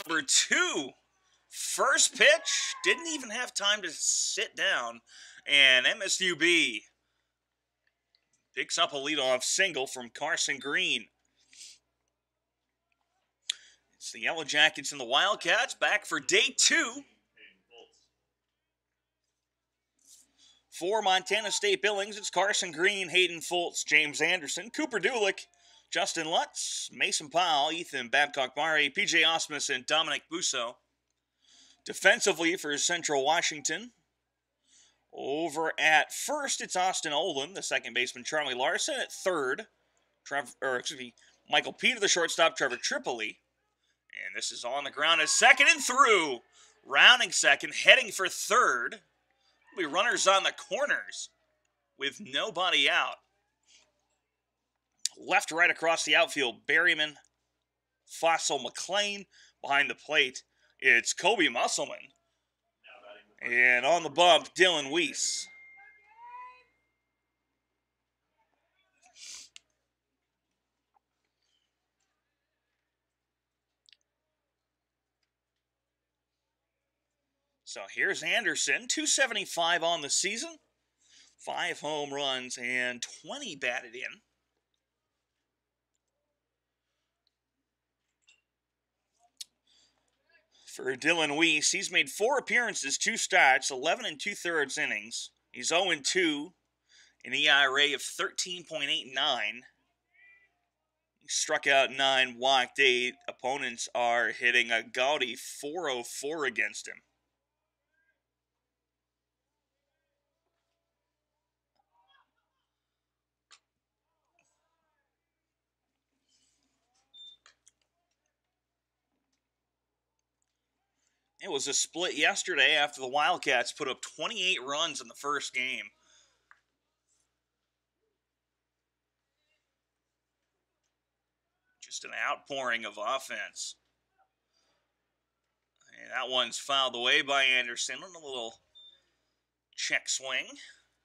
Number 2. First pitch. Didn't even have time to sit down. And MSUB picks up a leadoff single from Carson Green. It's the Yellowjackets and the Wildcats back for day 2. For Montana State Billings, it's Carson Green, Hayden Fultz, James Anderson, Cooper Dulick, Justin Lutz, Mason Powell, Ethan Babcock-Murray, PJ Osmus, and Dominic Busso. Defensively for Central Washington, over at first, it's Austin Olin, the second baseman, Charlie Larson. At third, Michael Peter, the shortstop, Trevor Tripoli. And this is on the ground at second and through. Rounding second, heading for third. Will be runners on the corners with nobody out. Left, right across the outfield, Berryman, Fossil, McLean. Behind the plate, it's Kobe Musselman. And on the bump, Dylan Weiss. So here's Anderson, 275 on the season, 5 home runs and 20 batted in. For Dylan Weiss, he's made 4 appearances, 2 starts, 11 2/3 innings. He's 0-2, an ERA of 13.89. He struck out 9, walked 8. Opponents are hitting a gaudy 404 against him. It was a split yesterday after the Wildcats put up 28 runs in the first game. Just an outpouring of offense. And that one's fouled away by Anderson on a little check swing.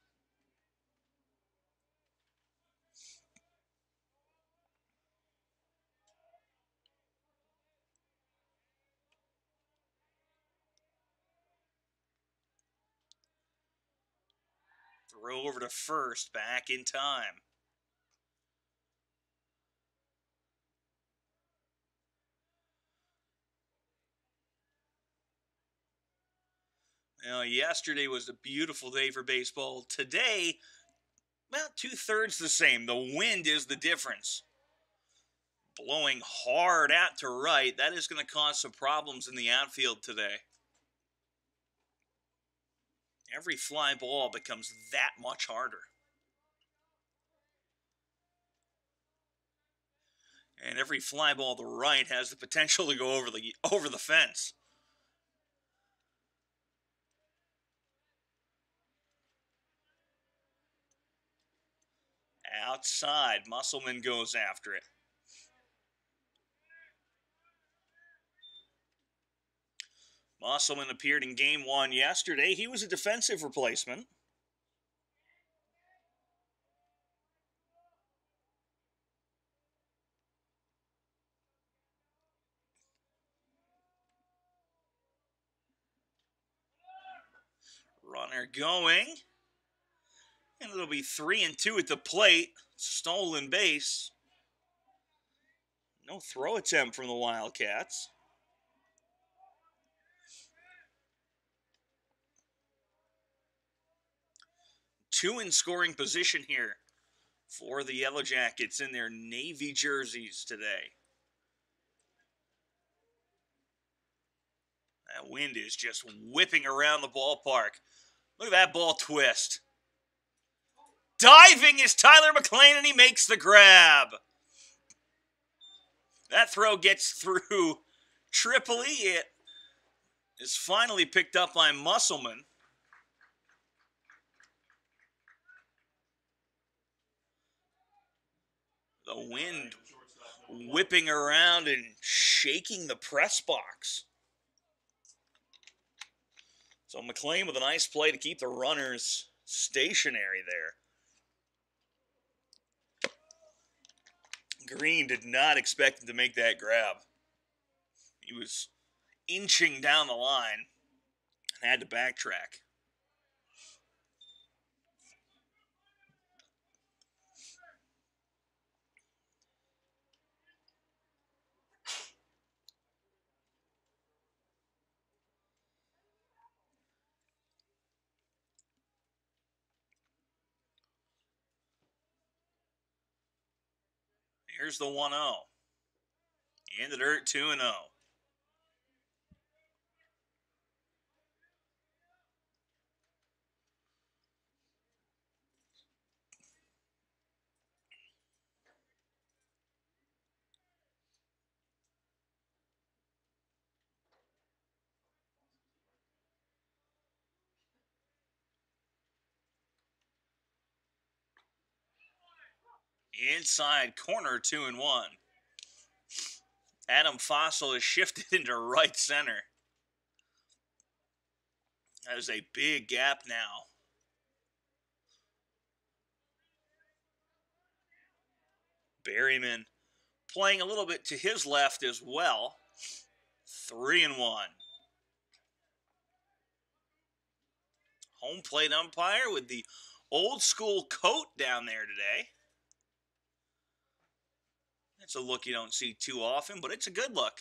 Throw over to first, back in time. Well, yesterday was a beautiful day for baseball. Today, about 2/3 the same. The wind is the difference. Blowing hard out to right. That is going to cause some problems in the outfield today. Every fly ball becomes that much harder. And every fly ball to right has the potential to go over the fence. Outside, Musselman goes after it. Musselman appeared in Game 1 yesterday. He was a defensive replacement. Runner going. And it'll be 3-2 at the plate. Stolen base. No throw attempt from the Wildcats. Two in scoring position here for the Yellowjackets in their navy jerseys today. That wind is just whipping around the ballpark. Look at that ball twist. Diving is Tyler McLean, and he makes the grab. That throw gets through Tripoli. It is finally picked up by Musselman. The wind whipping around and shaking the press box. So McLean with a nice play to keep the runners stationary there. Green did not expect him to make that grab. He was inching down the line and had to backtrack. Here's the 1-0. In the dirt, 2-0. Inside corner, 2-1. Adam Fossil is shifted into right center. That is a big gap now. Berryman playing a little bit to his left as well. 3-1. Home plate umpire with the old school coat down there today. It's a look you don't see too often, but it's a good look.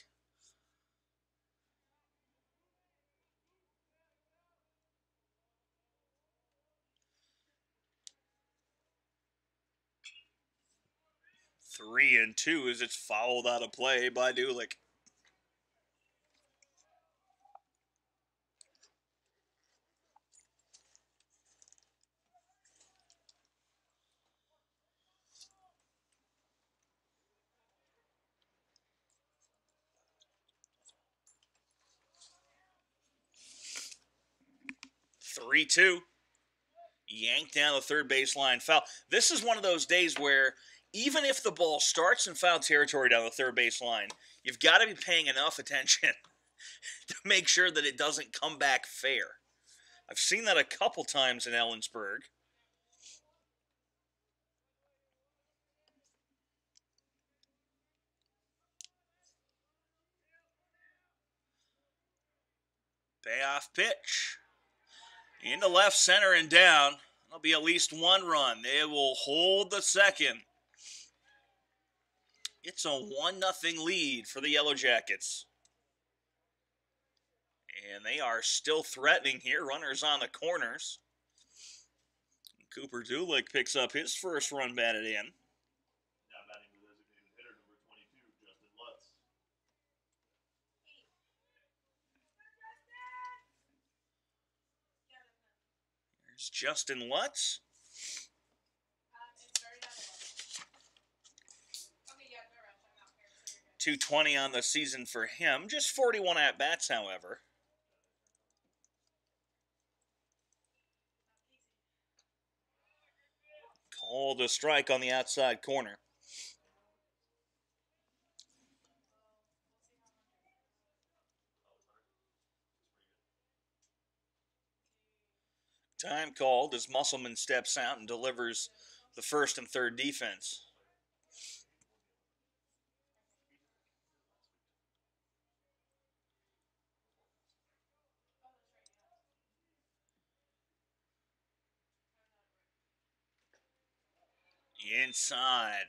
Three and two as it's fouled out of play by Dulick. Three-two. Yanked down the third baseline foul. This is one of those days where even if the ball starts in foul territory down the third baseline, you've got to be paying enough attention to make sure that it doesn't come back fair. I've seen that a couple times in Ellensburg. Payoff pitch. Into left center and down. There'll be at least one run. They will hold the second. It's a 1-0 lead for the Yellowjackets. And they are still threatening here. Runners on the corners. Cooper Dulick picks up his first run batted in. Now batting the designated hitter, number 22, Justin Lutz. Here's Justin Lutz. 220 on the season for him. Just 41 at-bats, however. Called a strike on the outside corner. Time called as Musselman steps out and delivers the first and third defense. Inside.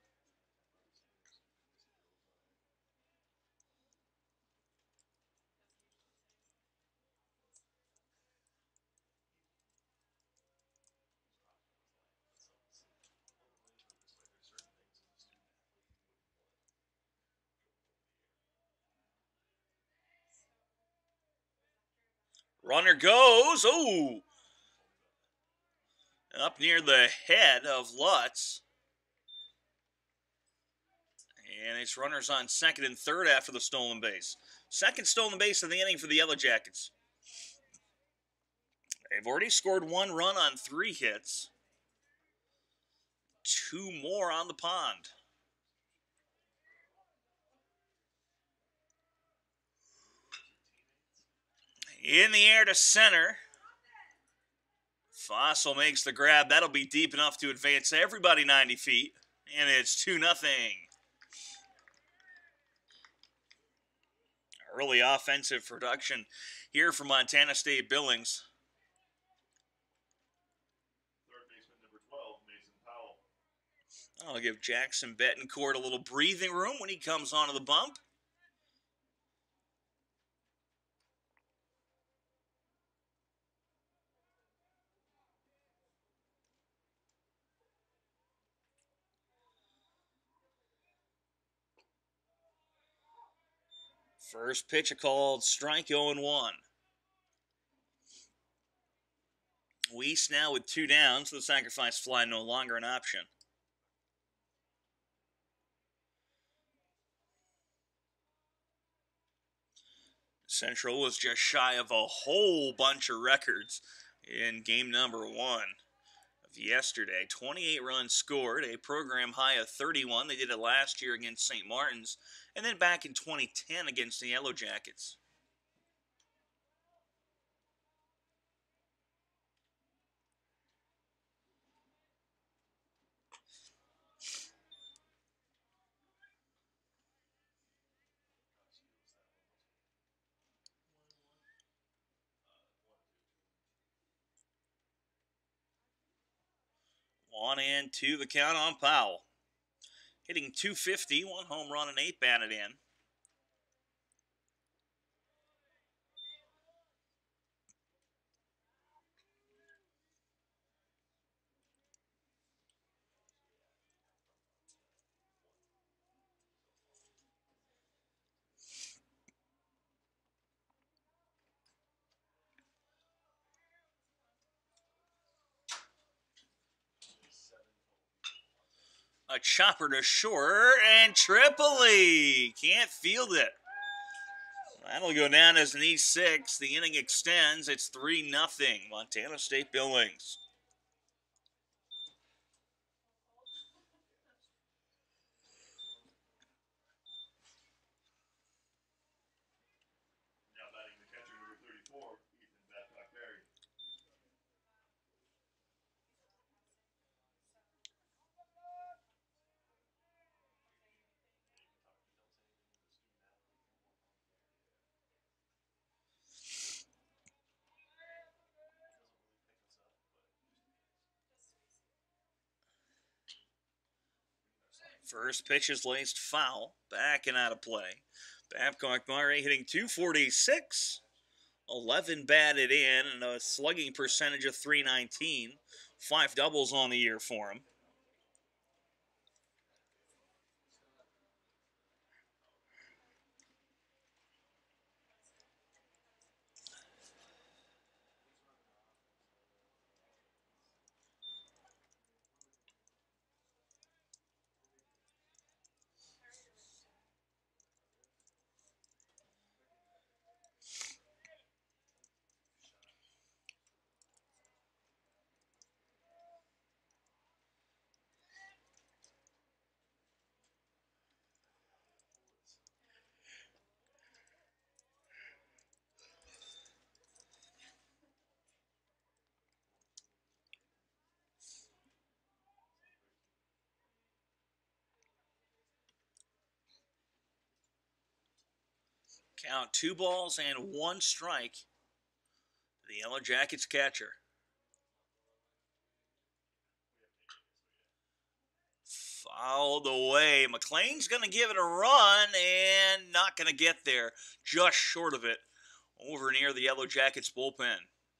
Runner goes. Oh! Up near the head of Lutz. And it's runners on second and third after the stolen base. Second stolen base of the inning for the Yellowjackets. They've already scored one run on 3 hits. 2 more on the pond. In the air to center. Fossil makes the grab. That'll be deep enough to advance everybody 90 feet. And it's 2-0. Early offensive production here from Montana State Billings. Third baseman number 12, Mason Powell. I'll give Jackson Betancourt a little breathing room when he comes onto the bump. First pitch called strike 0-1. Weiss now with 2 down, so the sacrifice fly no longer an option. Central was just shy of a whole bunch of records in game number 1 of yesterday. 28 runs scored, a program high of 31. They did it last year against St. Martin's, and then back in 2010 against the Yellowjackets. One and two, the count on Powell. Hitting .250, 1 home run and 8 batted in. A chopper to short, and Tripoli can't field it. That'll go down as an E6. The inning extends. It's 3-0, Montana State Billings. Now batting the catcher number 34, Ethan Babcock-Berry. First pitch is laced foul, back and out of play. Babcock-Murray hitting .246, 11 batted in, and a slugging percentage of .319. 5 doubles on the year for him. Count 2 balls and 1 strike. The Yellowjackets catcher. Fouled away. McLean's going to give it a run and not going to get there. Just short of it. Over near the Yellowjackets bullpen.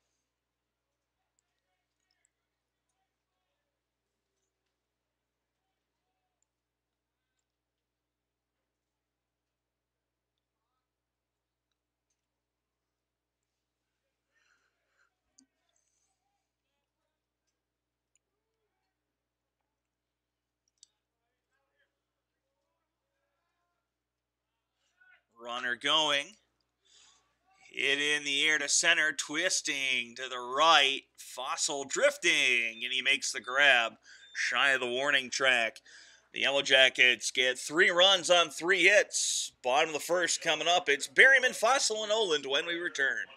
Runner going. Hit in the air to center, twisting to the right. Fossil drifting, and he makes the grab. Shy of the warning track. The Yellowjackets get 3 runs on 3 hits. Bottom of the first coming up. It's Berryman, Fossil, and Oland when we return.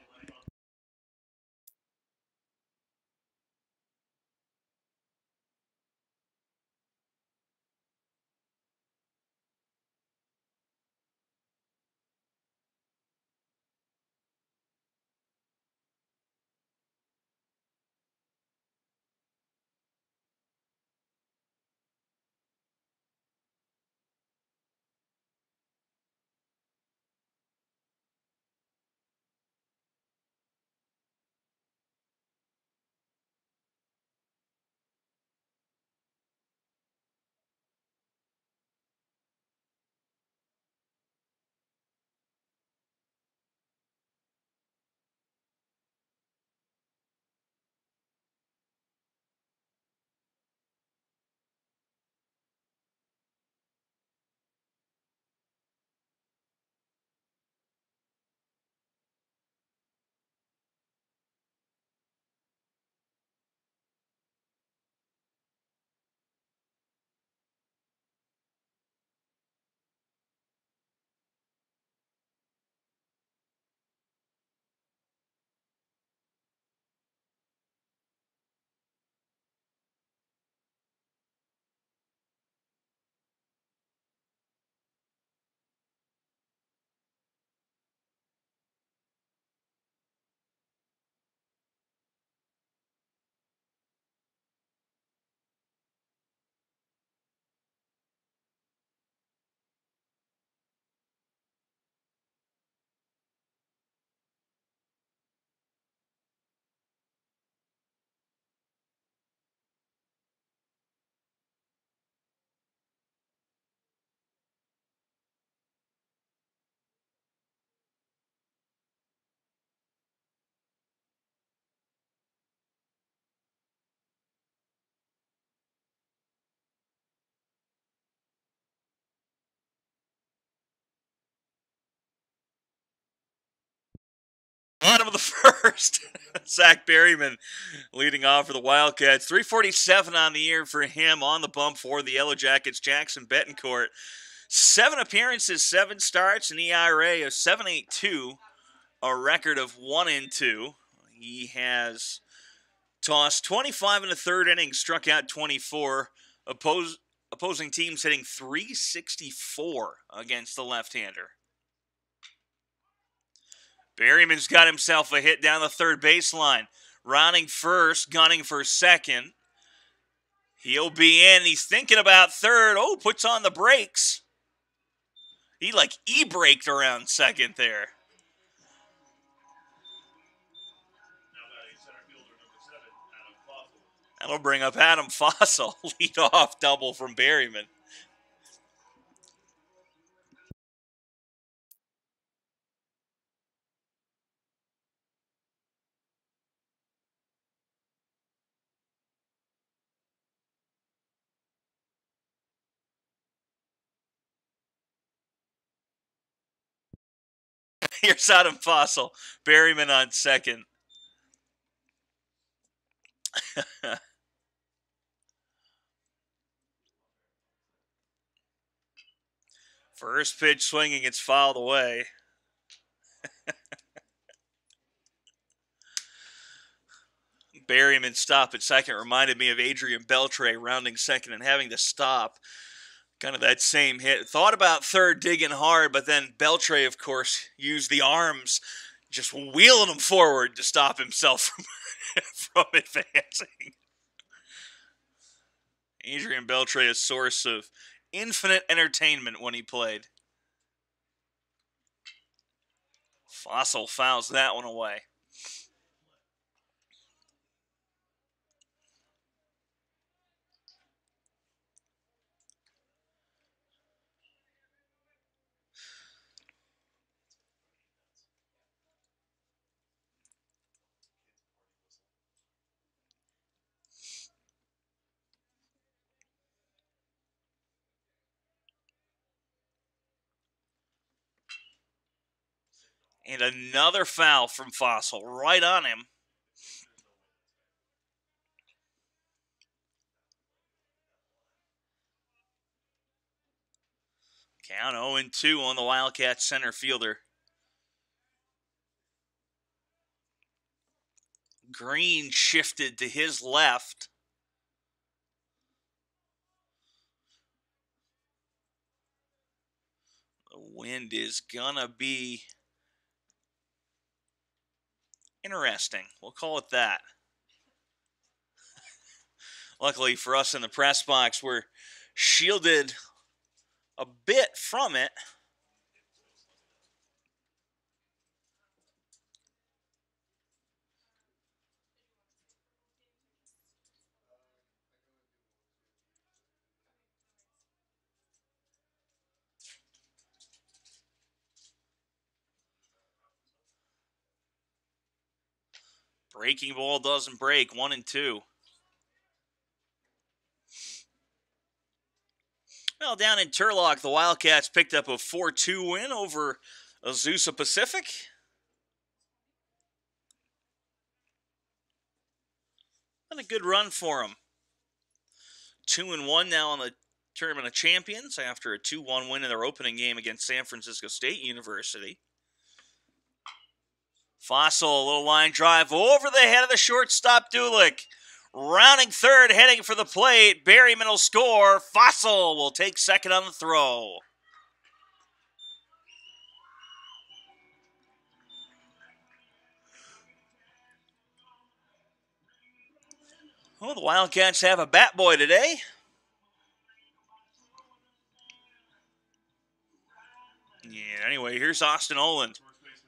of the first. Zach Berryman leading off for the Wildcats. 347 on the year for him. On the bump for the Yellowjackets, Jackson Betancourt. 7 appearances, 7 starts, an ERA of 7.82, a record of 1-2. He has tossed 25 in the third inning, struck out 24. Opposing teams hitting .364 against the left-hander. Berryman's got himself a hit down the third baseline. Rounding first, gunning for second. He'll be in. He's thinking about third. Oh, puts on the brakes. He like e-braked around second there. That'll bring up Adam Fossil. Lead-off double from Berryman. Here's Adam Fossil. Berryman on second. First pitch swinging, it's fouled away. Berryman's stop at second reminded me of Adrian Beltre rounding second and having to stop. Kind of that same hit. Thought about third, digging hard, but then Beltre, of course, used the arms, just wheeling him forward to stop himself from advancing. Adrian Beltre, a source of infinite entertainment when he played. Fossil fouls that one away. And another foul from Fossil, right on him. Count 0-2 on the Wildcats center fielder. Green shifted to his left. The wind is gonna be interesting. We'll call it that. Luckily for us in the press box, we're shielded a bit from it. Breaking ball doesn't break. 1-2. Well, down in Turlock, the Wildcats picked up a 4-2 win over Azusa Pacific. Been a good run for them. 2-1 now on the Tournament of Champions after a 2-1 win in their opening game against San Francisco State University. Fossil, a little line drive over the head of the shortstop, Dulick. Rounding third, heading for the plate. Berryman will score. Fossil will take second on the throw. Well, the Wildcats have a bat boy today. Yeah, anyway, here's Austin Oland.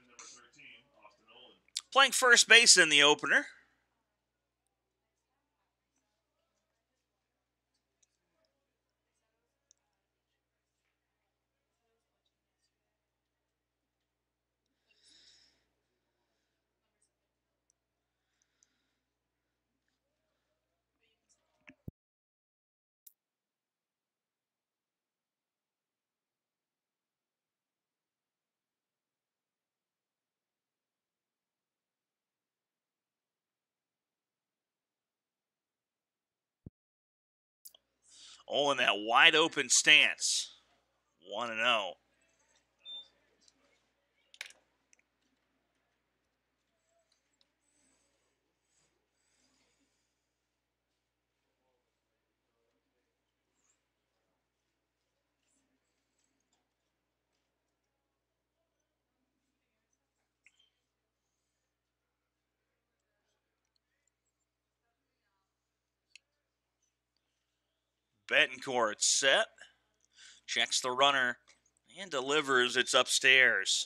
Playing first base in the opener. All in that wide open stance. 1-0. Betancourt set. Checks the runner and delivers. It's upstairs.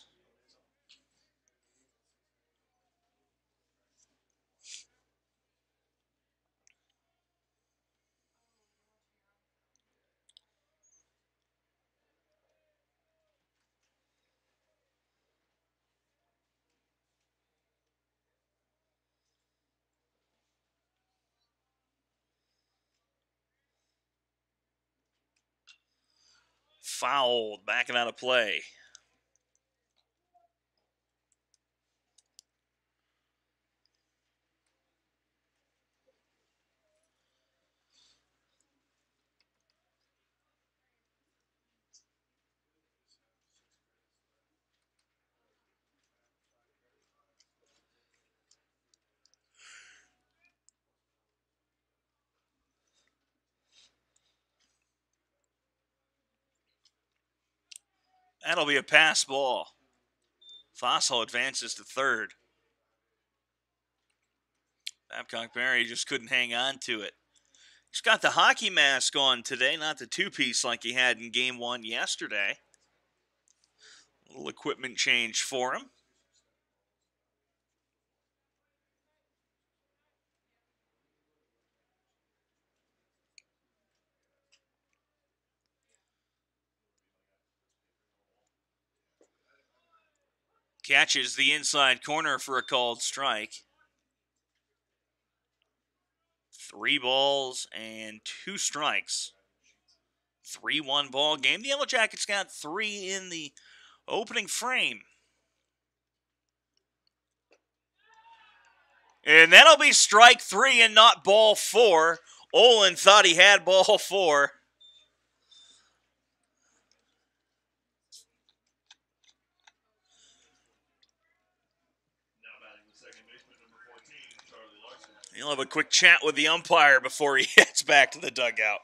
Fouled, backing out of play. That'll be a pass ball. Fossil advances to third. Babcock-Berry just couldn't hang on to it. He's got the hockey mask on today, not the two-piece like he had in Game 1 yesterday. A little equipment change for him. Catches the inside corner for a called strike. 3 balls and 2 strikes. 3-1 ball game. The Yellowjackets got 3 in the opening frame. And that'll be strike 3 and not ball 4. Olin thought he had ball 4. He'll have a quick chat with the umpire before he heads back to the dugout.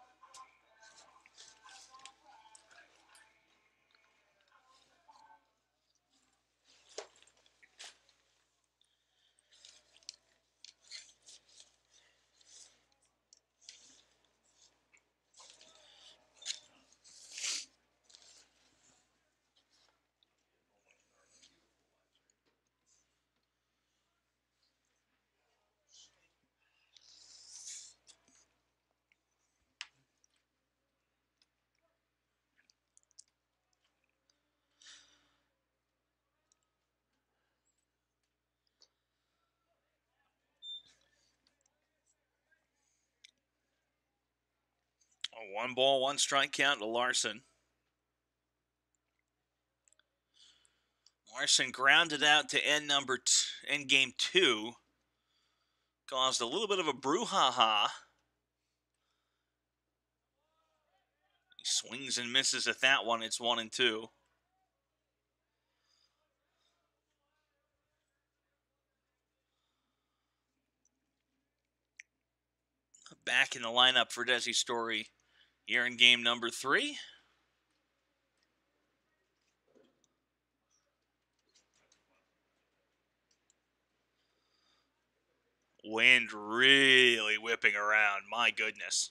A 1 ball, 1 strike count to Larson. Larson grounded out to end game 2. Caused a little bit of a brouhaha. He swings and misses at that one. It's 1-2. Back in the lineup for Desi Story here in game number 3. Wind really whipping around. My goodness.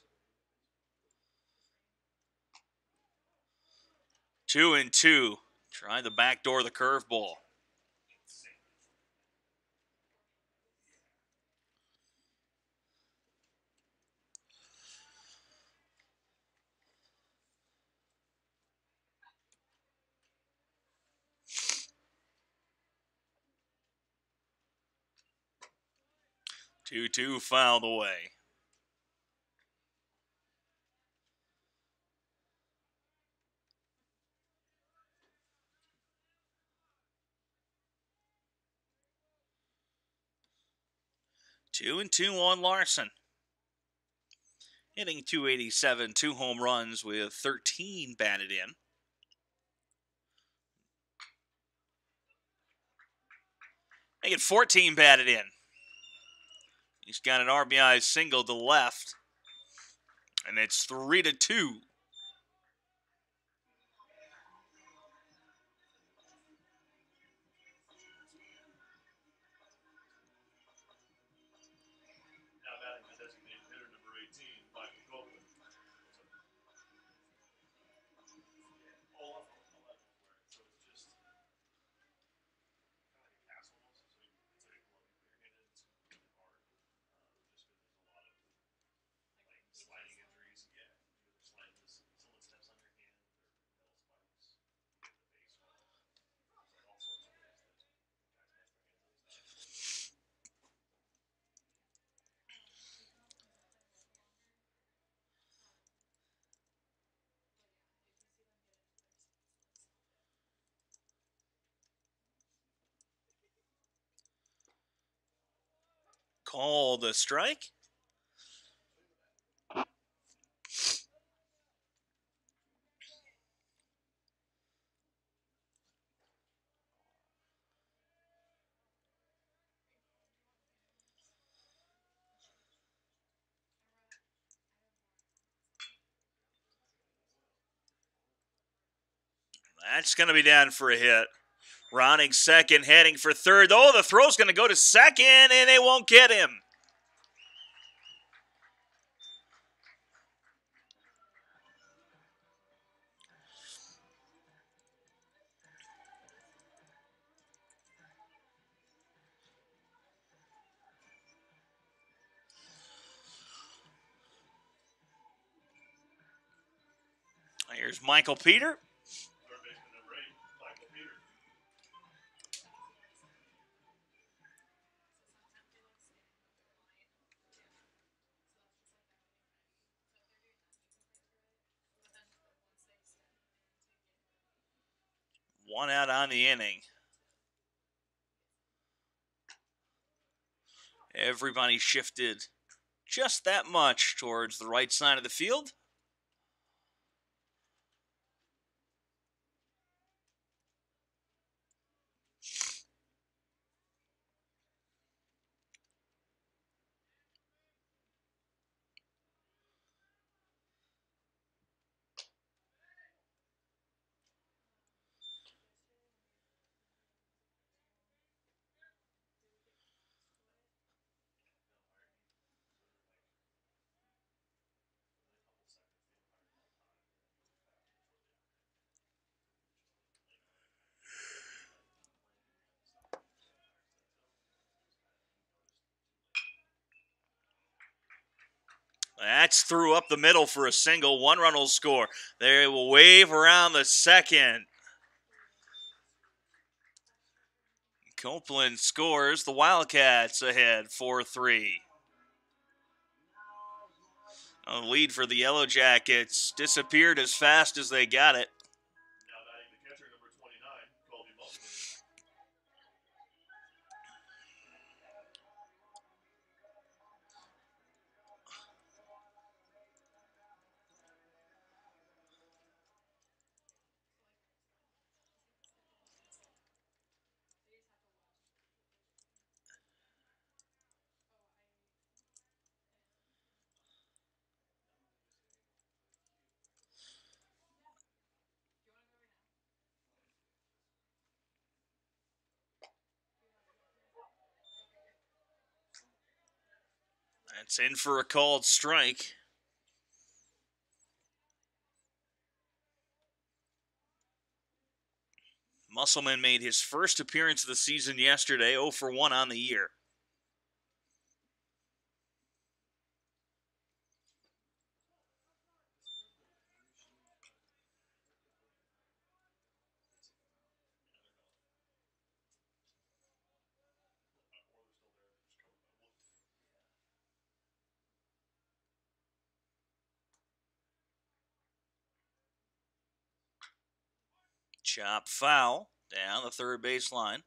2-2. Try the back door of the curveball. Two fouled away. Two on Larson. hitting .287, 2 home runs with 13 batted in. Make it 14 batted in. He's got an RBI single to left, and it's 3-2. Now batting the designated hitter number 18, Michael Copeland. All 11, so it's just kind of like a pass almost. So it's like a glove clear-handed. It's really hard. Just because there's a lot of like sliding injuries. Yeah, you either slide this, someone steps on your hand, their metal spikes, you get the base wall. Like all sorts of ways that guys mess their hands up. Call the strike. That's going to be down for a hit. Rounding second, heading for third. Oh, the throw's going to go to second, and they won't get him. Here's Michael Peter. Third baseman number 8, Michael Peter. One out on the inning. Everybody shifted just that much towards the right side of the field. That's through up the middle for a single. One run will score. They will wave around the second. Copeland scores. The Wildcats ahead 4-3. A lead for the Yellowjackets disappeared as fast as they got it. Now batting the catcher number 29, Colby Musselman. That's in for a called strike. Musselman made his first appearance of the season yesterday, 0 for 1 on the year. Chop foul down the third baseline.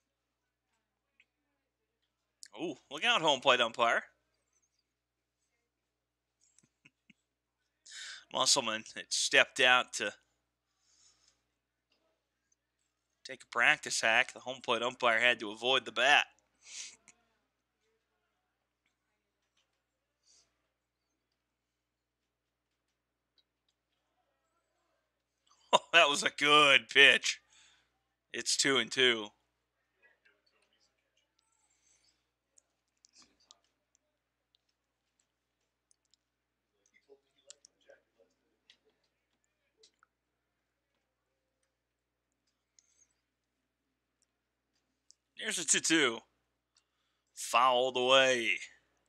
Oh, look out, home plate umpire. Musselman had stepped out to take a practice hack. The home plate umpire had to avoid the bat. Oh, that was a good pitch. It's 2-2. There's a 2-2. Fouled away.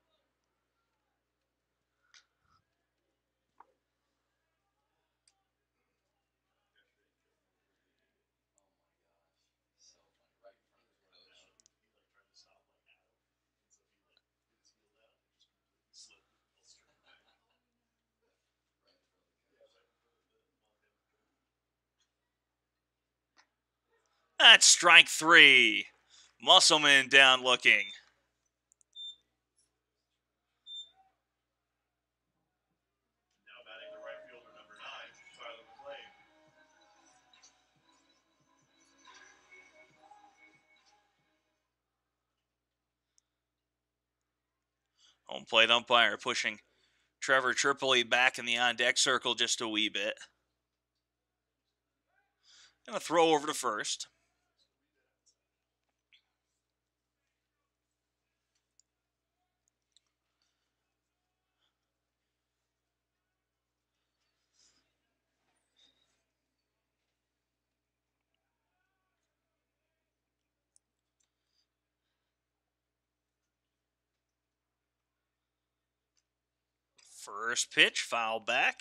That's strike 3. Musselman down looking. Now batting the right fielder, number 9, Tyler McLean. Home plate umpire pushing Trevor Tripoli back in the on-deck circle just a wee bit. And a throw over to first. First pitch, foul back.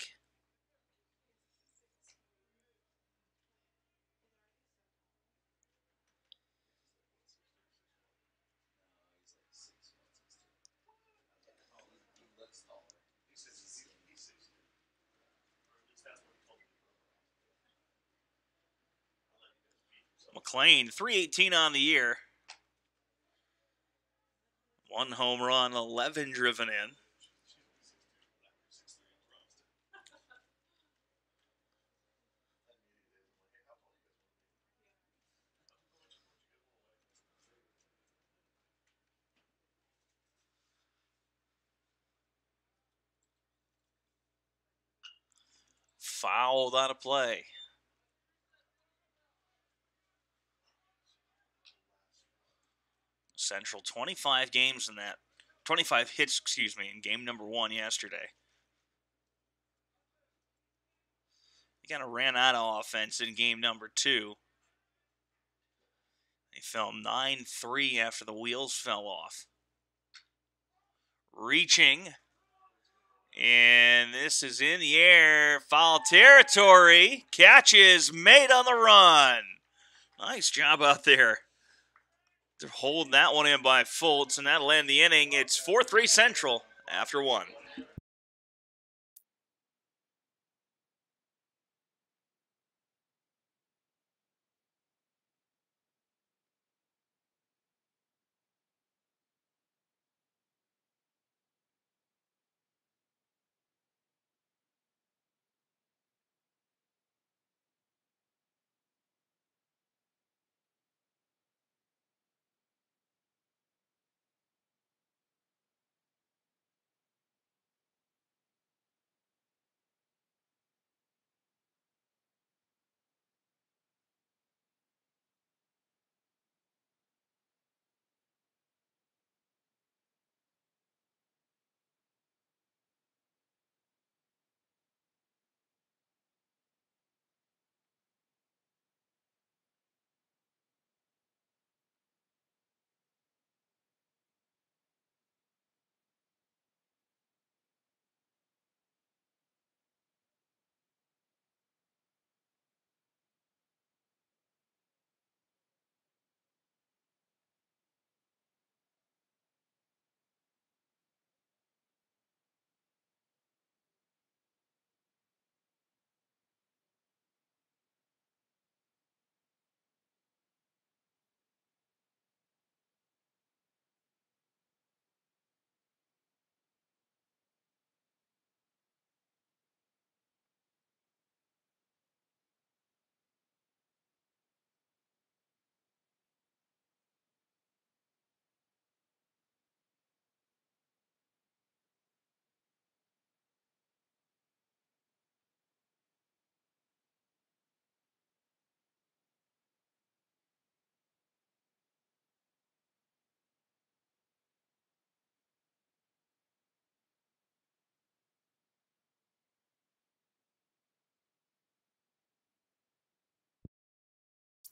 McLean, 318 on the year. 1 home run, 11 driven in. Fouled out of play. Central 25 games in that. 25 hits, in game number 1 yesterday. They kind of ran out of offense in game number 2. They fell 9-3 after the wheels fell off. Reaching. And this is in the air. Foul territory. Catch is made on the run. Nice job out there. They're holding that one in by Fultz, and that'll end the inning. It's 4-3 Central after 1.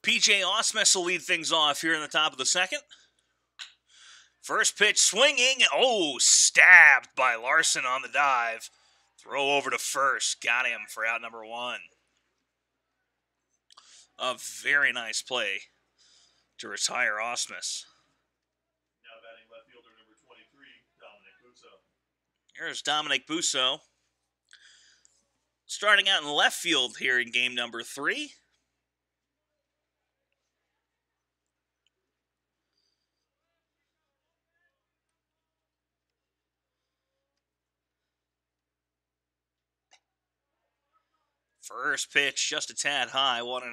PJ Osmus will lead things off here in the top of the second. First pitch swinging. Oh, stabbed by Larson on the dive. Throw over to first. Got him for out number one. A very nice play to retire Osmus. Now batting left fielder number 23, Dominic Busso. Here's Dominic Busso. Starting out in left field here in game number 3. First pitch just a tad high, 1-0.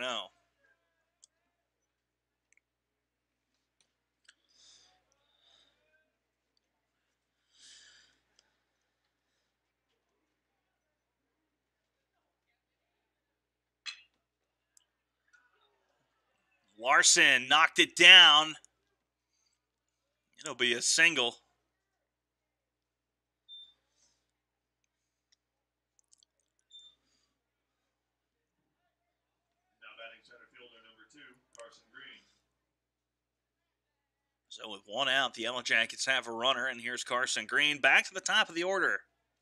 Larson knocked it down. It'll be a single. Now batting center fielder number 2, Carson Green. So with one out, the Yellowjackets have a runner, and here's Carson Green back to the top of the order.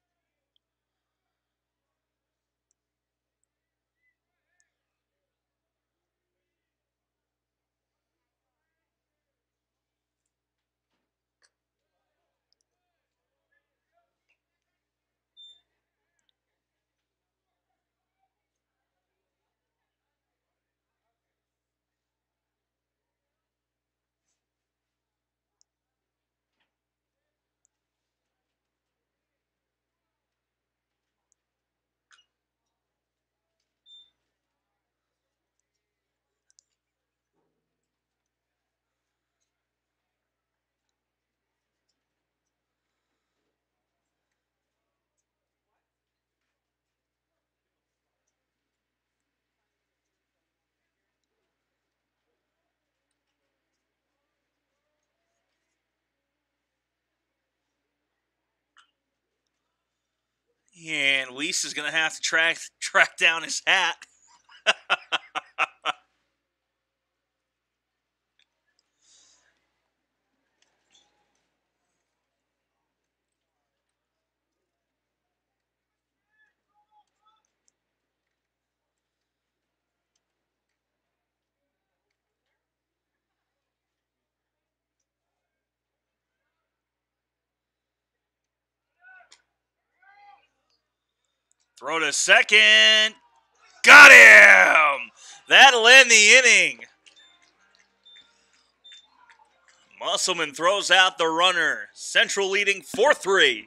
And Weiss is going to have to track down his hat. Throw to second. Got him! That'll end the inning. Musselman throws out the runner. Central leading 4-3.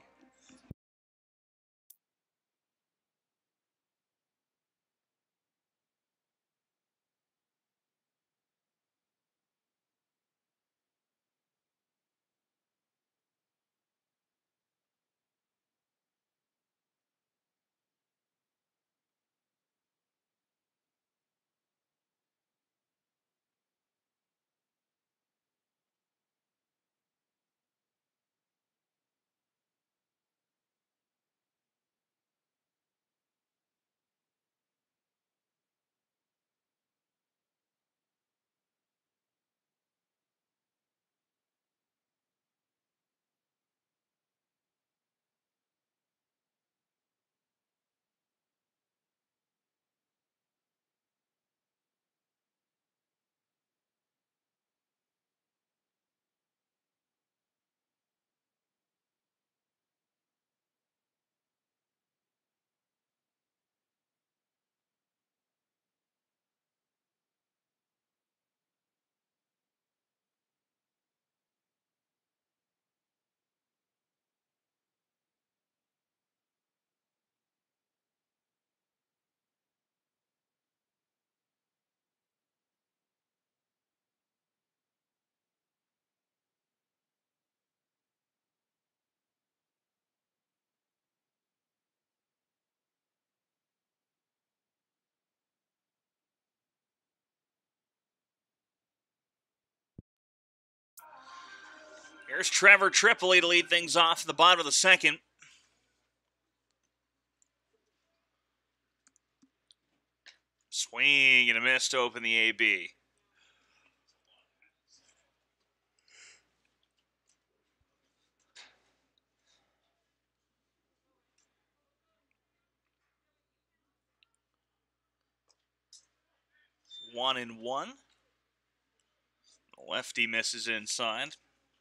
Here's Trevor Tripoli to lead things off at the bottom of the second. Swing and a miss to open the AB. 1-1. Lefty misses inside.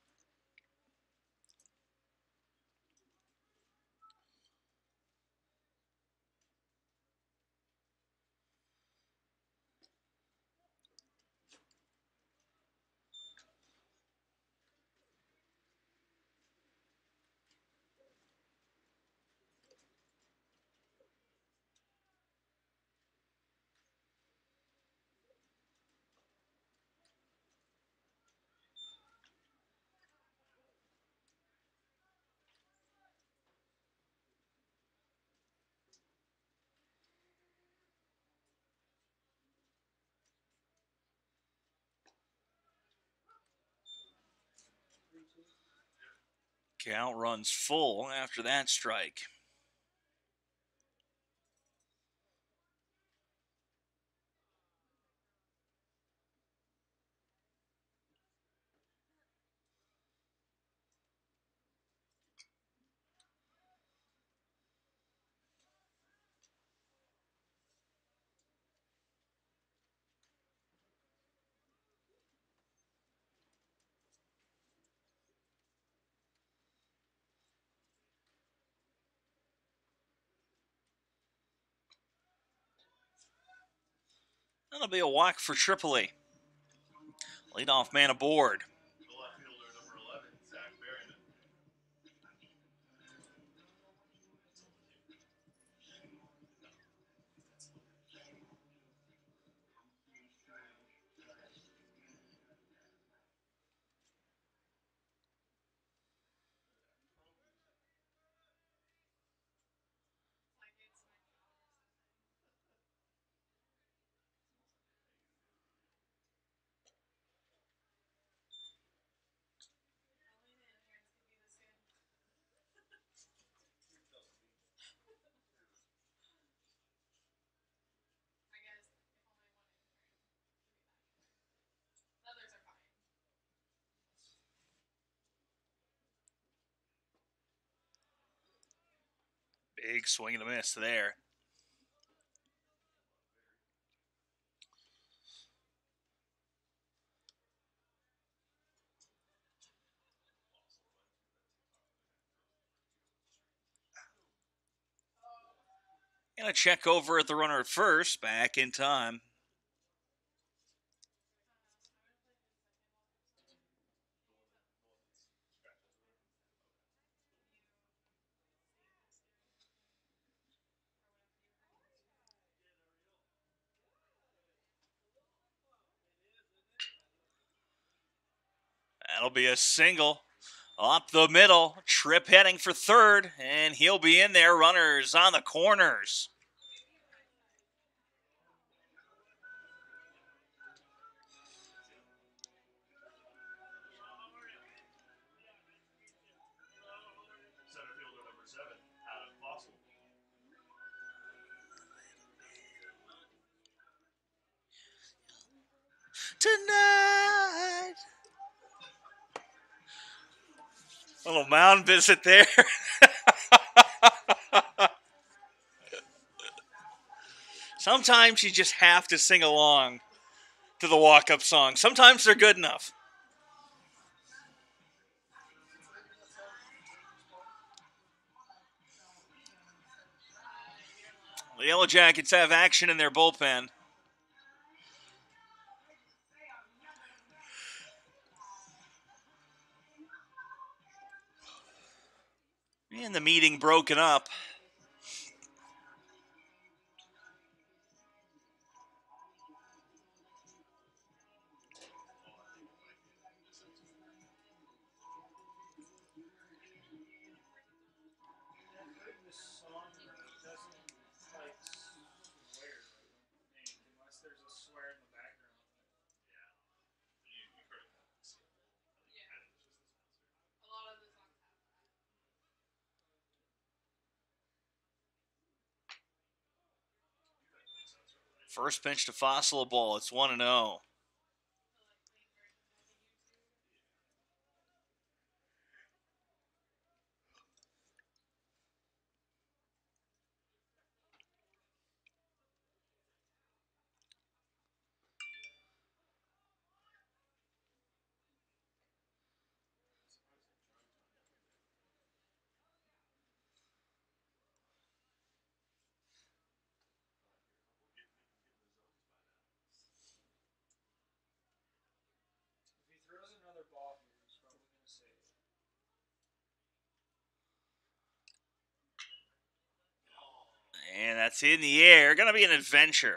Count runs full after that strike. That'll be a walk for Tripoli. Leadoff man aboard. The left fielder, number 11, Zach Berryman. Big swing and a miss there. And a check over at the runner at first, back in time. That'll be a single up the middle. Tripp heading for third, and he'll be in there. Runners on the corners. Center fielder, number 7, Adam Fossil. Tonight. Little mound visit there. Sometimes you just have to sing along to the walk-up song. Sometimes they're good enough. The Yellowjackets have action in their bullpen. And the meeting broken up. First pitch to Fossil, a ball. It's 1-0. And that's in the air. Going to be an adventure.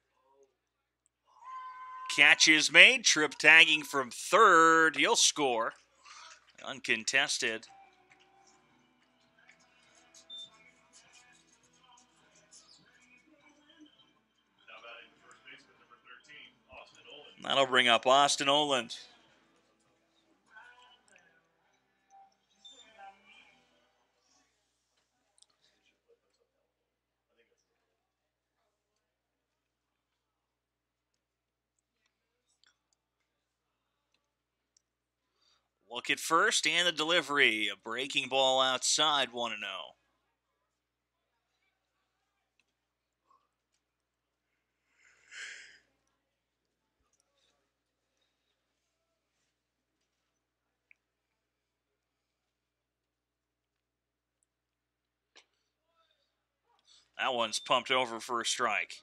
Catch is made. Trip tagging from third. He'll score. Uncontested. Now batting the first baseman, number 13, Austin Olin. That'll bring up Austin Oland. Look at first and the delivery. A breaking ball outside, 1-0. That one's pumped over for a strike.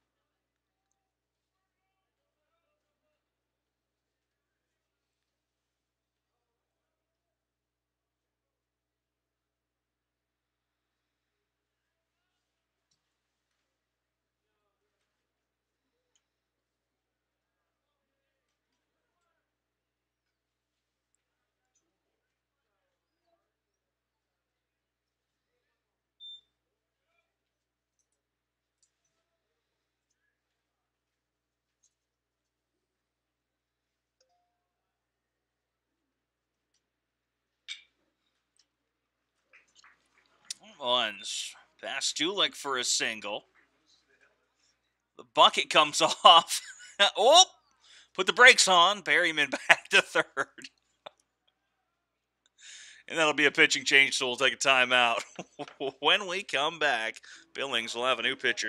One's past Dulick for a single. The bucket comes off. Oh, put the brakes on. Berryman back to third. And that'll be a pitching change, so we'll take a timeout. When we come back, Billings will have a new pitcher.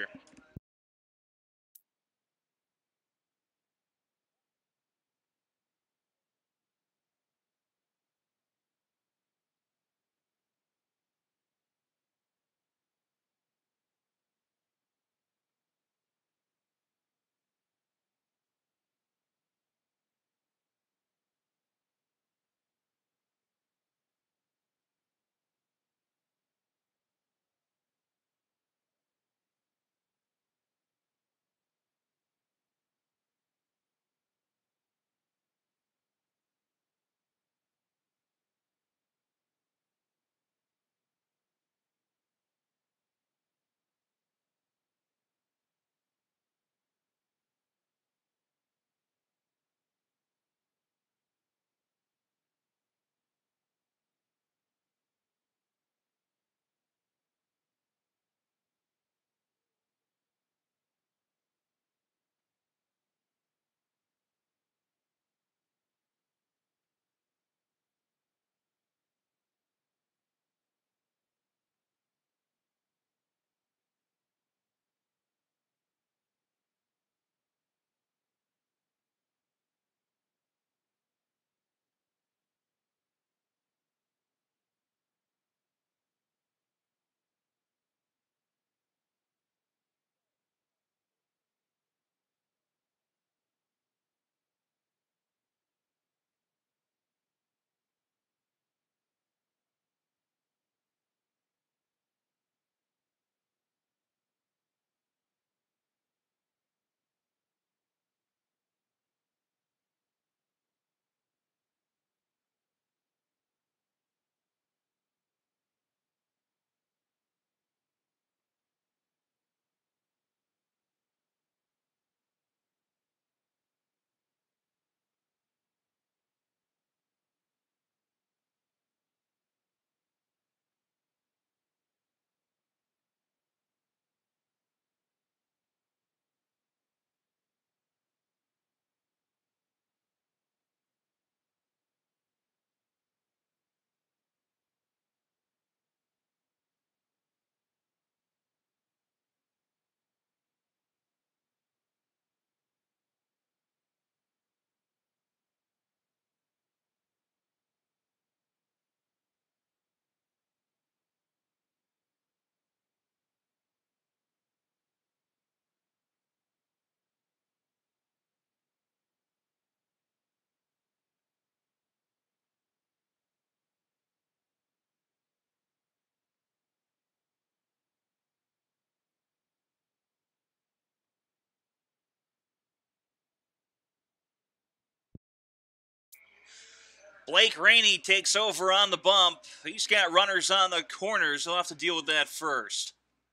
Blake Rainey takes over on the bump. He's got runners on the corners. He'll have to deal with that first.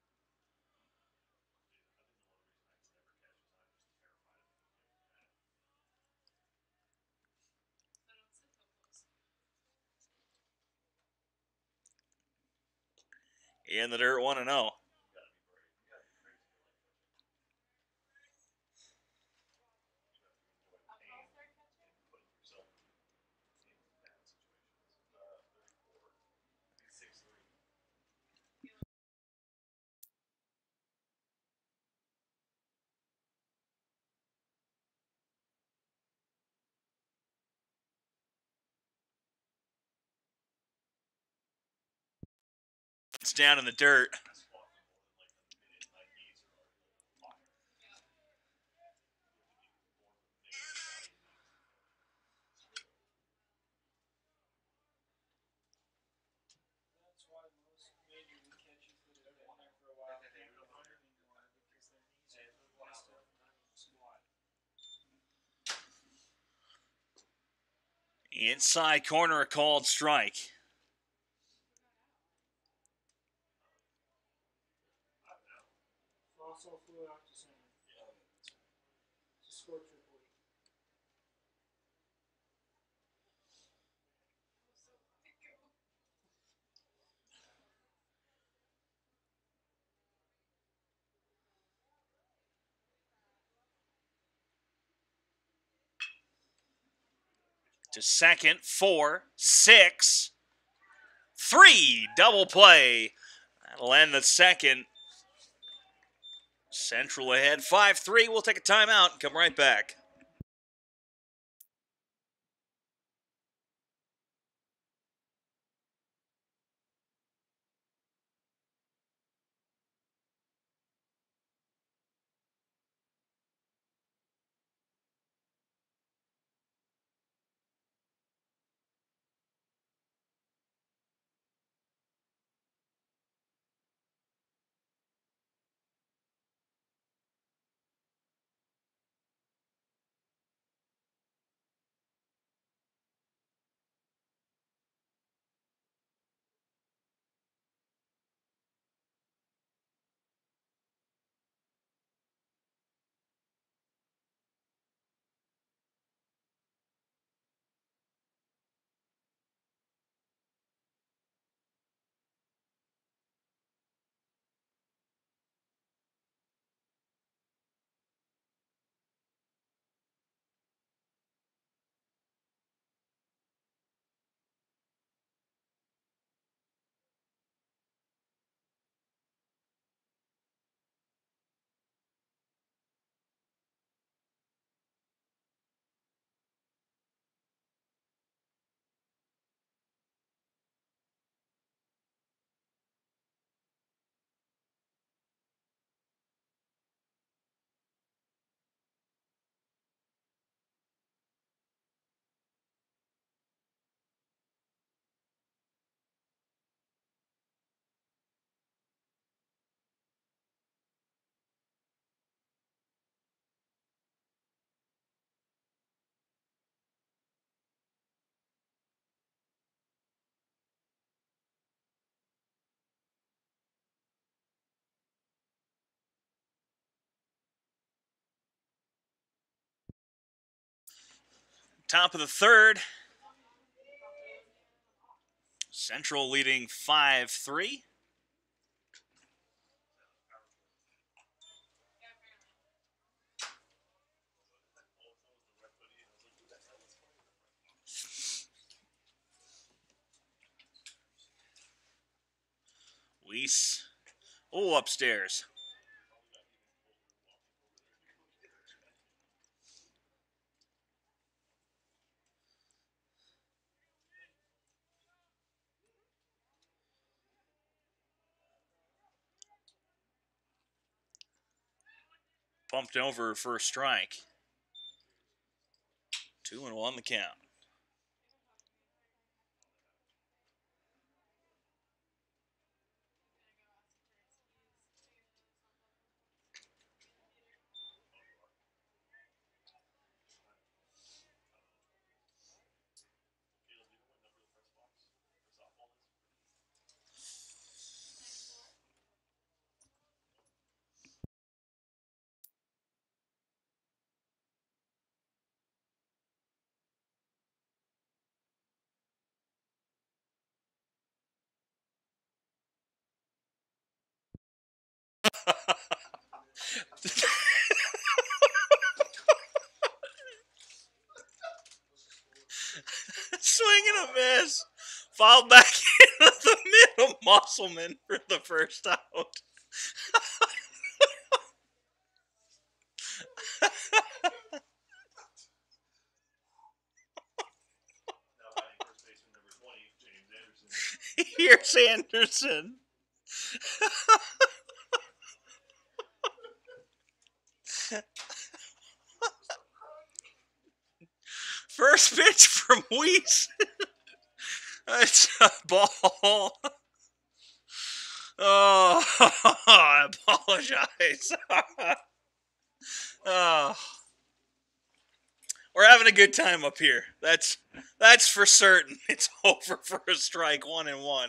In the dirt, 1-0. It's down in the dirt. Inside corner, a called strike. To second, 4, 6, 3. Double play. That'll end the second. Central ahead, 5-3. We'll take a timeout and come right back. Top of the third. Central leading 5-3. Weiss. Oh, upstairs. Pumped over for a strike. 2-1 the count. Swing and a miss. Fouled back into the middle. Musselman for the first out. Now batting first baseman number 20, James Anderson. Here's Anderson. First pitch from Weiss. It's a ball. Oh, I apologize. Oh. We're having a good time up here. That's for certain. It's over for a strike, 1-1.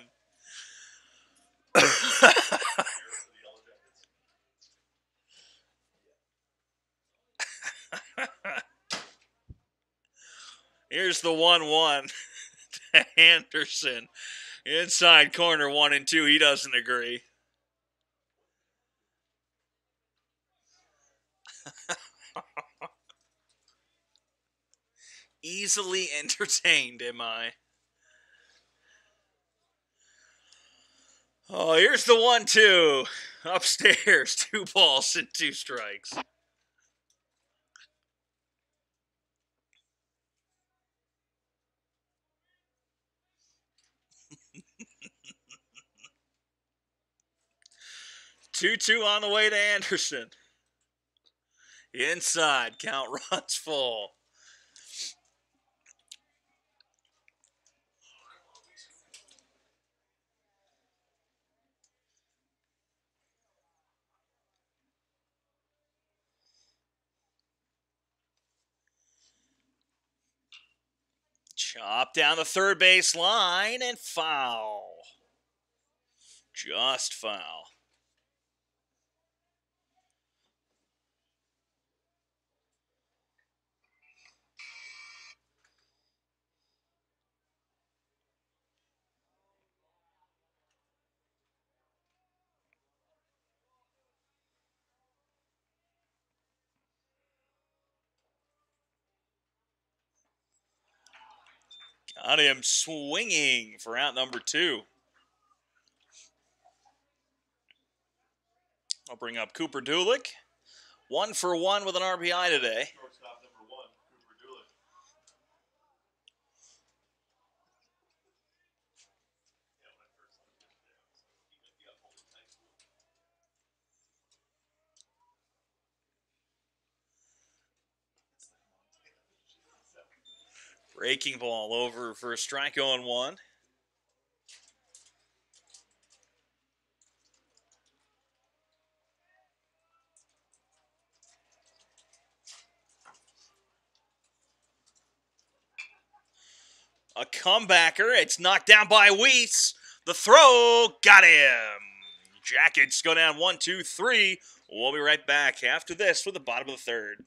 Here's the 1-1 to Anderson. Inside corner 1 and 2. He doesn't agree. Easily entertained, am I? Oh, here's the 1-2. Upstairs, 2 balls and 2 strikes. Two on the way to Anderson. Inside, count runs full. Chop down the third base line and foul. Just foul. Got him swinging for out number 2. I'll bring up Cooper Dulick. 1 for 1 with an RBI today. Shortstop number 1, Cooper Dulick. Yeah, when I first looked at it, I was like, he got pulled in high school. It's like Montana. Breaking ball over for a strike 0-1. A comebacker. It's knocked down by Weiss. The throw got him. Jackets go down 1-2-3. We'll be right back after this with the bottom of the third.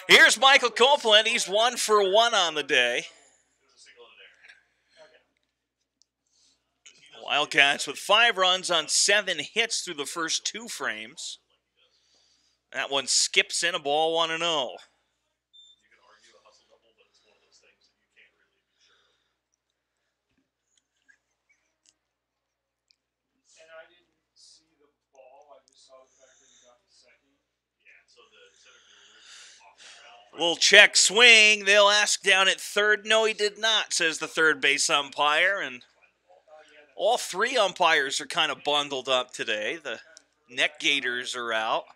Here's Michael Copeland. He's 1 for 1 on the day. Wildcats with 5 runs on 7 hits through the first 2 frames. That one skips in, a ball 1-0. You can argue a hustle double, but it's one of those things that you can't really be sure of. And I didn't see the ball. I just saw the fact that he got to second. Yeah, so the center fielder off the ground. Little check swing. They'll ask down at third. No, he did not, says the third base umpire. And all 3 umpires are kind of bundled up today. The neck gaiters are out.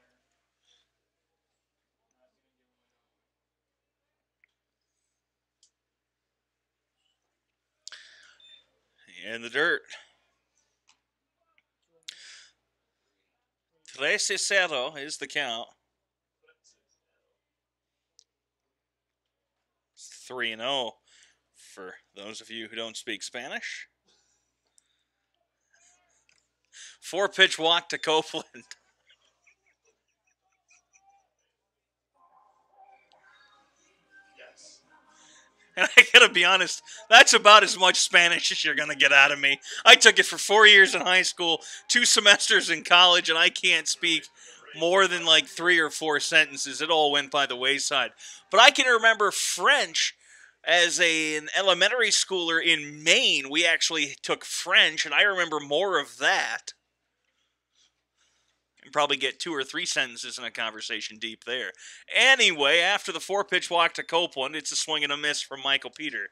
In the dirt. 3-0 is the count. 3-0 for those of you who don't speak Spanish. 4-pitch walk to Copeland. Yes. And I gotta be honest, that's about as much Spanish as you're gonna get out of me. I took it for 4 years in high school, 2 semesters in college, and I can't speak more than like 3 or 4 sentences. It all went by the wayside. But I can remember French as an elementary schooler in Maine. We actually took French, and I remember more of that. And probably get 2 or 3 sentences in a conversation deep there. Anyway, after the 4-pitch walk to Copeland, it's a swing and a miss from Michael Peter.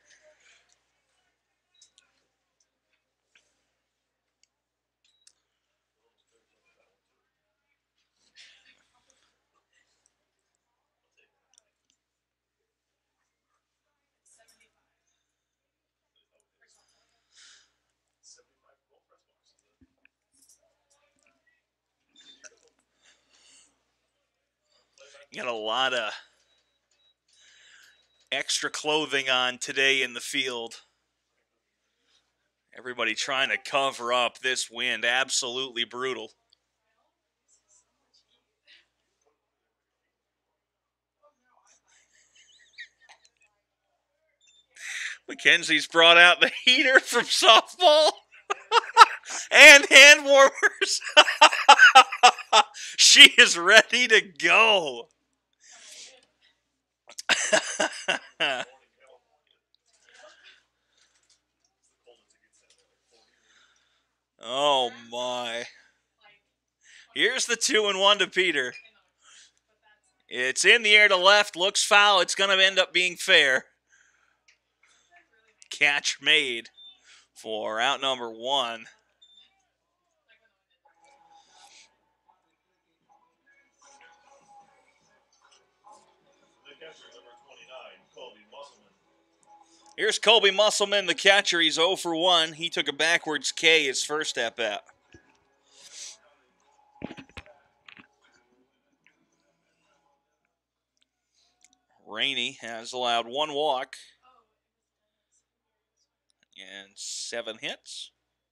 Got a lot of extra clothing on today in the field. Everybody trying to cover up this wind. Absolutely brutal. Mackenzie's brought out the heater from softball and hand warmers. She is ready to go. Oh my. Here's the 2-1 to Peter. It's in the air to left, looks foul. It's going to end up being fair. Catch made for out number 1. Here's Colby Musselman, the catcher. He's 0 for 1. He took a backwards K his first at-bat. Rainey has allowed 1 walk and 7 hits.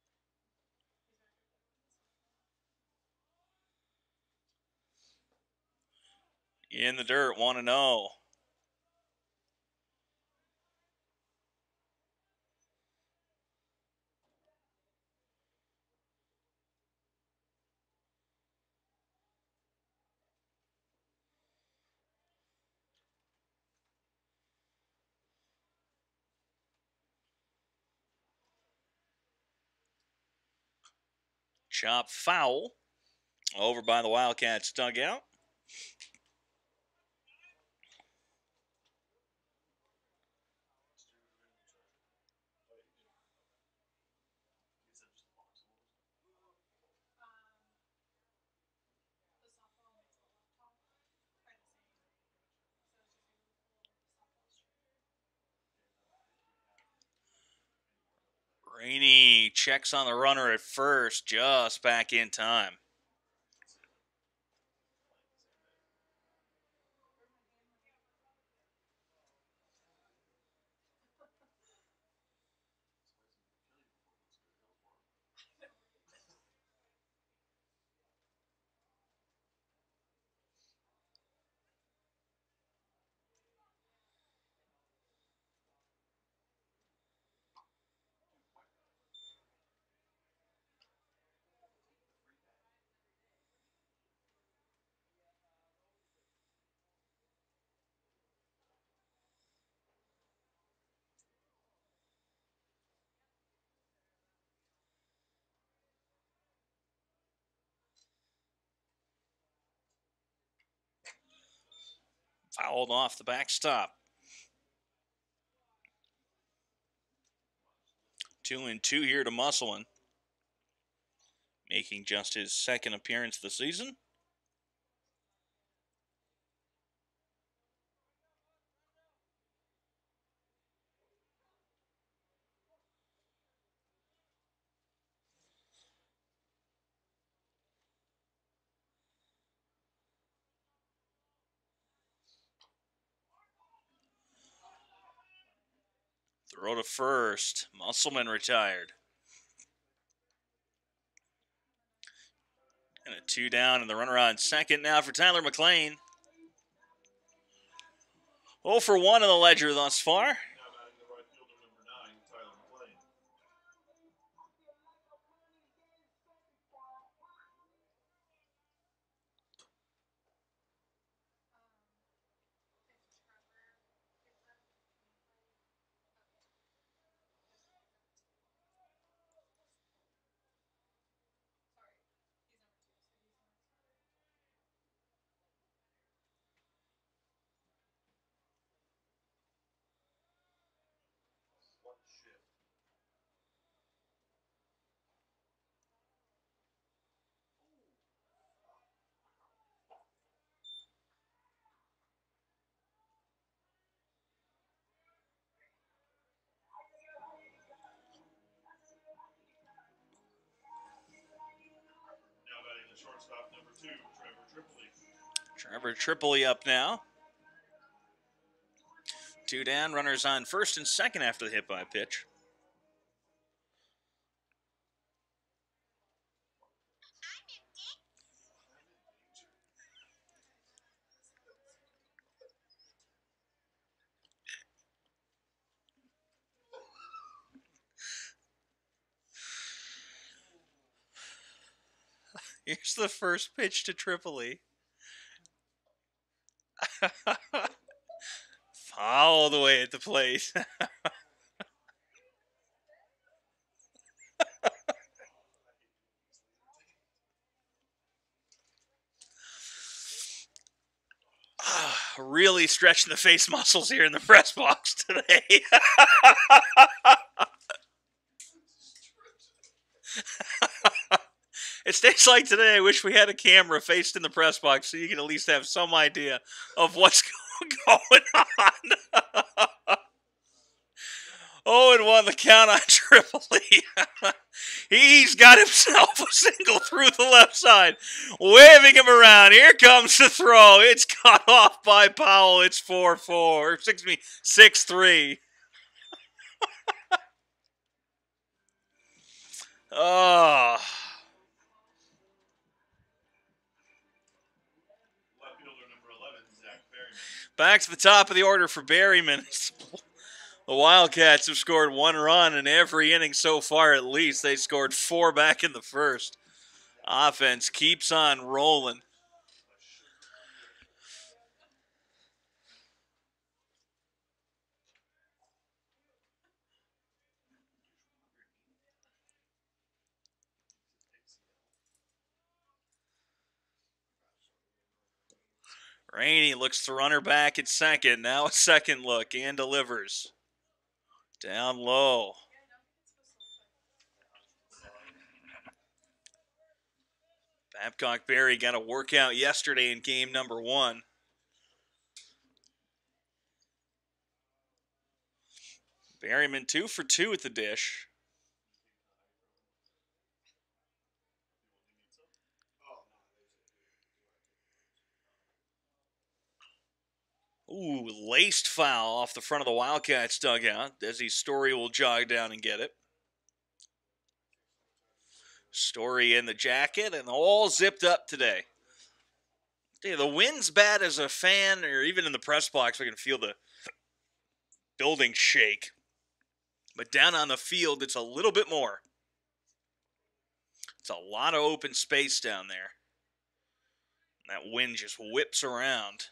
In the dirt, 1-0. Chop foul over by the Wildcats dugout. Rainey checks on the runner at first, just back in time. Fouled off the backstop. 2-2 here to Musselman, making just his second appearance of the season. Throw to first. Musselman retired. And a 2 down, and the runner on second now for Tyler McLean. 0 for 1 in the ledger thus far. Now batting the right fielder, number 9, Tyler McLean. What shift? Now batting the shortstop, number 2, Trevor Tripoli. Trevor Tripoli up now. 2 down, runners on first and second after the hit by pitch. Here's the first pitch to Tripoli. Foul the way at the plate. Really stretching the face muscles here in the press box today. It stays like today. I wish we had a camera faced in the press box so you can at least have some idea of what's going on. 0-1 the count on Tripoli. He's got himself a single through the left side, waving him around. Here comes the throw. It's cut off by Powell. It's 4-4. 6-3. Oh. Left fielder, number 11, Zach Berryman. Back to the top of the order for Berryman. The Wildcats have scored 1 run in every inning so far at least. They scored 4 back in the first. Offense keeps on rolling. Rainey looks the runner back at second. Now a second look and delivers. Down low. Babcock Berry got a workout yesterday in game number 1. Berryman 2 for 2 at the dish. Ooh, laced foul off the front of the Wildcats dugout. Desi Story will jog down and get it. Story in the jacket and all zipped up today. The wind's bad as a fan or even in the press box. I can feel the building shake. But down on the field, it's a little bit more. It's a lot of open space down there. And that wind just whips around.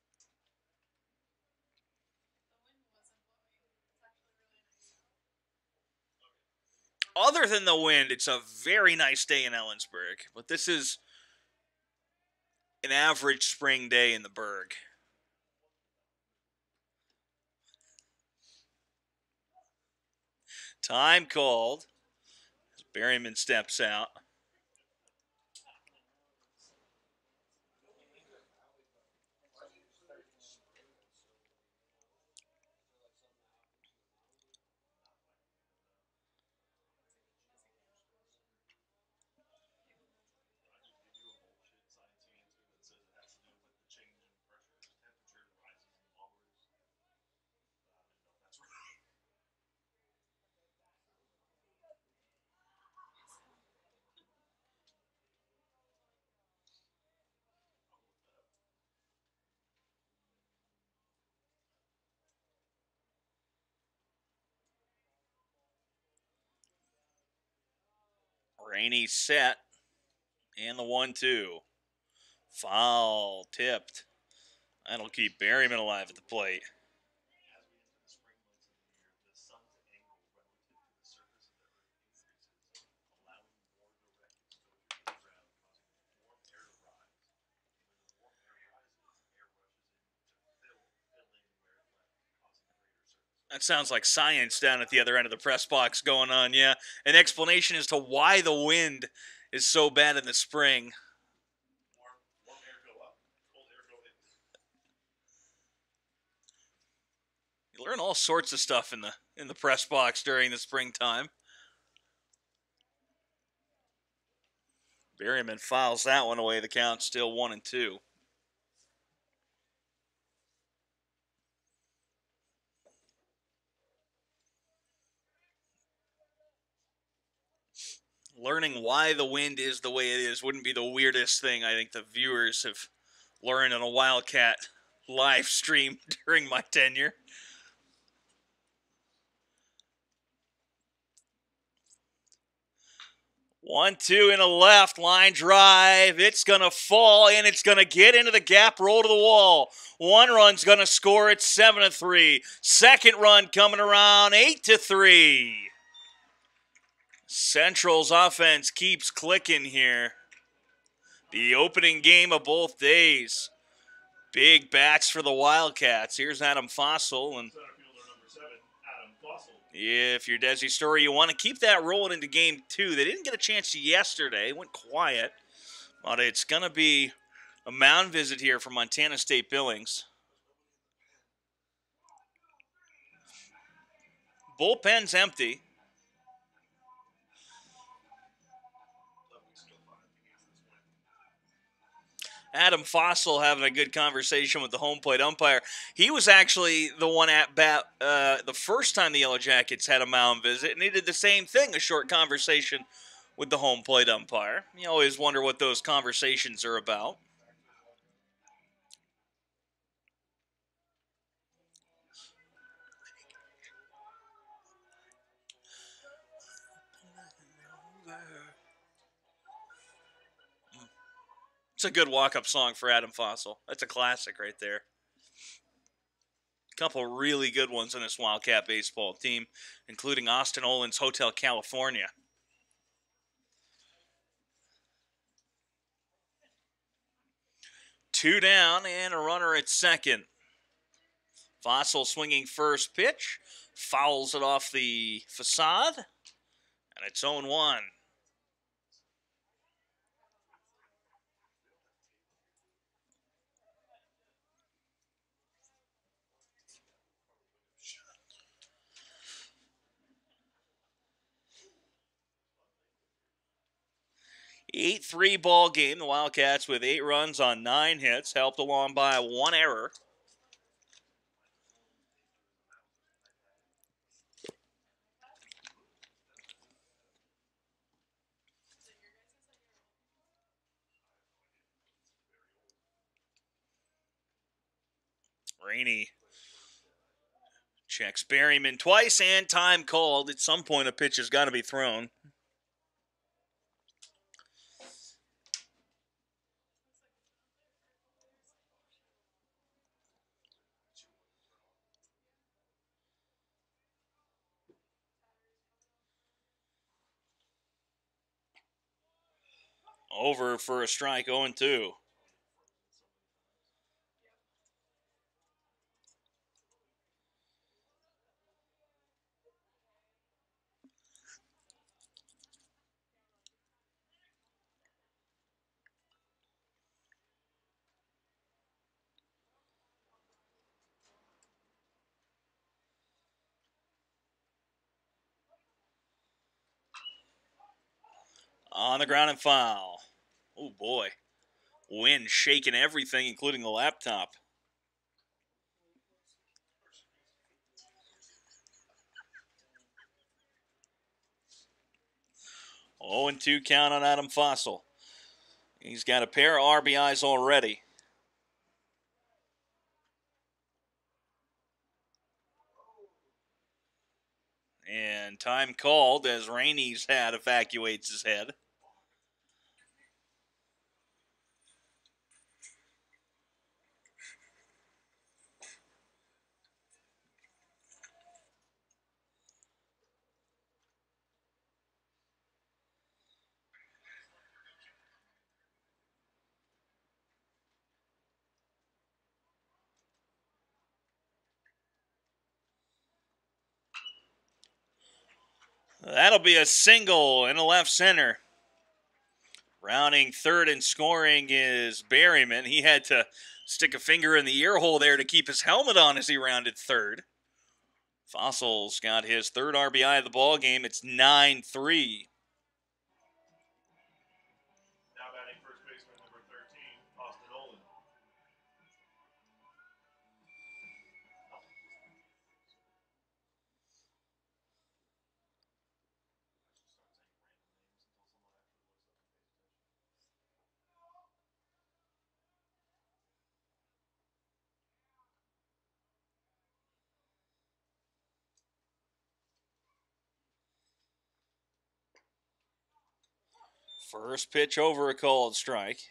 Other than the wind, it's a very nice day in Ellensburg. But this is an average spring day in the Berg. Time called. Berryman steps out. Rainey set. And the 1-2. Foul. Tipped. That'll keep Berryman alive at the plate. That sounds like science down at the other end of the press box going on, yeah. An explanation as to why the wind is so bad in the spring. Warm air go up, cold air go in. You learn all sorts of stuff in the press box during the springtime. Berryman fouls that one away. The count's still 1-2. Learning why the wind is the way it is wouldn't be the weirdest thing I think the viewers have learned on a Wildcat live stream during my tenure. One, two in a left, line drive. It's going to fall, and it's going to get into the gap, roll to the wall. One run's going to score at 7-3. Second run coming around, 8-3. Central's offense keeps clicking here. The opening game of both days. Big bats for the Wildcats. Here's Adam Fossil. And Center fielder number 7, Adam Fossil. if you're Desi Story, you want to keep that rolling into game 2. They didn't get a chance yesterday. It went quiet. But it's going to be a mound visit here for Montana State Billings. Bullpen's empty. Adam Fossil having a good conversation with the home plate umpire. He was actually the one at bat the first time the Yellowjackets had a mound visit, and he did the same thing, a short conversation with the home plate umpire. You always wonder what those conversations are about. It's a good walk-up song for Adam Fossil. That's a classic right there. A couple really good ones in this Wildcat baseball team, including Austin Olin's Hotel California. Two down and a runner at second. Fossil swinging first pitch, fouls it off the facade, and it's 0-1. Eight 3 ball game. The Wildcats with 8 runs on 9 hits, helped along by 1 error. Rainey checks Berryman twice and time called. At some point, a pitch has got to be thrown. Over for a strike, 0-2. On the ground and foul. Oh, boy. Wind shaking everything, including the laptop. Oh, and 2 count on Adam Fossil. He's got a pair of RBIs already. And time called as Rainey's hat evacuates his head. That'll be a single in the left center. Rounding third and scoring is Berryman. He had to stick a finger in the ear hole there to keep his helmet on as he rounded third. Fossil's got his third RBI of the ball game. It's 9-3. Now batting first baseman number 13, Austin Olin. First pitch over a called strike.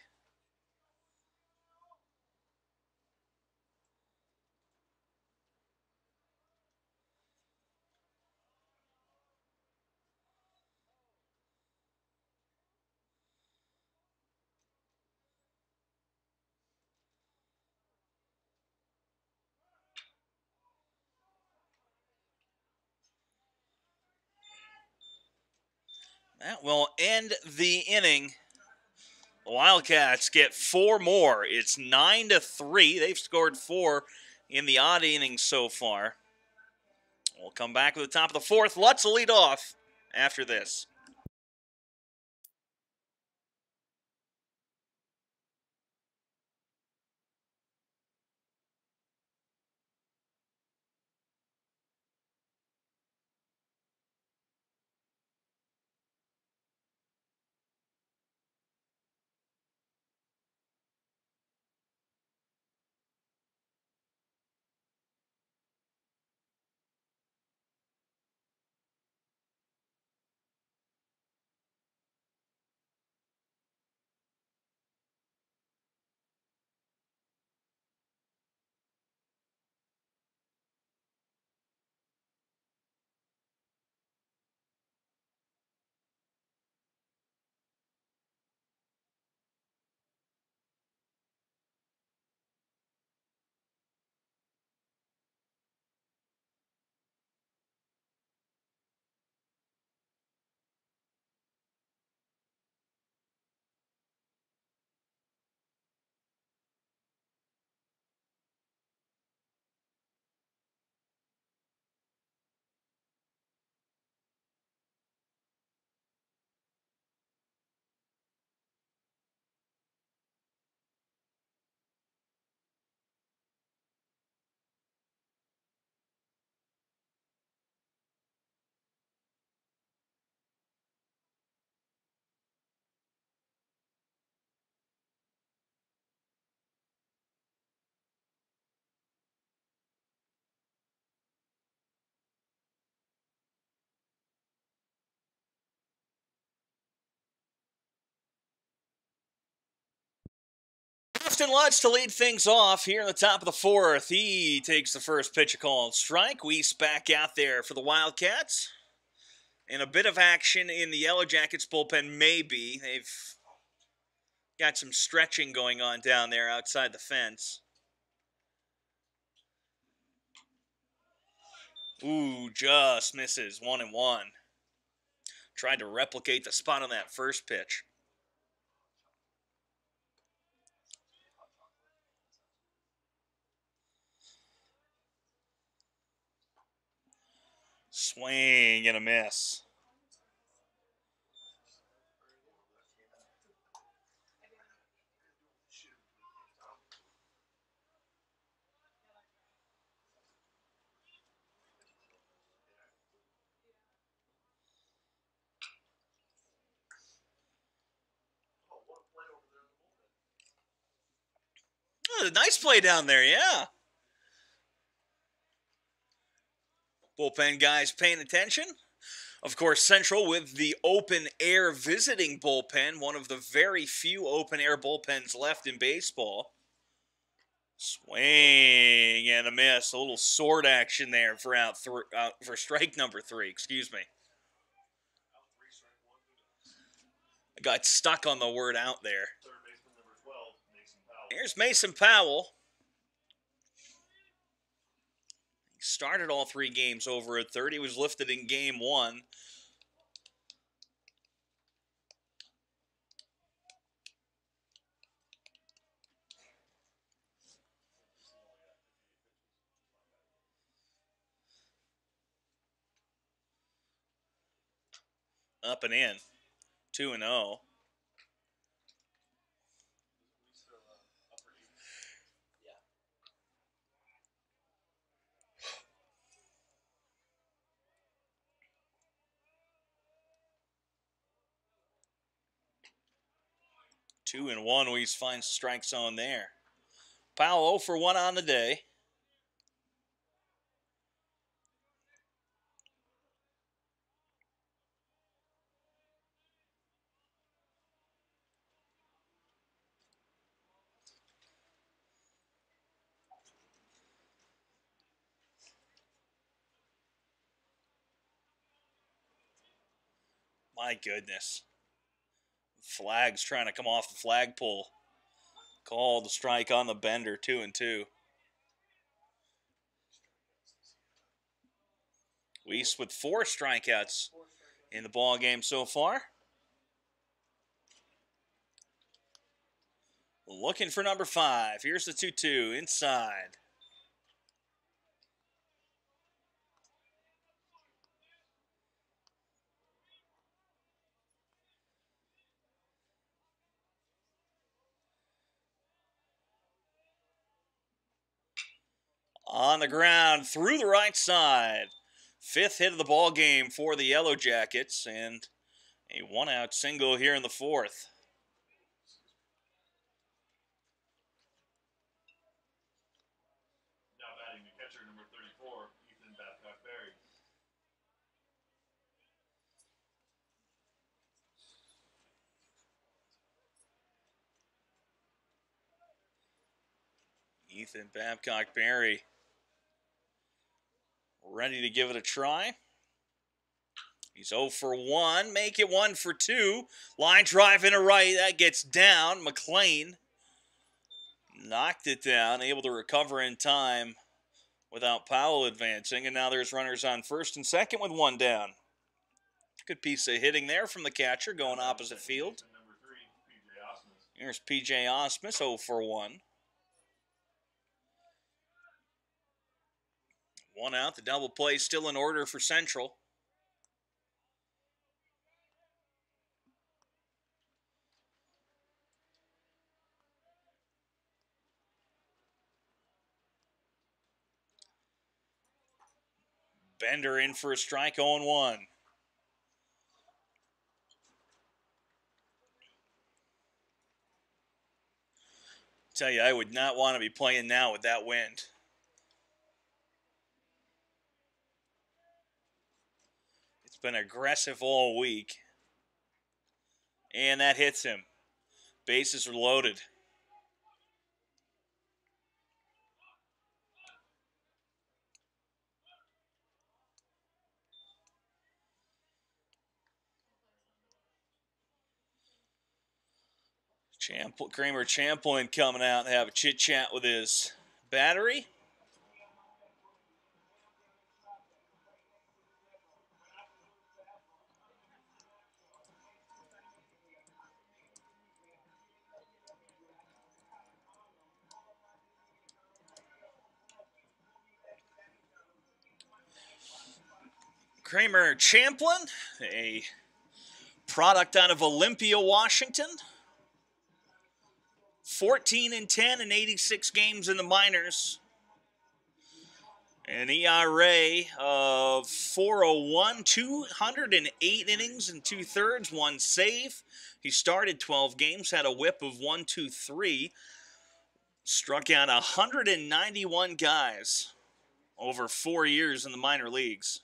That will end the inning. The Wildcats get 4 more. It's 9-3. They've scored 4 in the odd innings so far. We'll come back to the top of the fourth. Lutz will lead off after this. Justin Lutz to lead things off here in the top of the fourth. He takes the first pitch, a called strike. Weiss back out there for the Wildcats. And a bit of action in the Yellowjackets bullpen, maybe. They've got some stretching going on down there outside the fence. Ooh, just misses 1-1. Tried to replicate the spot on that first pitch. Swing and a miss. Oh, nice play down there, yeah. Bullpen guys paying attention. Of course, Central with the open-air visiting bullpen, one of the very few open-air bullpens left in baseball. Swing and a miss. A little sword action there for for strike number 3. Excuse me. I got stuck on the word out there. Third baseman number 12, Mason Powell. Here's Mason Powell. He started all 3 games over at third. He was lifted in game 1. Up and in. 2-0. Two and one, Weiss finds the strike zone there. Powell 0 for 1 on the day. My goodness. Flag's trying to come off the flagpole. Called the strike on the bender, 2-2. Weiss with 4 strikeouts in the ball game so far. Looking for number 5. Here's the 2-2 inside. On the ground, through the right side. 5th hit of the ball game for the Yellowjackets, and a 1-out single here in the 4th. Now batting the catcher, number 34, Ethan Babcock-Berry. Ethan Babcock-Berry ready to give it a try. He's 0 for 1. Make it 1 for 2. Line drive in a right. That gets down. McLean knocked it down. Able to recover in time without Powell advancing. And now there's runners on first and second with 1 down. Good piece of hitting there from the catcher going opposite field. Number 3, P.J. Osmus. Here's P.J. Osmus, 0 for 1. 1 out. The double play still in order for Central. Bender in for a strike, 0-1. Tell you, I would not want to be playing now with that wind. It's been aggressive all week. And that hits him. Bases are loaded. Kramer Champlin coming out and have a chit-chat with his battery. Kramer Champlin, a product out of Olympia, Washington. 14-10 in 86 games in the minors. An ERA of 4.01, 208 innings and 2/3, 1 save. He started 12 games, had a whip of 1.23. Struck out 191 guys over 4 years in the minor leagues.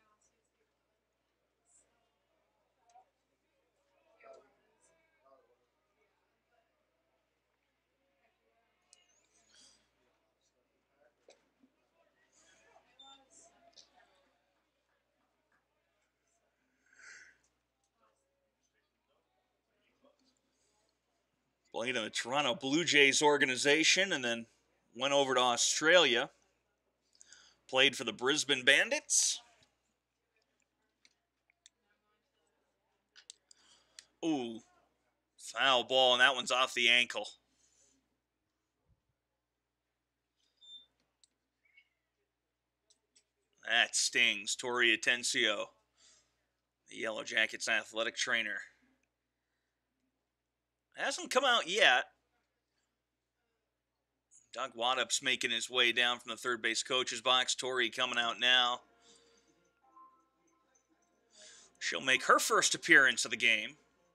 Played in the Toronto Blue Jays organization and then went over to Australia. Played for the Brisbane Bandits. Ooh, foul ball, and that one's off the ankle. That stings. Tori Atencio, the Yellowjackets athletic trainer. Hasn't come out yet. Doug Waddup's making his way down from the third base coach's box. Tori coming out now. She'll make her first appearance of the game.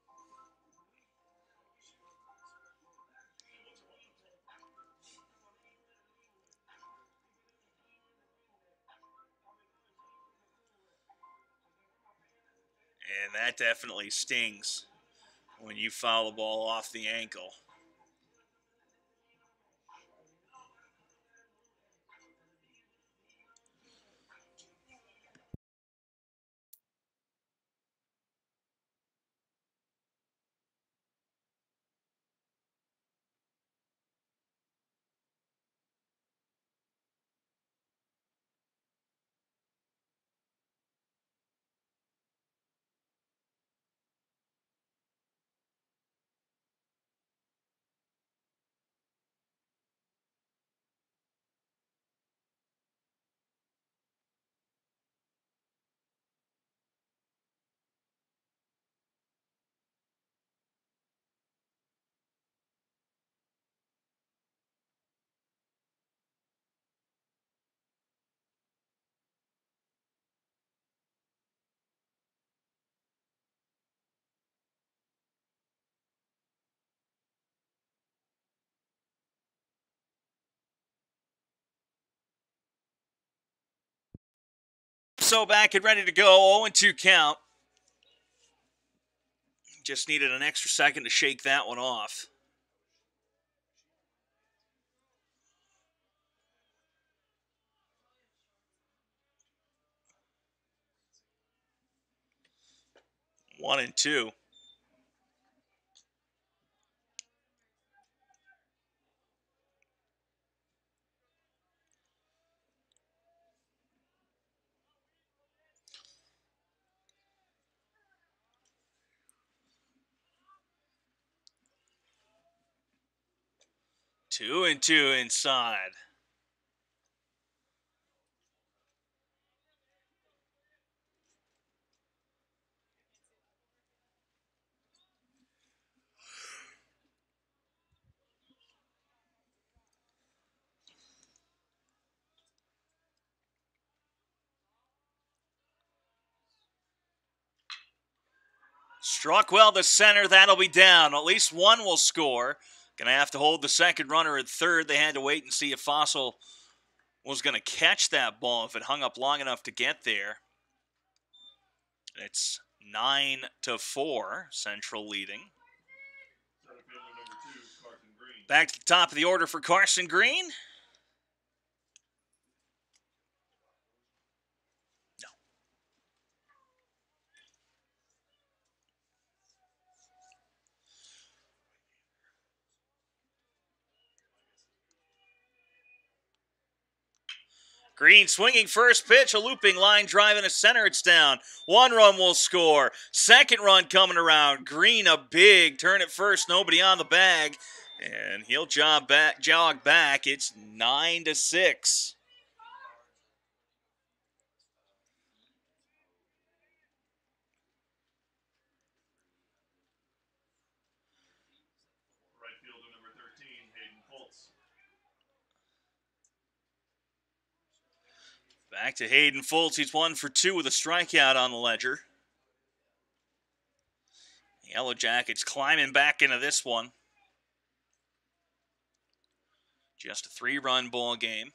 And that definitely stings when you foul the ball off the ankle. So back and ready to go. 0-2 count. Just needed an extra second to shake that one off. One and two. Two and two inside. Struck well to center. That'll be down. At least one will score. Going to have to hold the second runner at third. They had to wait and see if Fossil was going to catch that ball if it hung up long enough to get there. It's 9-4. Central leading. Back to the top of the order for Carson Green. Green swinging first pitch, a looping line drive in a center. It's down. One run will score. Second run coming around. Green a big turn at first. Nobody on the bag. And he'll jog back. It's 9-6. Right fielder number 13, Hayden Fultz. Back to Hayden Fultz. He's 1 for 2 with a strikeout on the ledger. Yellow Jackets climbing back into this one. Just a 3-run ball game.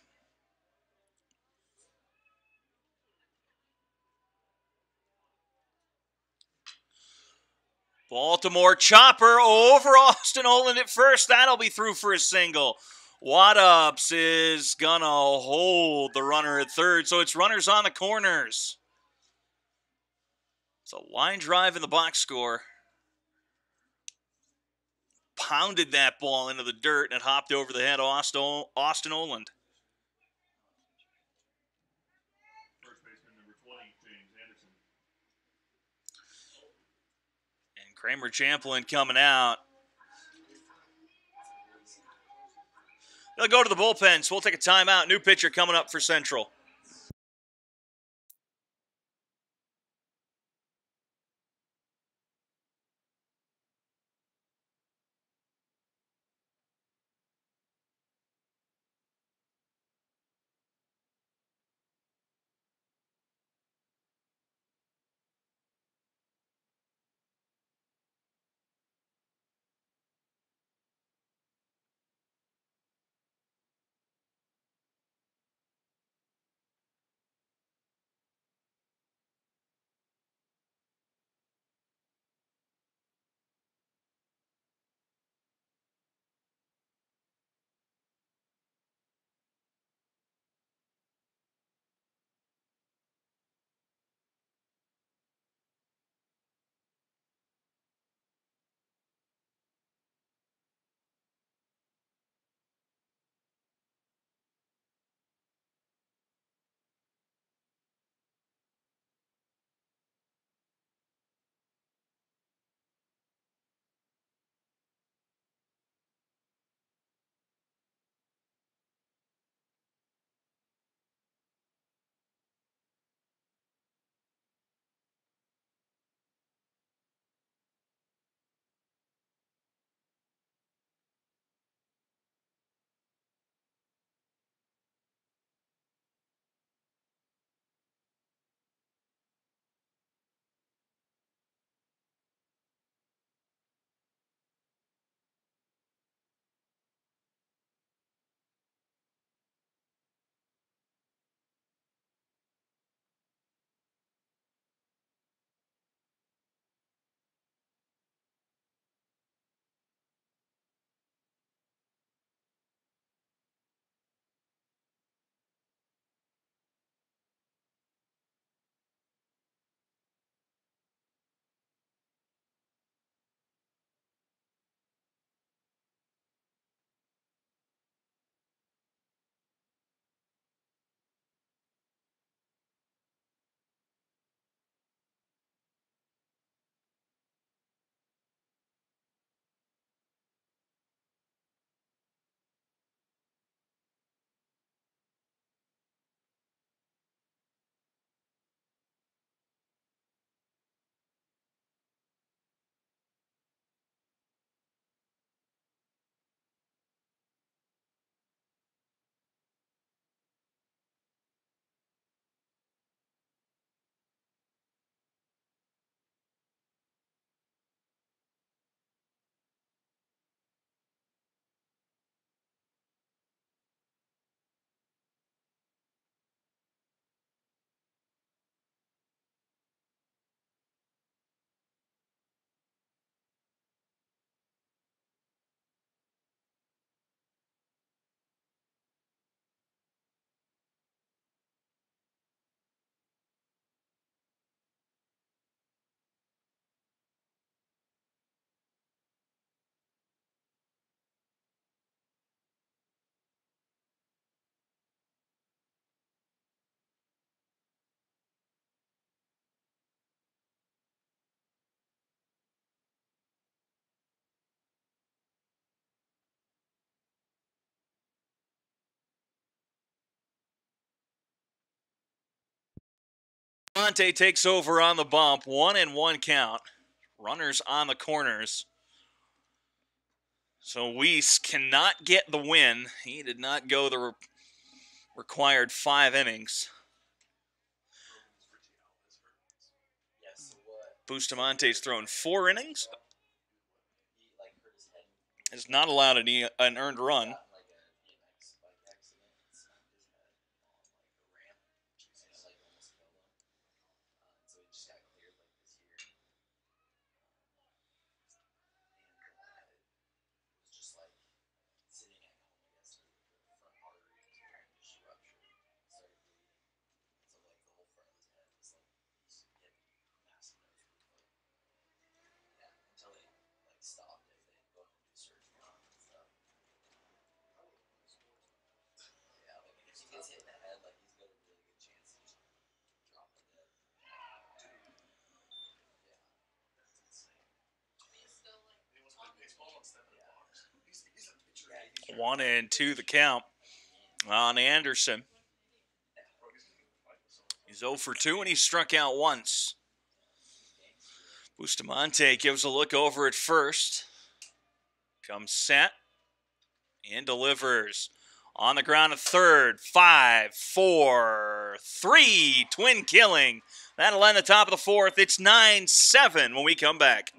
Baltimore chopper over Austin Oland at first. That'll be through for a single. Waddups is going to hold the runner at third, so it's runners on the corners. It's a line drive in the box score. Pounded that ball into the dirt and it hopped over the head of Austin Oland. First baseman number 20, James Anderson. And Kramer Champlin coming out. They'll go to the bullpen, so we'll take a timeout. New pitcher coming up for Central. Monte takes over on the bump. 1-1 count. Runners on the corners. So Weiss cannot get the win. He did not go the required 5 innings. Bustamonte's thrown 4 innings. Has not allowed an earned run. One and two the count on Anderson. He's 0 for 2 and he struck out once. Bustamante gives a look over at first. Comes set and delivers. On the ground at third. 5, 4, 3. Twin killing. That'll end the top of the fourth. It's 9-7 when we come back.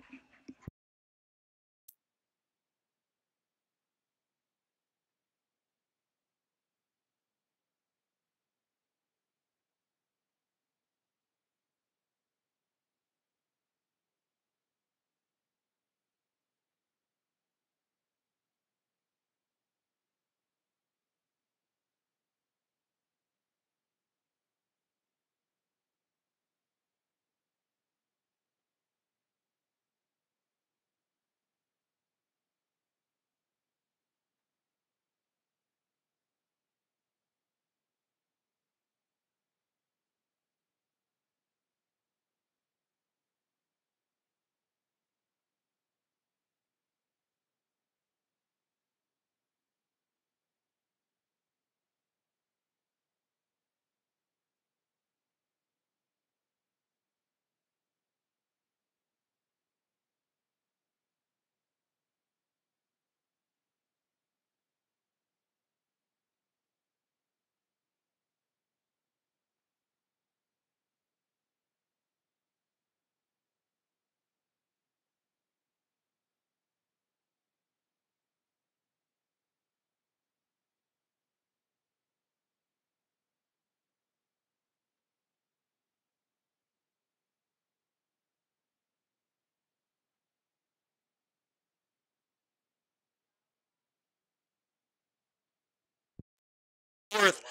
Fourth.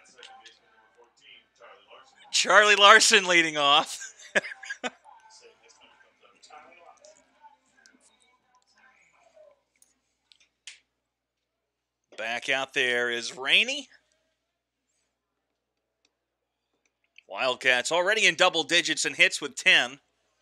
Charlie Larson leading off. Back out there is Rainey. Wildcats already in double digits in hits with 10.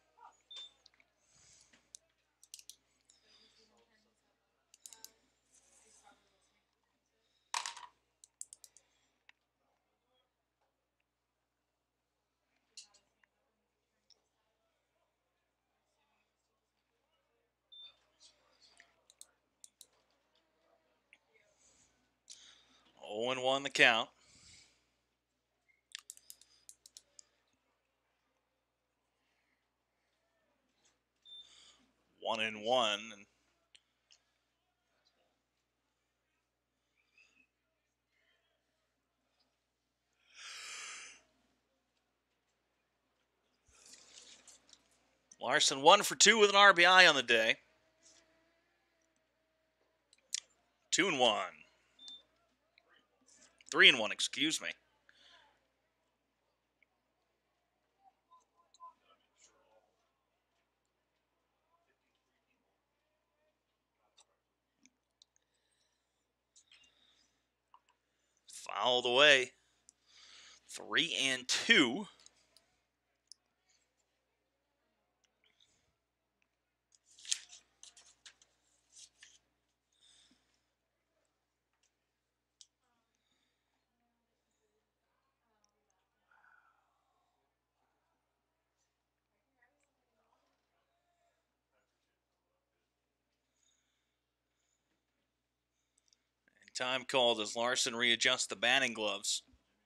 Oh and 1 the count. 1 and 1. Larson 1 for 2 with an RBI on the day. 2 and 1. 3 and 1, excuse me. Fouled away. 3 and 2. Time called as Larson readjusts the batting gloves.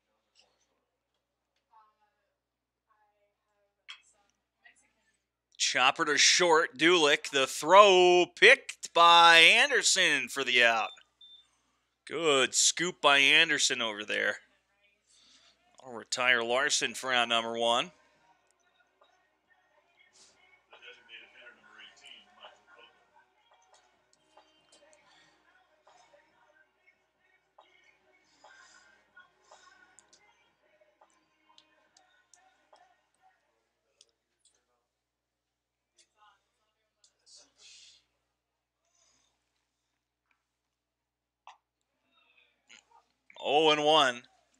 Chopper to short. Dulick. The throw picked by Anderson for the out. Good scoop by Anderson over there. I'll retire Larson for out number 1. Oh and 1.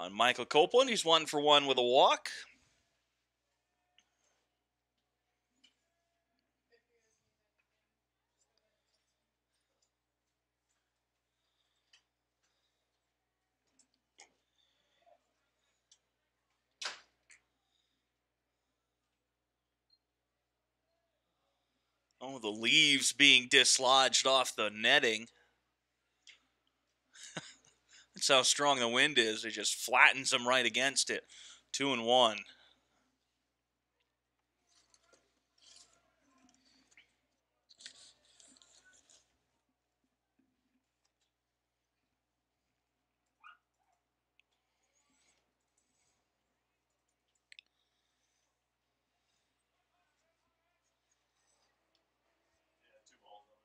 On Michael Copeland, he's 1 for 1 with a walk. Oh, the leaves being dislodged off the netting. That's how strong the wind is. It just flattens them right against it. 2-1. Yeah, 2 balls on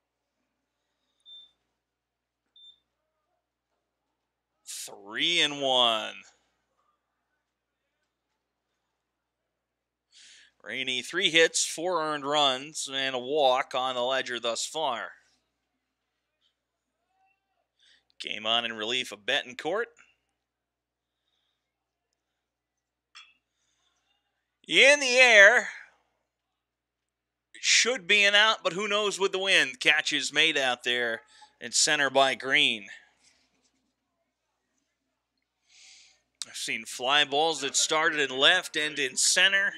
it. 3-1. Rainey, 3 hits, 4 earned runs, and a walk on the ledger thus far. Came on in relief of Betancourt. In the air. It should be an out, but who knows with the wind. Catch is made out there in center by Green. I've seen fly balls that started in left and in center.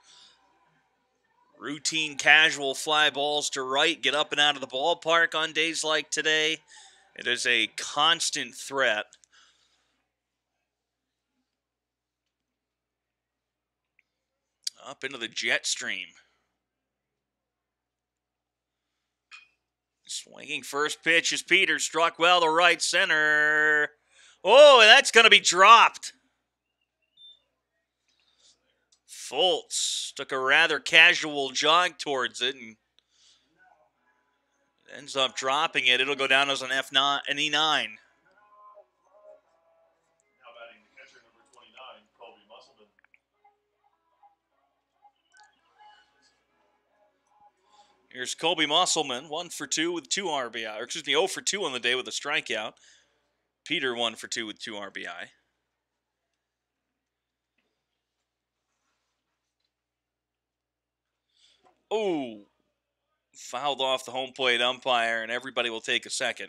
Routine, casual fly balls to right, get up and out of the ballpark on days like today. It is a constant threat. Up into the jet stream. Swinging first pitch is Peter, struck well to right center. Oh, and that's going to be dropped. Fultz took a rather casual jog towards it and ends up dropping it. It'll go down as an F9, an E9. Now batting the catcher, number 29, Colby Musselman. Here's Colby Musselman, 1 for 2 with 2 RBI. Or excuse me, 0 for 2 on the day with a strikeout. Peter 1 for 2 with 2 RBI. Oh, fouled off the home plate umpire, and everybody will take a second.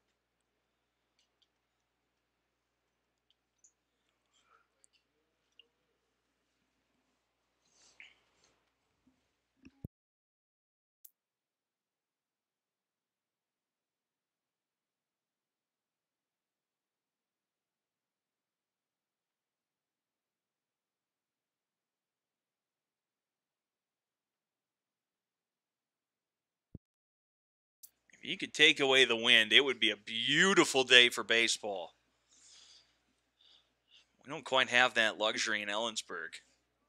If you could take away the wind, it would be a beautiful day for baseball. We don't quite have that luxury in Ellensburg.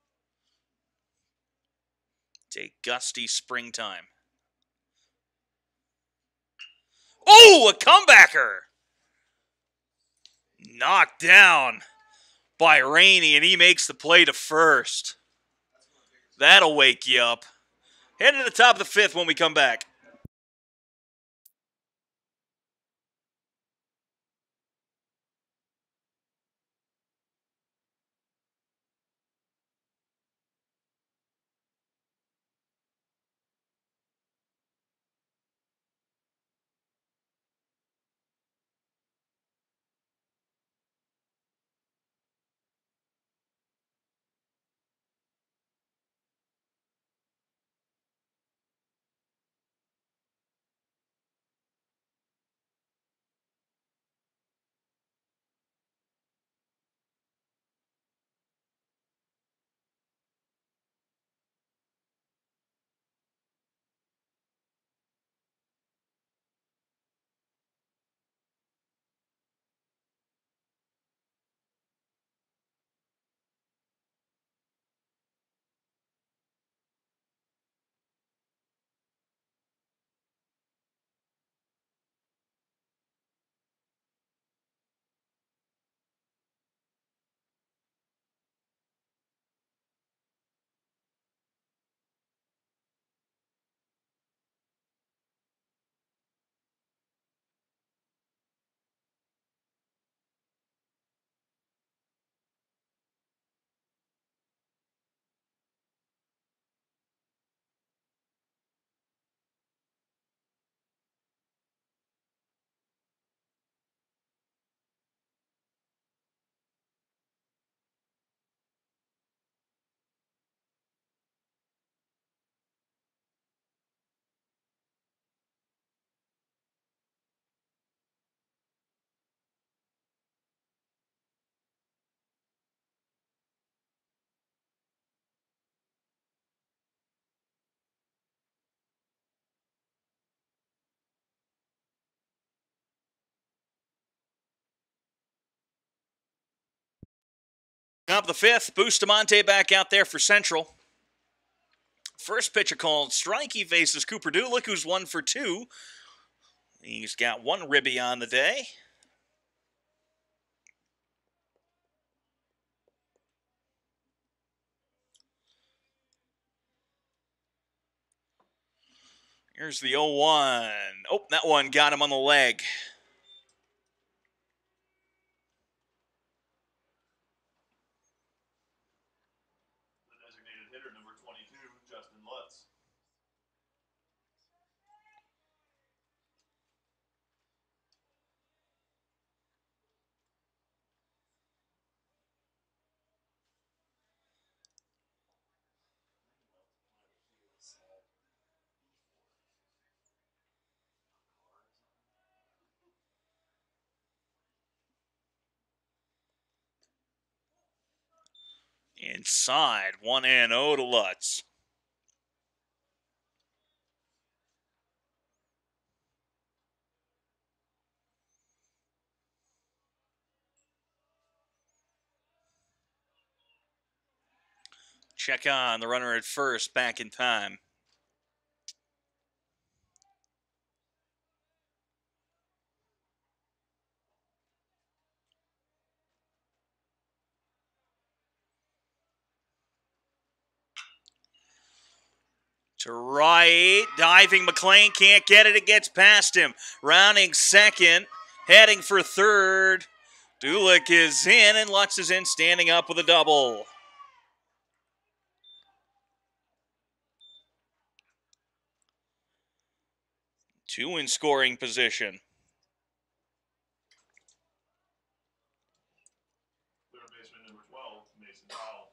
It's a gusty springtime. Oh, a comebacker! Knocked down by Rainey, and he makes the play to first. That'll wake you up. Head to the top of the 5th when we come back. Top of the fifth, Bustamante back out there for Central. First pitch called strike. He faces Cooper Dulick, who's 1 for 2. He's got 1 ribby on the day. Here's the 0-1. Oh, that one got him on the leg. The designated hitter, number 22, Justin Lutz. Inside, 1-0 to Lutz. Check on the runner at first, back in time. To right, diving McLean can't get it. It gets past him. Rounding second, heading for third. Dulick is in, and Lutz is in, standing up with a double. 2 in scoring position. Third baseman, number 12, Mason Powell.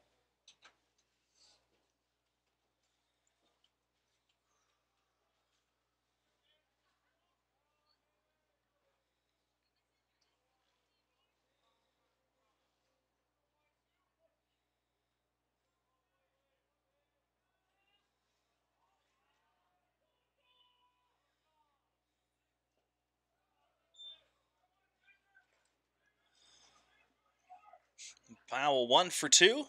Powell 1 for 2.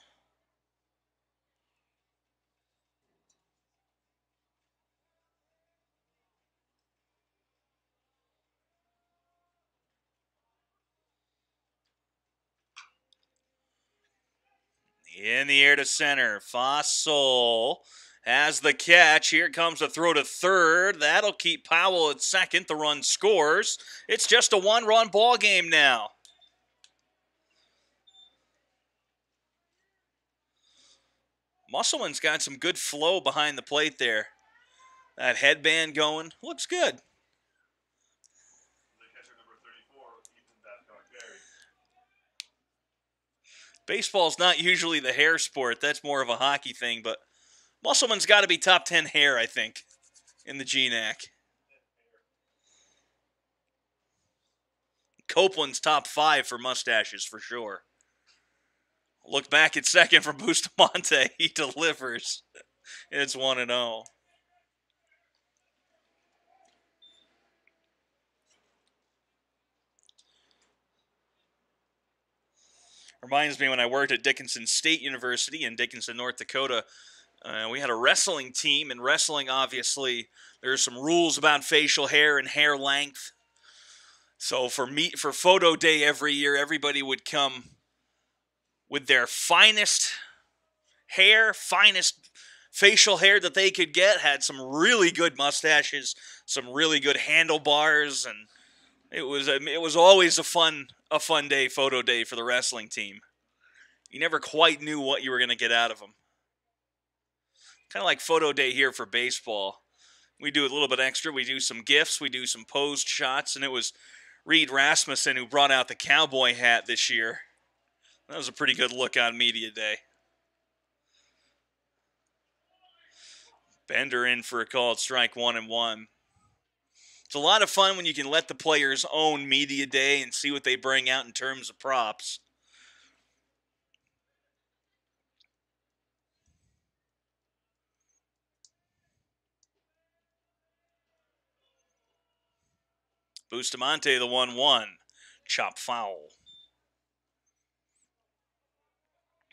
In the air to center. Fossil has the catch. Here comes a throw to third. That'll keep Powell at second. The run scores. It's just a 1-run ball game now. Musselman's got some good flow behind the plate there. That headband going. Looks good. The catcher, number 34, Ethan Babcock-Berry. Baseball's not usually the hair sport. That's more of a hockey thing, but Musselman's got to be top 10 hair, I think, in the GNAC. Copeland's top 5 for mustaches, for sure. Look back at second from Bustamante. He delivers. It's 1-0. Reminds me when I worked at Dickinson State University in Dickinson, North Dakota. We had a wrestling team, and wrestling, obviously, there's some rules about facial hair and hair length. So for photo day every year, everybody would come with their finest hair, finest facial hair that they could get. Had some really good mustaches, some really good handlebars, and it was always a fun day, photo day for the wrestling team. You never quite knew what you were going to get out of them. Kind of like photo day here for baseball. We do a little bit extra. We do some gifts. We do some posed shots, and it was Reed Rasmussen who brought out the cowboy hat this year. That was a pretty good look on media day. Bender in for a called strike, 1-1. It's a lot of fun when you can let the players own media day and see what they bring out in terms of props. Bustamante, the 1-1. Chop foul.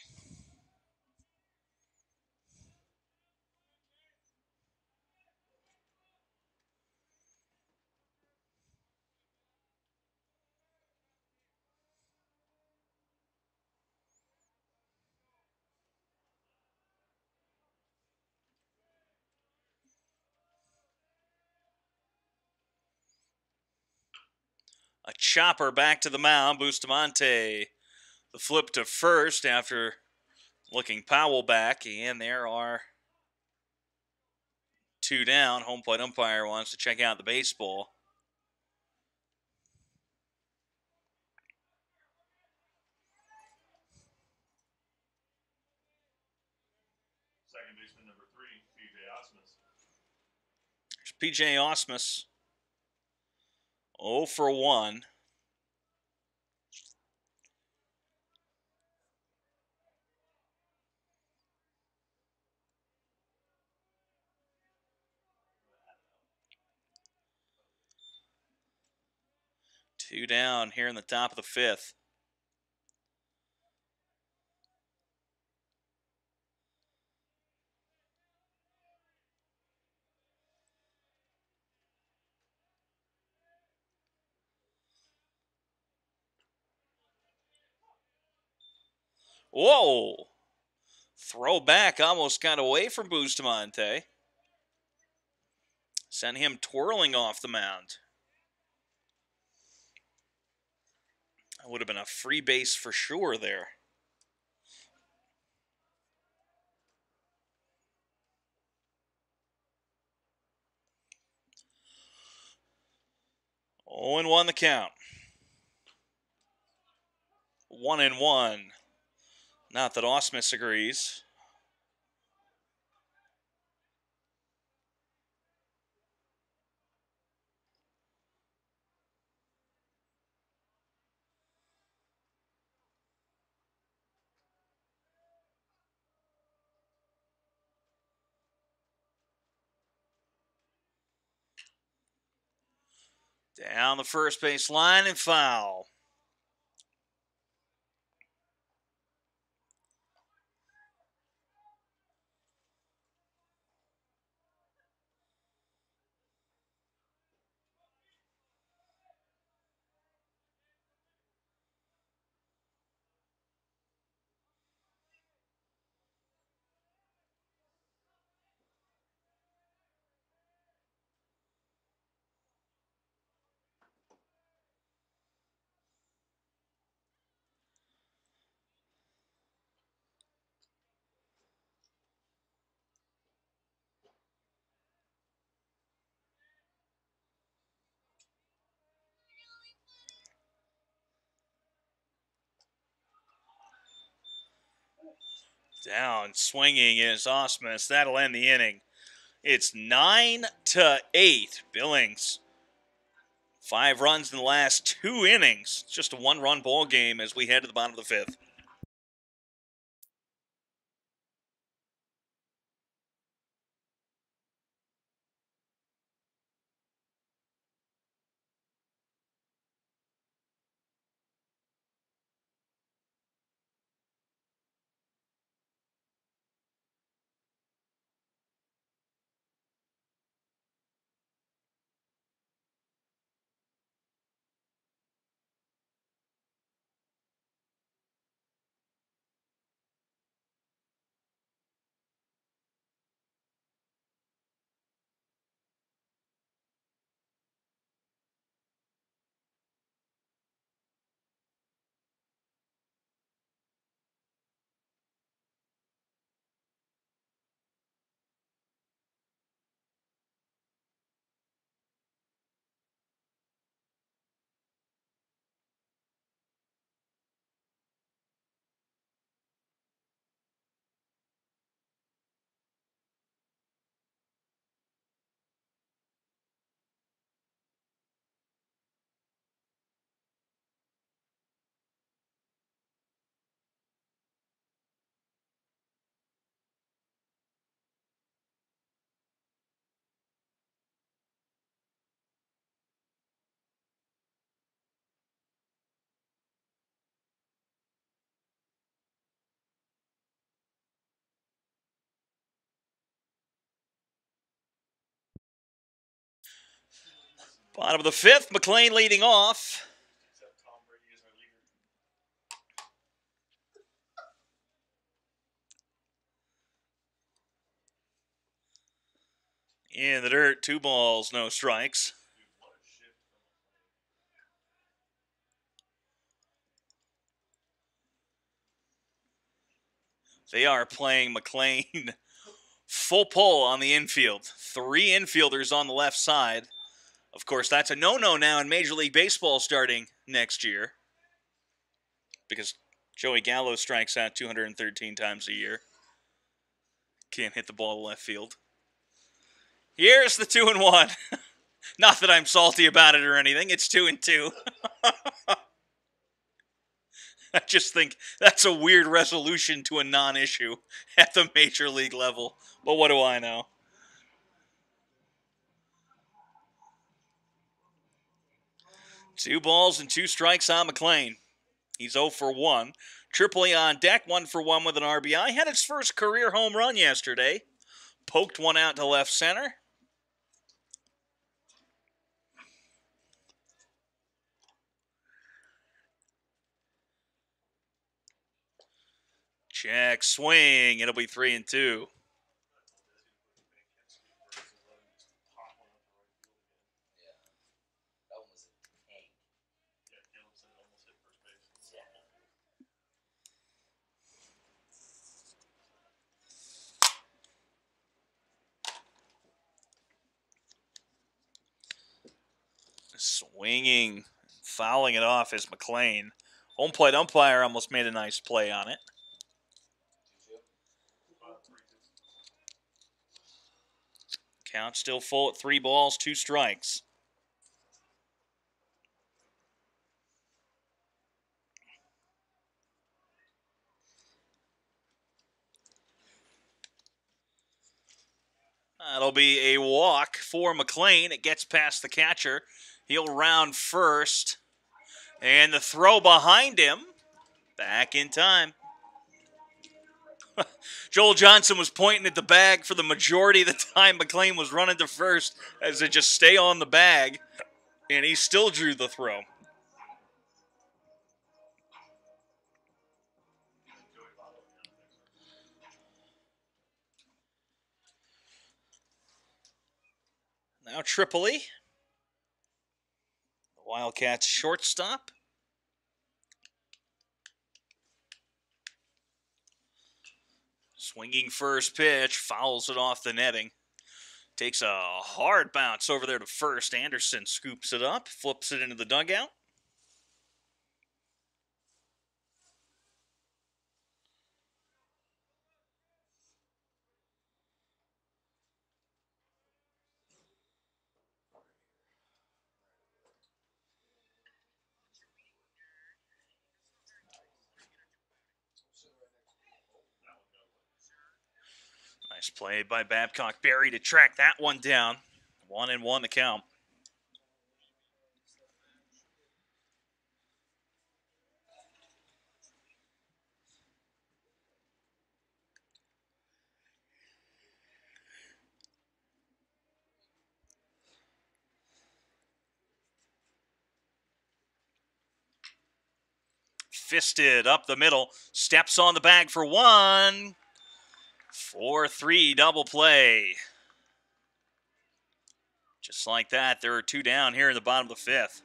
A chopper back to the mound. Bustamante, the flip to first after looking Powell back, and there are 2 down. Home plate umpire wants to check out the baseball. Second baseman number 3, P.J. Osmus. There's P.J. Osmus. 0 for 1. Two down here in the top of the 5th. Whoa! Throw back almost got away from Bustamante. Sent him twirling off the mound. That would have been a free base for sure there. Oh, and 1 the count. 1-1. Not that Osmus agrees. Down the first base line and foul. Down, swinging is Osmus. That'll end the inning. It's 9-8. Billings. 5 runs in the last 2 innings. Just a 1-run ball game as we head to the bottom of the 5th. Bottom of the 5th, McLean leading off. Except Tom Brady is our leader. In the dirt, 2 balls, no strikes. Dude, what a shift from McLean. They are playing McLean full pull on the infield. 3 infielders on the left side. Of course, that's a no-no now in Major League Baseball starting next year, because Joey Gallo strikes out 213 times a year. Can't hit the ball to left field. Here's the 2-1. Not that I'm salty about it or anything. It's 2-2. I just think that's a weird resolution to a non-issue at the major league level. But what do I know? Two balls and 2 strikes on McLean. He's 0 for 1. Tripoli on deck, 1 for 1 with an RBI. Had his first career home run yesterday. Poked one out to left center. Check, swing. It'll be 3-2. Swinging, fouling it off is McLean. Home plate umpire almost made a nice play on it. Count still full at 3 balls, 2 strikes. That'll be a walk for McLean. It gets past the catcher. He'll round first. And the throw behind him. Back in time. Joel Johnson was pointing at the bag for the majority of the time McLean was running to first as they just stay on the bag. And he still drew the throw. Now Tripoli. The Wildcats shortstop. Swinging first pitch, fouls it off the netting. Takes a hard bounce over there to first. Anderson scoops it up, flips it into the dugout. Nice play by Babcock Berry to track that one down. 1-1 the count. Fisted up the middle. Steps on the bag for 1. 4-3 double play. Just like that, there are 2 down here in the bottom of the 5th.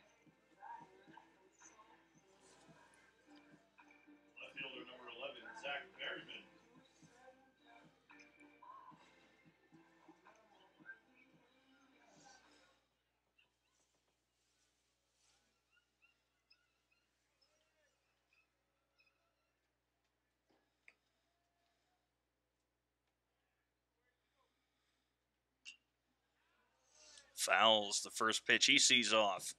Left fielder number 11, Zach Merriman. Fouls the first pitch he sees off.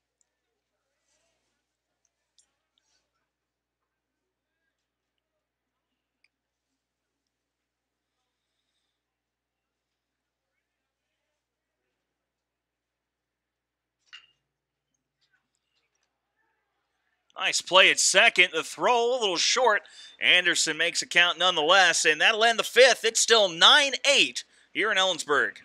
Nice play at second. The throw a little short. Anderson makes a count nonetheless, and that'll end the 5th. It's still 9-8 here in Ellensburg.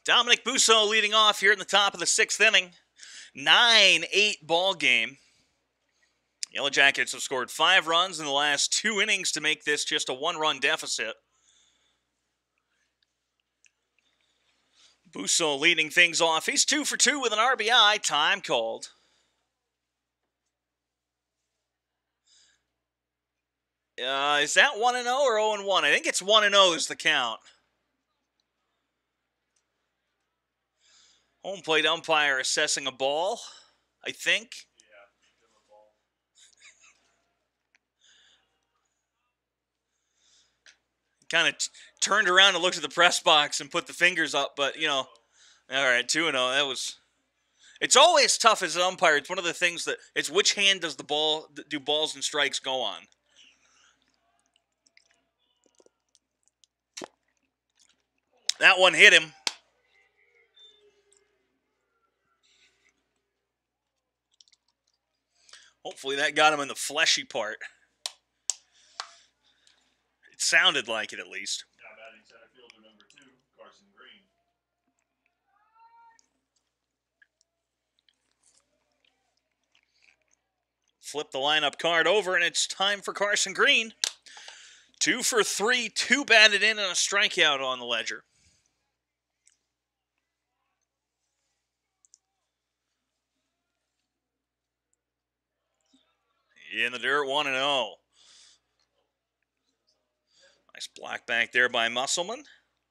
Dominic Busso leading off here in the top of the 6th inning. 9-8 ball game. Yellow Jackets have scored 5 runs in the last 2 innings to make this just a 1-run deficit. Busso leading things off. He's 2 for 2 with an RBI. Time called. Is that 1-0 or 0-1? I think it's 1-0 is the count. Home plate umpire assessing a ball, I think. Yeah, give him a ball. Kind of turned around and looked at the press box and put the fingers up, but, you know, all right, 2-0. That was... It's always tough as an umpire. It's one of the things that... It's which hand does the ball... Do balls and strikes go on? That one hit him. Hopefully that got him in the fleshy part. It sounded like it, at least. Now batting center fielder number 2, Carson Green. Flip the lineup card over, and it's time for Carson Green. 2 for 3, 2 batted in, and a strikeout on the ledger. In the dirt, 1-0. Nice block back there by Musselman.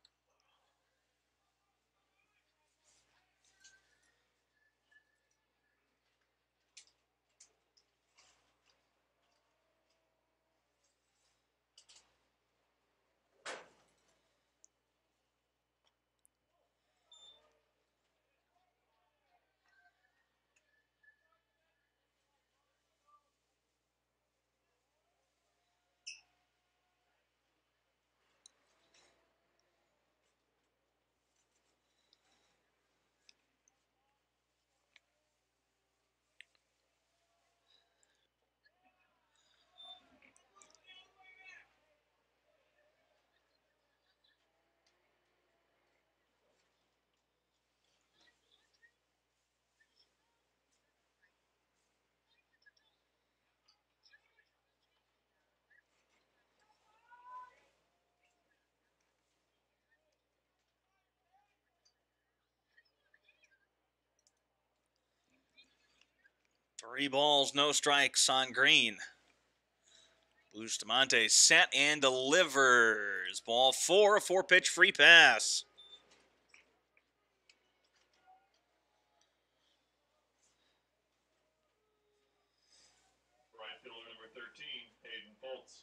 Three balls, no strikes on Green. Bustamante set and delivers. Ball 4, a 4-pitch free pass. Right fielder number 13, Hayden Foltz.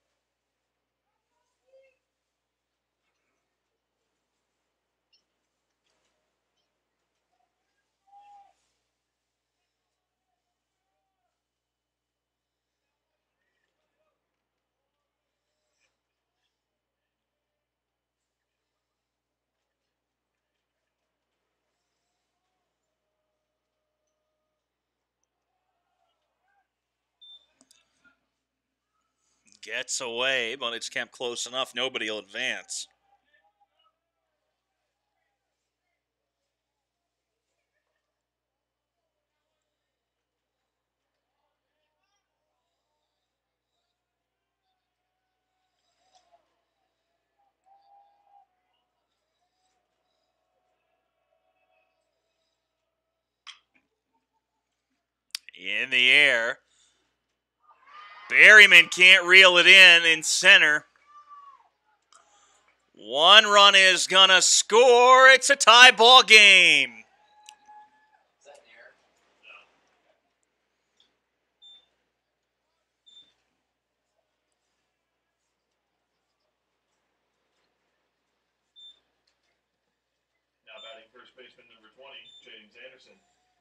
Gets away, but it's kept close enough. Nobody will advance. In the air. Berryman can't reel it in center. 1 run is going to score. It's a tie ball game. Is that an error? Now batting first baseman number 20, James Anderson.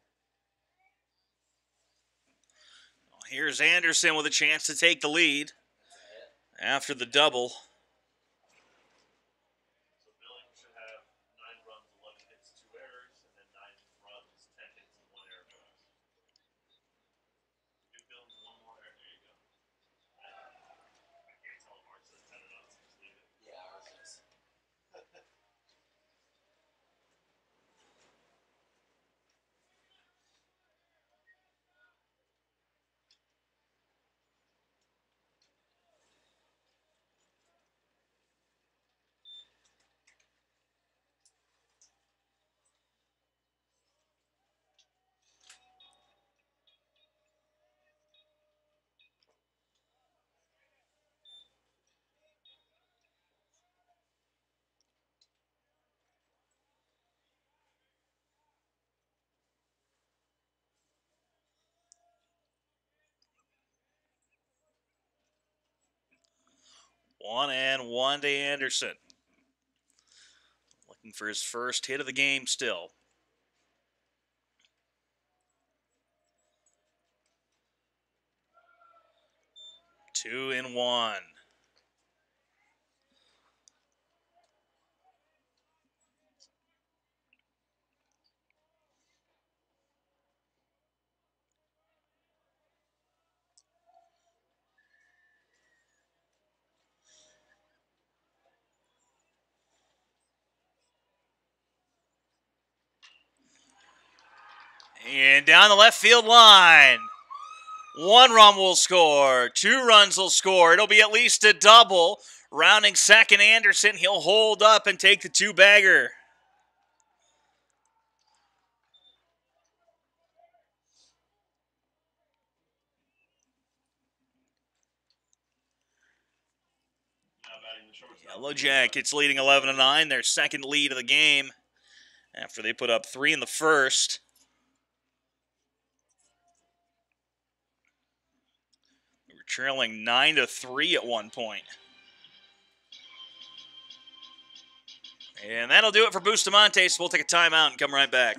Here's Anderson with a chance to take the lead after the double. So Billings should have 9 runs, 11 hits, 2 errors, and then 9 runs, 10 hits, and 1 error for us. Give Billings 1 more error. There you go. I can't tell if ours says 10 or not, so just leave it. Yeah, ours is. 1-1 to Anderson. Looking for his first hit of the game still. Two and one. And down the left field line. 1 run will score. 2 runs will score. It'll be at least a double. Rounding second, Anderson. He'll hold up and take the 2-bagger. Yellowjackets leading 11-9. Their second lead of the game after they put up 3 in the first. They were trailing 9-3 at one point. And that'll do it for Bustamante, so we'll take a timeout and come right back.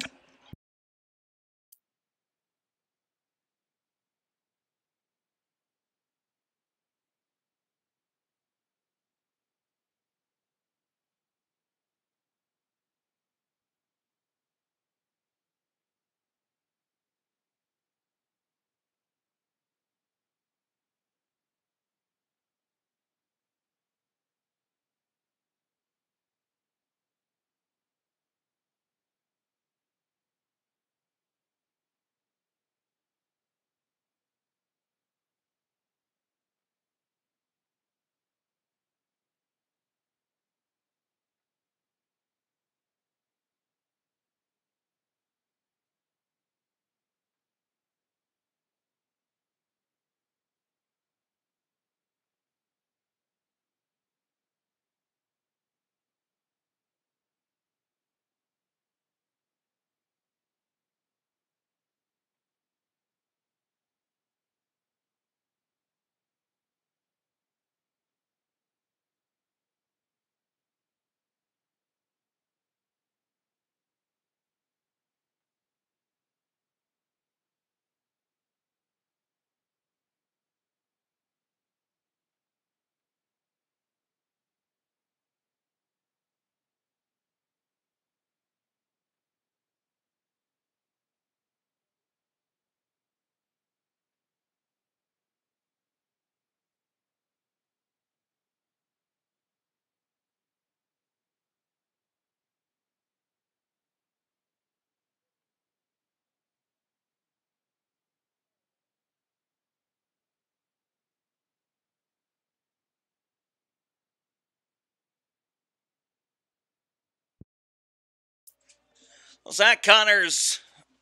Well, Zach Connors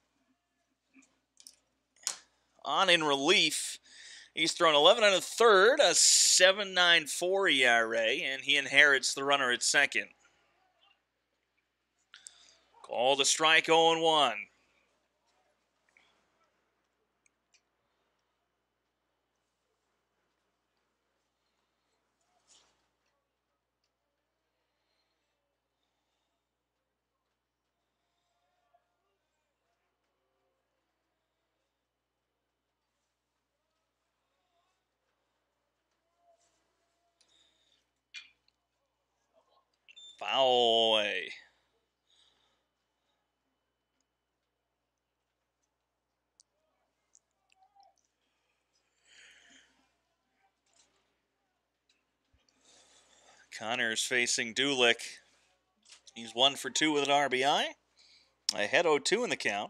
on in relief. He's thrown 11 and a third, a 7.94 ERA, and he inherits the runner at second. Called a strike 0-1. Foul away. Connors facing Dulick. He's 1 for 2 with an RBI. Ahead 0-2 in the count.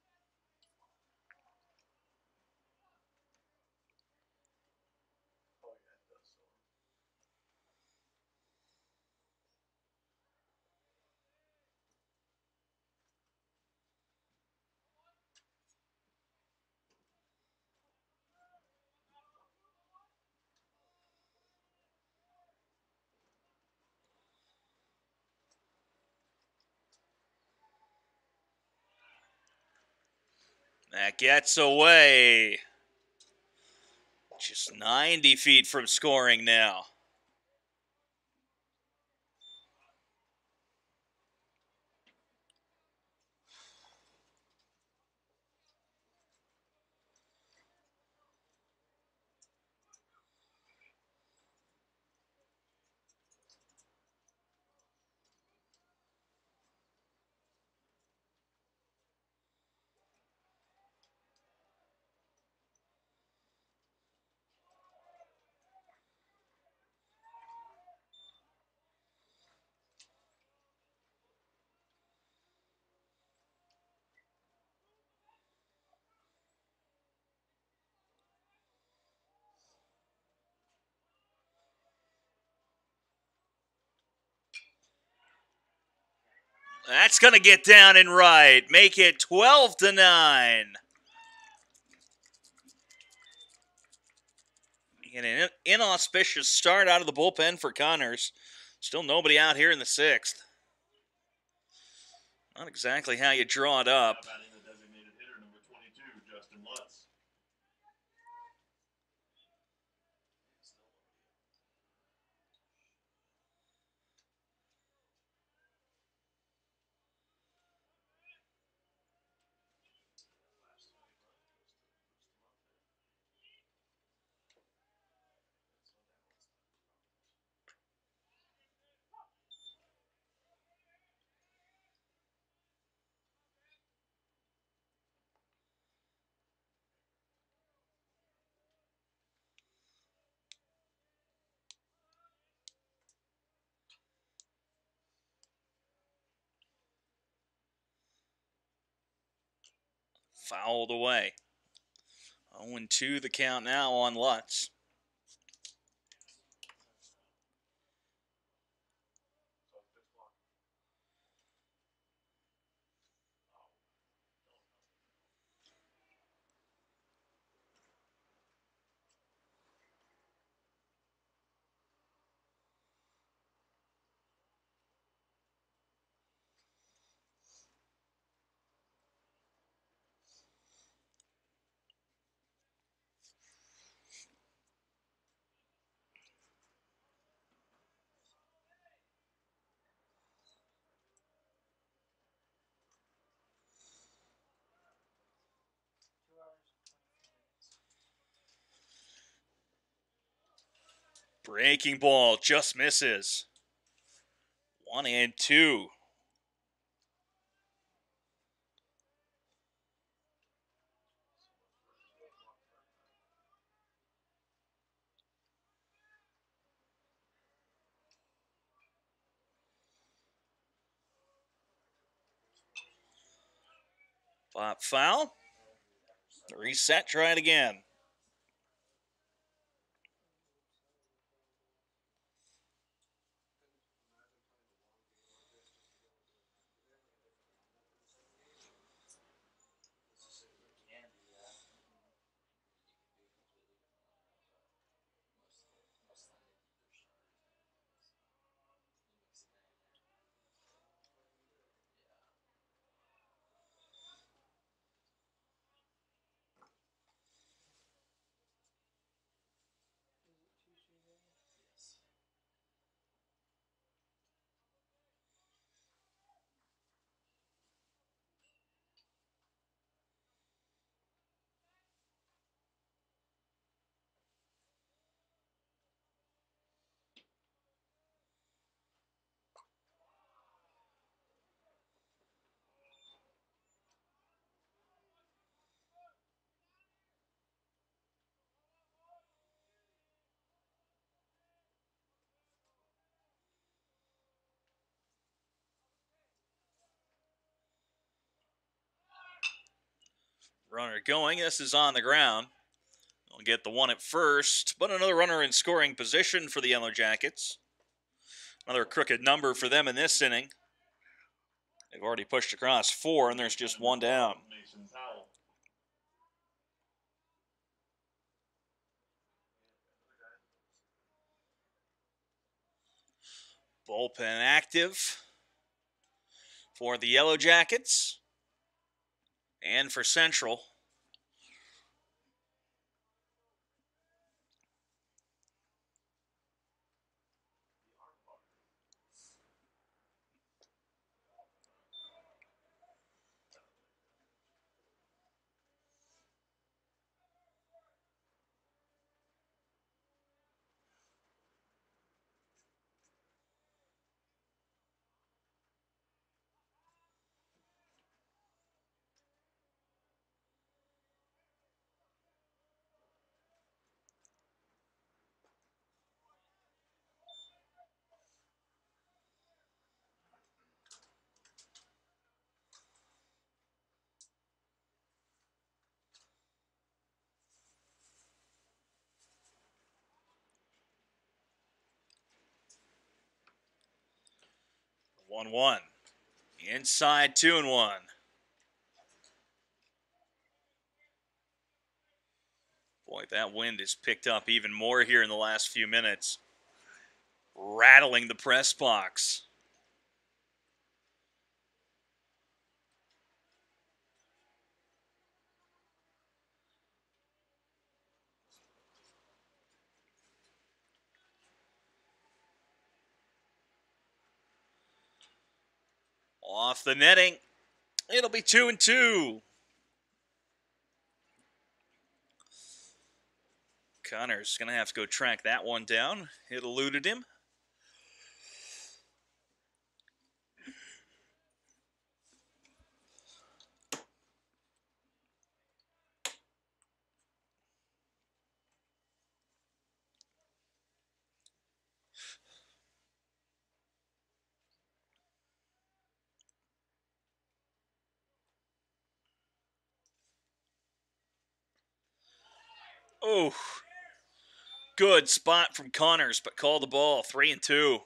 That gets away. Just 90 feet from scoring now. That's going to get down and right. Make it 12-9. And an inauspicious start out of the bullpen for Connors. Still nobody out here in the sixth. Not exactly how you draw it up. Batting the designated hitter, number 22, Justin Lutz. Fouled away. 0-2 the count now on Lutz. Breaking ball just misses. 1-2. Pop foul. Reset, try it again. Runner going. This is on the ground. We'll get the one at first, but another runner in scoring position for the Yellowjackets. Another crooked number for them in this inning. They've already pushed across 4, and there's just one down. Mason Powell. Bullpen active for the Yellowjackets and for Central. One. Inside 2-1. Boy, that wind has picked up even more here in the last few minutes. Rattling the press box. Off the netting. It'll be 2-2. Connor's going to have to go track that one down. It eluded him. Oh, good spot from Connors, but call the ball. 3-2.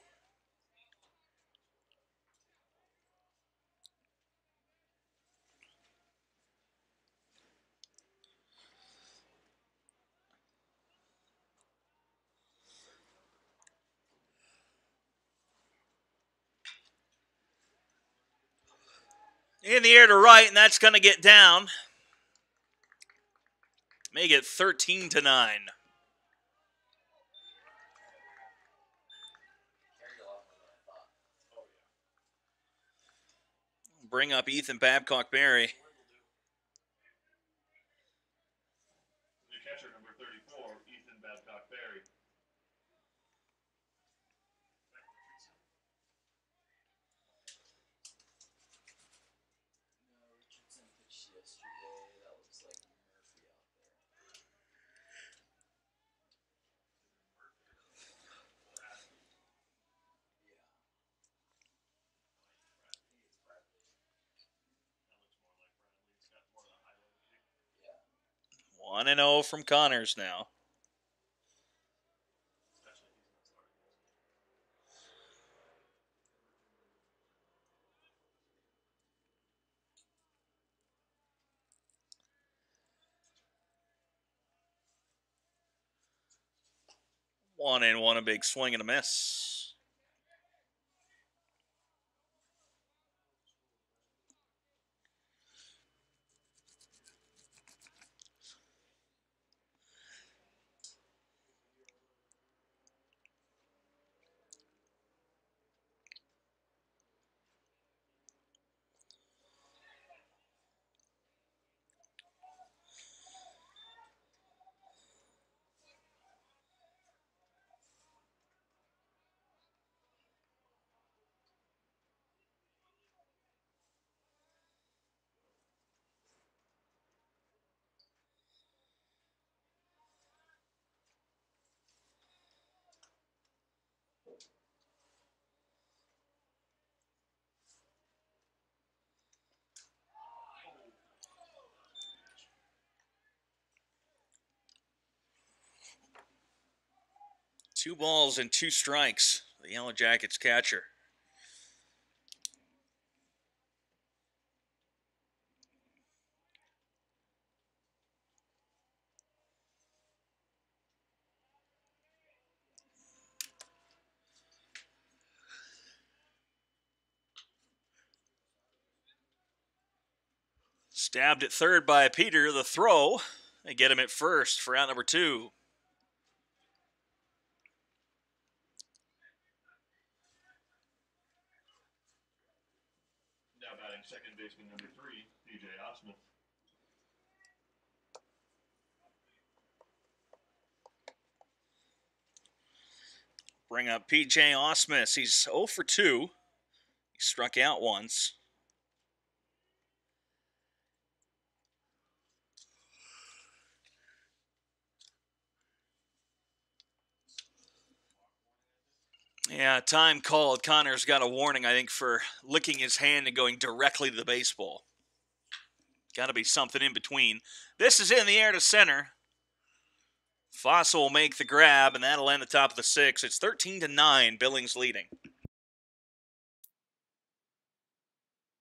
In the air to right, and that's going to get down. Make it 13-9. Bring up Ethan Babcock-Berry. The catcher, number 34, Ethan Babcock-Berry. No, Richardson pitched yesterday. That looks like Murphy out there. Yeah. I think it's Bradley. That looks more like Bradley. It's got more of the highlight view. Yeah. 1-0 from Connors now. Especially if he's not starting. 1-1, a big swing and a miss. Two balls and two strikes. The Yellowjackets catcher. Stabbed at third by Peter. The throw. They get him at first for out number 2. Now batting second baseman number 3, PJ Osmond. Bring up P.J. Osmus. He's 0 for 2. He struck out once. Yeah, time called. Connor's got a warning, I think, for licking his hand and going directly to the baseball. Got to be something in between. This is in the air to center. Fossil will make the grab, and that'll end the top of the 6th. It's 13-9, Billings leading.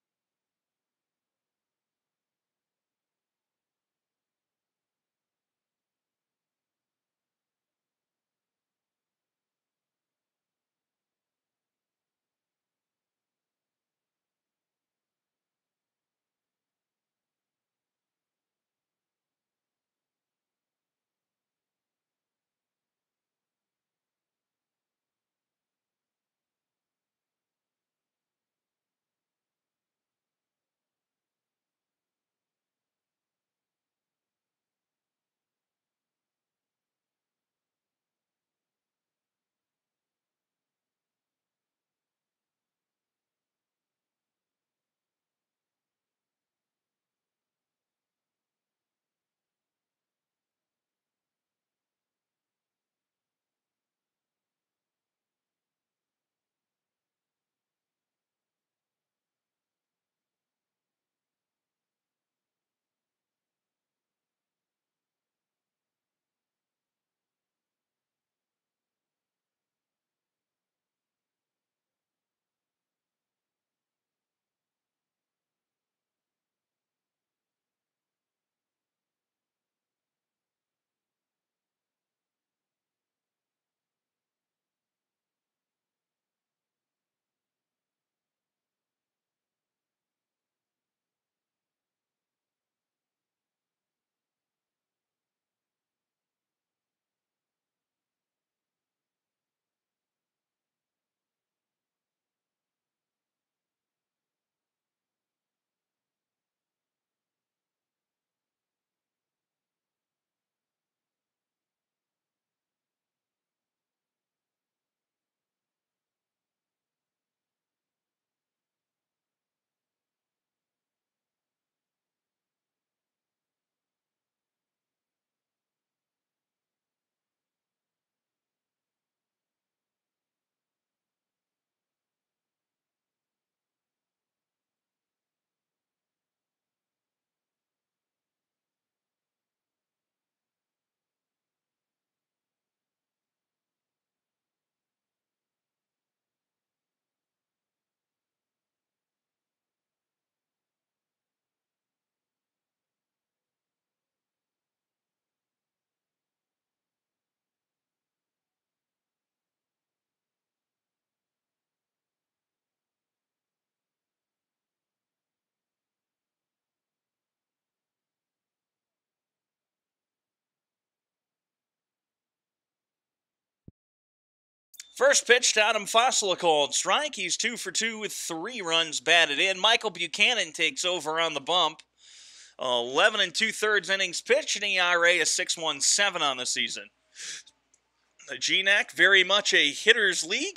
First pitch to Adam Fossil, called strike. He's 2 for 2 with 3 runs batted in. Michael Buchanan takes over on the bump. 11 2/3 innings pitched, and ERA is 6.17 on the season. The GNAC, very much a hitter's league.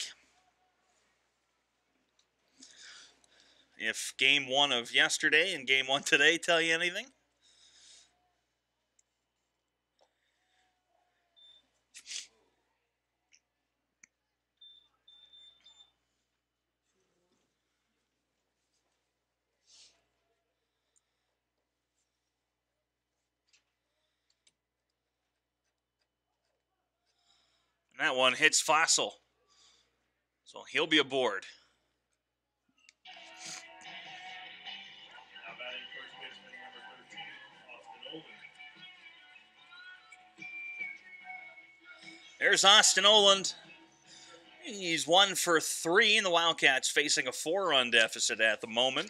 If game 1 of yesterday and game 1 today tell you anything. And that one hits Fossil. So he'll be aboard. Now batting first baseman number 13, Austin Olin. There's Austin Oland. He's 1 for 3, and the Wildcats facing a 4-run deficit at the moment.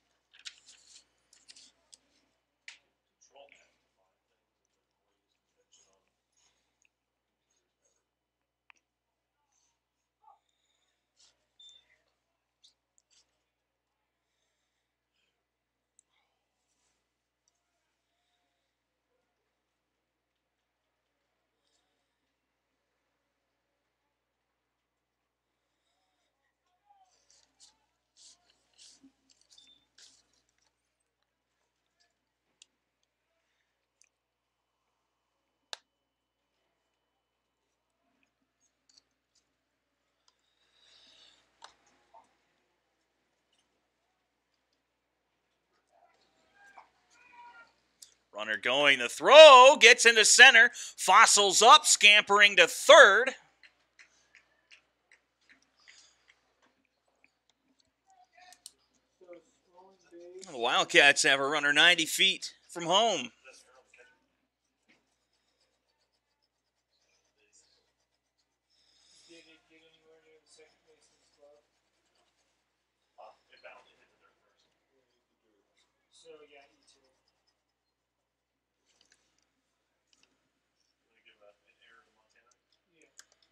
Runner going, the throw gets into center. Fossil's up, scampering to third. The Wildcats have a runner 90 feet from home. Did it get anywhere near the second baseman's glove? It bounced. It hit the dirt first. So yeah, E2. Going to give an error to Montana. Yeah.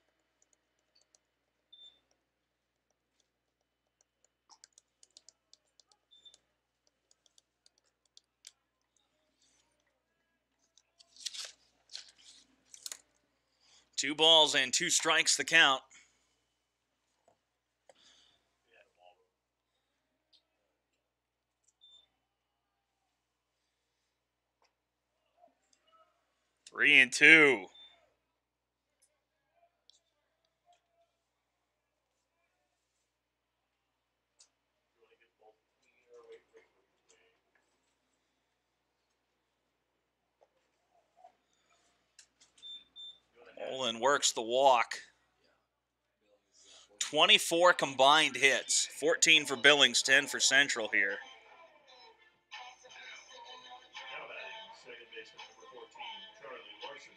2 balls and 2 strikes the count. Yeah, the ball. 3-2. Olin works the walk. 24 combined hits. 14 for Billings, 10 for Central here. Now batting second baseman number 14, Charlie Larson.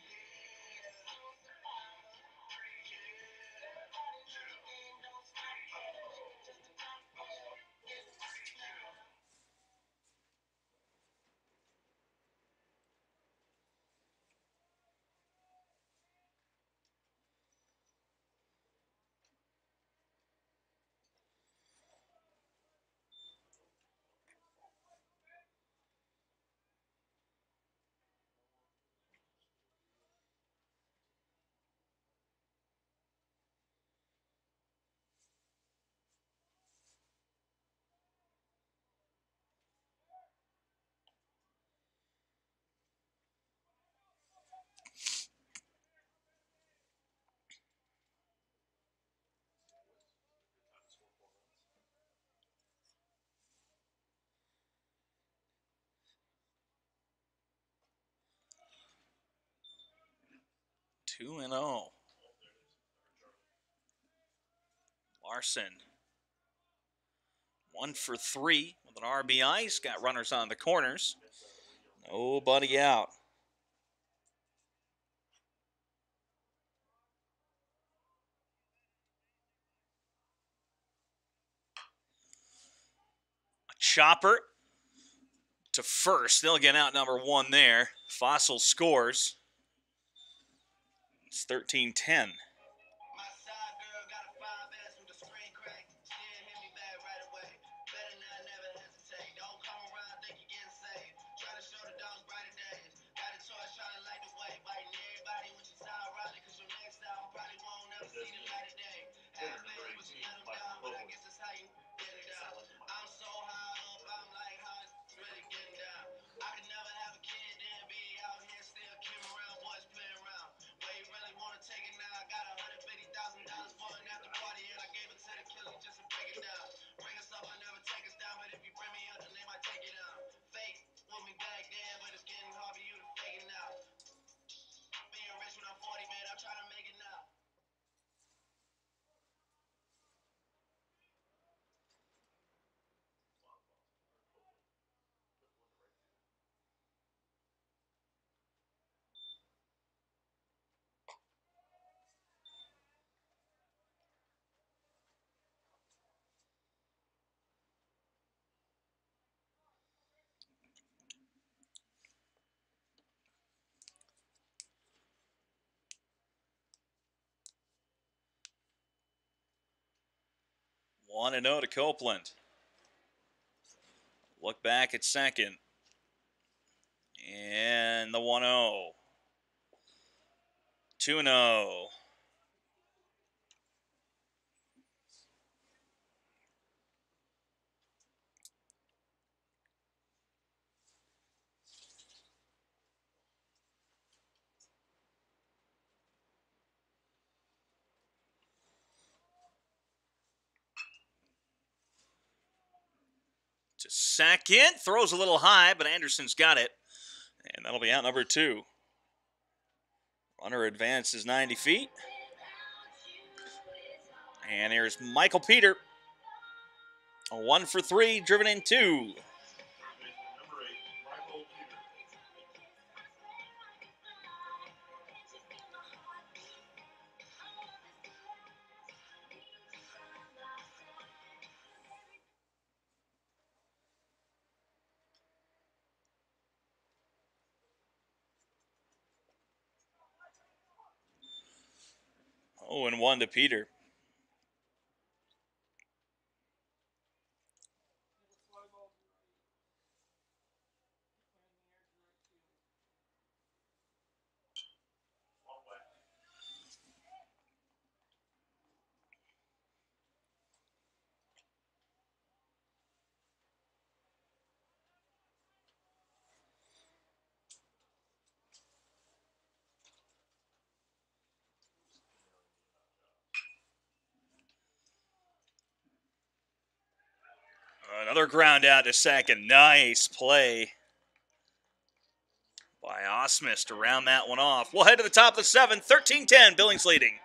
Two and 0. Larson 1 for 3 with an RBI. He's got runners on the corners. Nobody out. A chopper to first. They'll get out number 1 there. Fossil scores. It's 13-10. 1-0 to Copeland. Look back at second. And the 1-0. 2-0. To second. Throws a little high, but Anderson's got it. And that'll be out number 2. Runner advances 90 feet. And here's Michael Peter. A 1 for 3, driven in 2. Number 8, Michael Peter. Oh, and 1 to Peter. Another ground out to second. Nice play by Osmus to round that one off. We'll head to the top of the 7th. 13-10, Billings leading.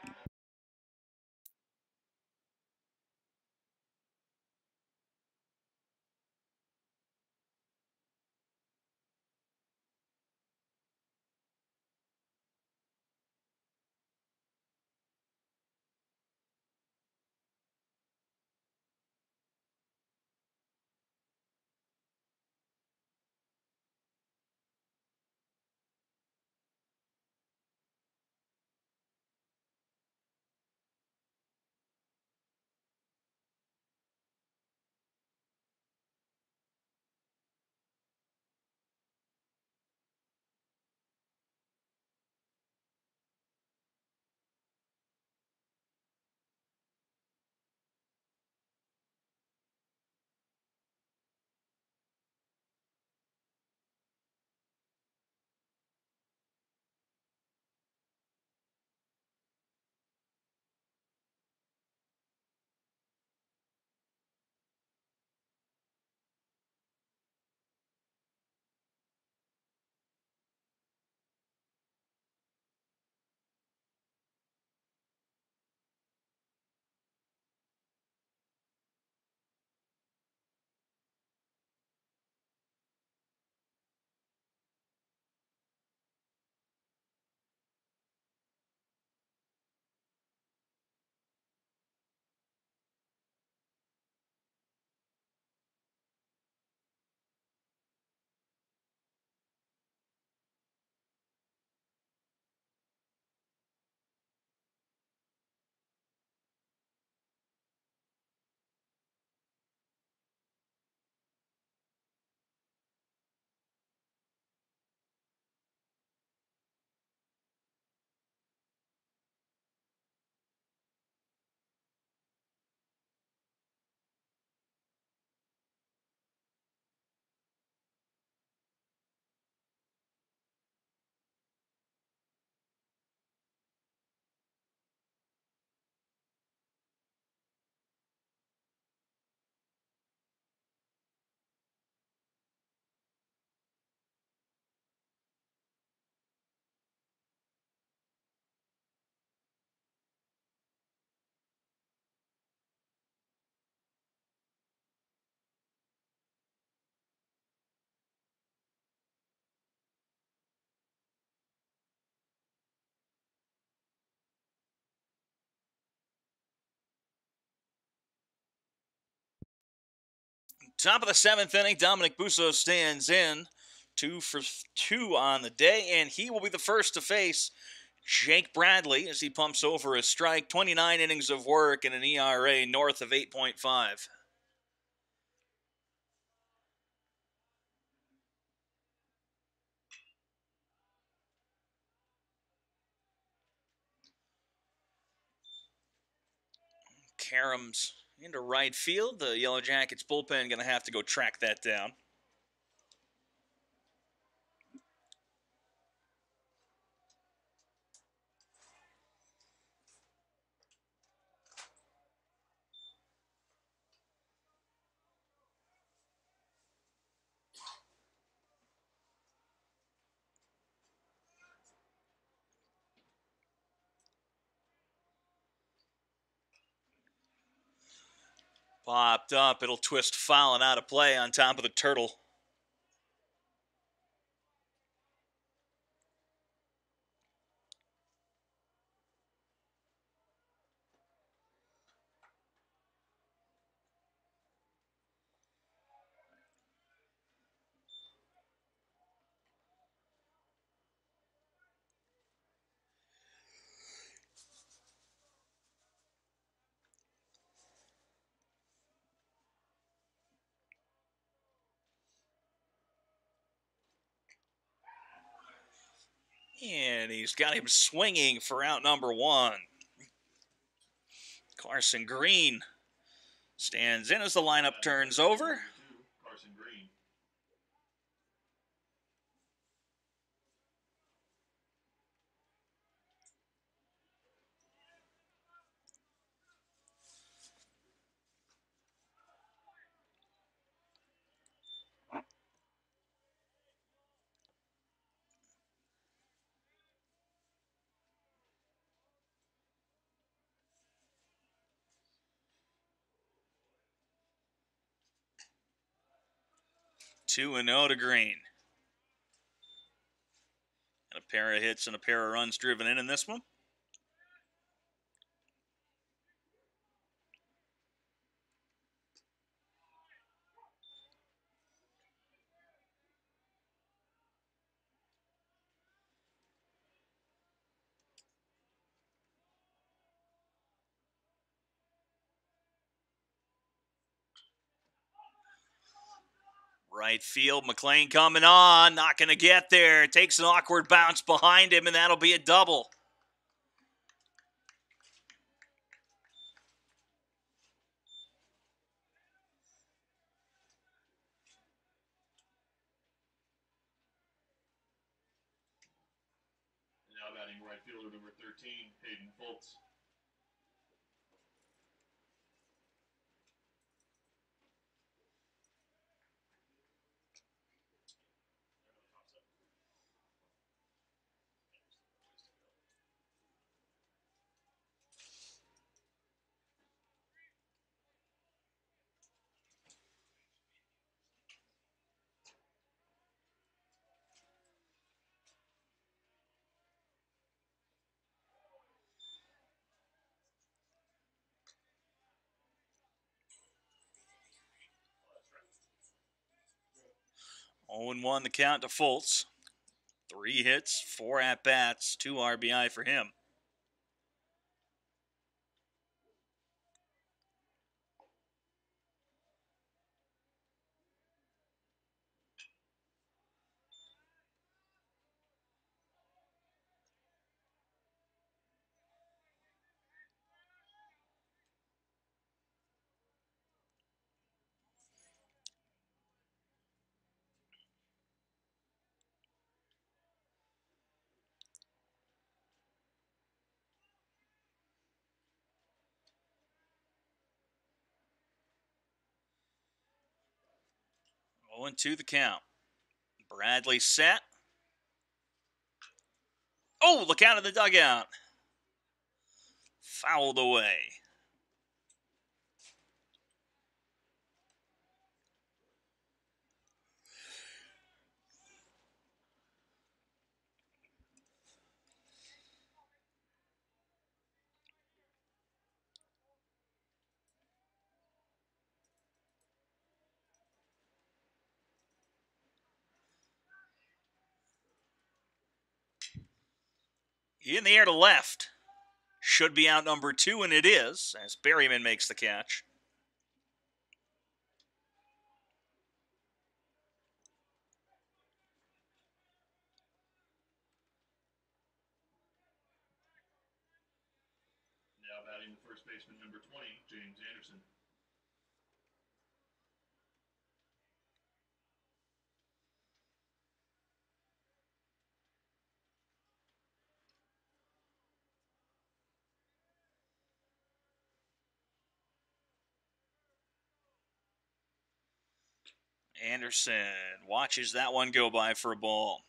Top of the 7th inning, Dominic Busso stands in. 2 for 2 on the day, and he will be the first to face Jake Bradley as he pumps over a strike. 29 innings of work and an ERA north of 8.5. Karam's into right field. The Yellow Jackets bullpen going to have to go track that down. Popped up. It'll twist foul and out of play on top of the turtle. And he's got him swinging for out number 1. Carson Green stands in as the lineup turns over. Carson Green. Two and 0 to Green. And a pair of hits and a pair of runs driven in this one. Right field, McLean coming on, not going to get there. Takes an awkward bounce behind him, and that'll be a double. Now batting right fielder number 13, Hayden Fultz. Oh and 1 the count to Fultz. 3 hits, 4 at-bats, 2 RBI for him. Oh and 2 the count. Bradley set. Oh, look out of the dugout. Fouled away. In the air to left. Should be out number 2, and it is, as Berryman makes the catch. Now batting the first baseman, number 20, James Anderson. Anderson watches that one go by for a ball.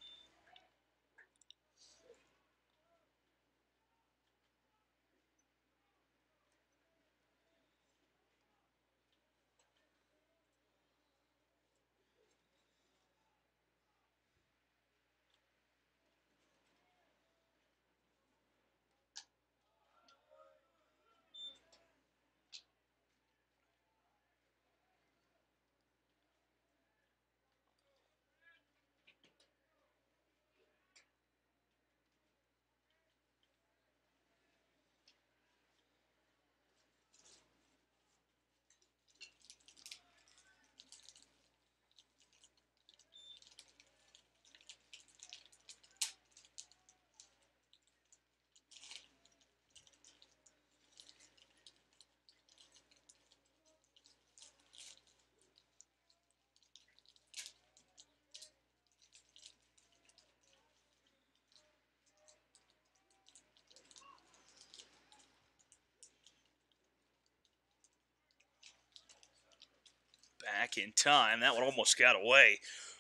Back in time. That one almost got away.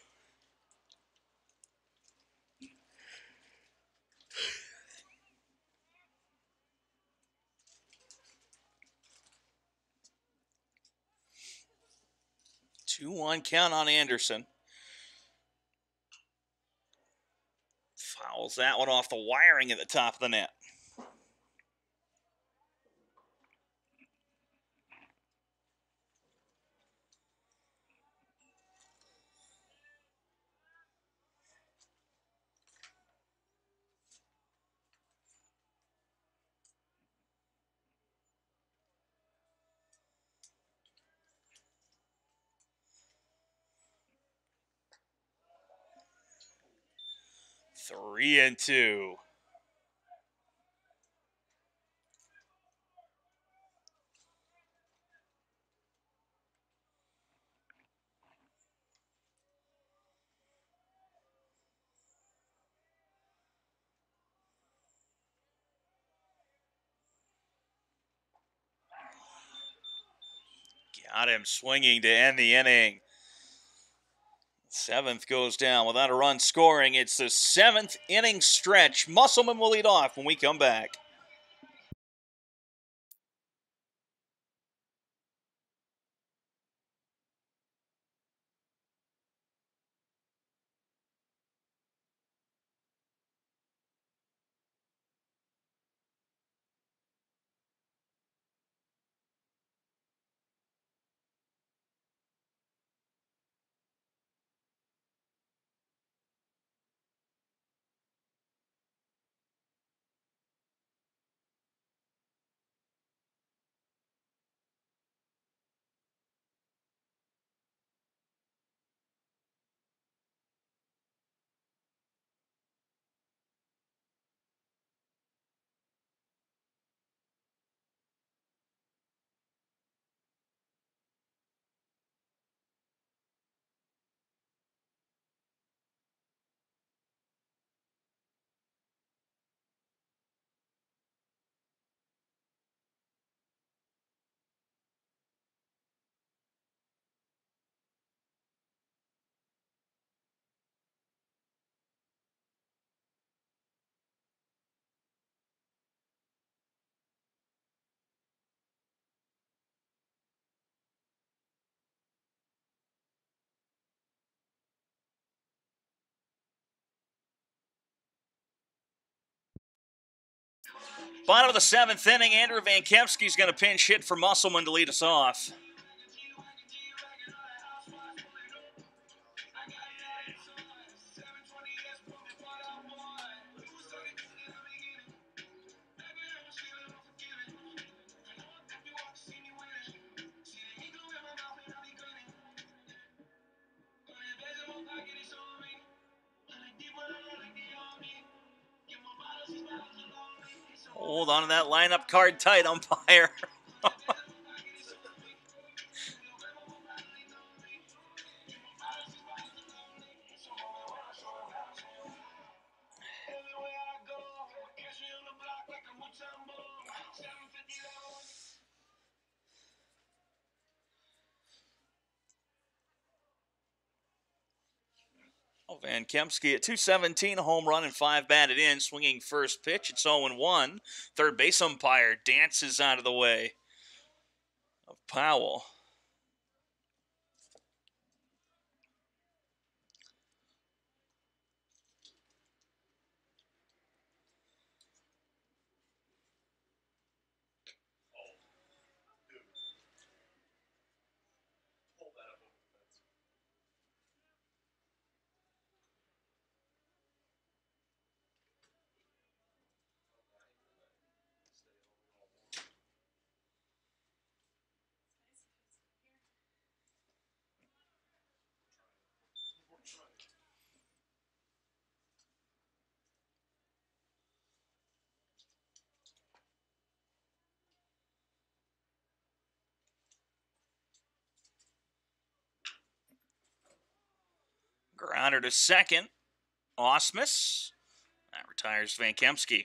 Two-one count on Anderson. Fouls that one off the wiring at the top of the net. Three and two. Got him swinging to end the inning. Seventh goes down without a run scoring. It's the seventh inning stretch. Musselman will lead off when we come back. Bottom of the seventh inning, Andrew Van Kempski's going to pinch hit for Musselman to lead us off. Hold on to that lineup card tight, umpire. Van Kempsky at 217, a home run and 5 batted in, swinging first pitch. It's 0-1. Third base umpire dances out of the way of Powell. Hold that up over the fence. Grounder to second. Osmus. That retires Van Kempsky.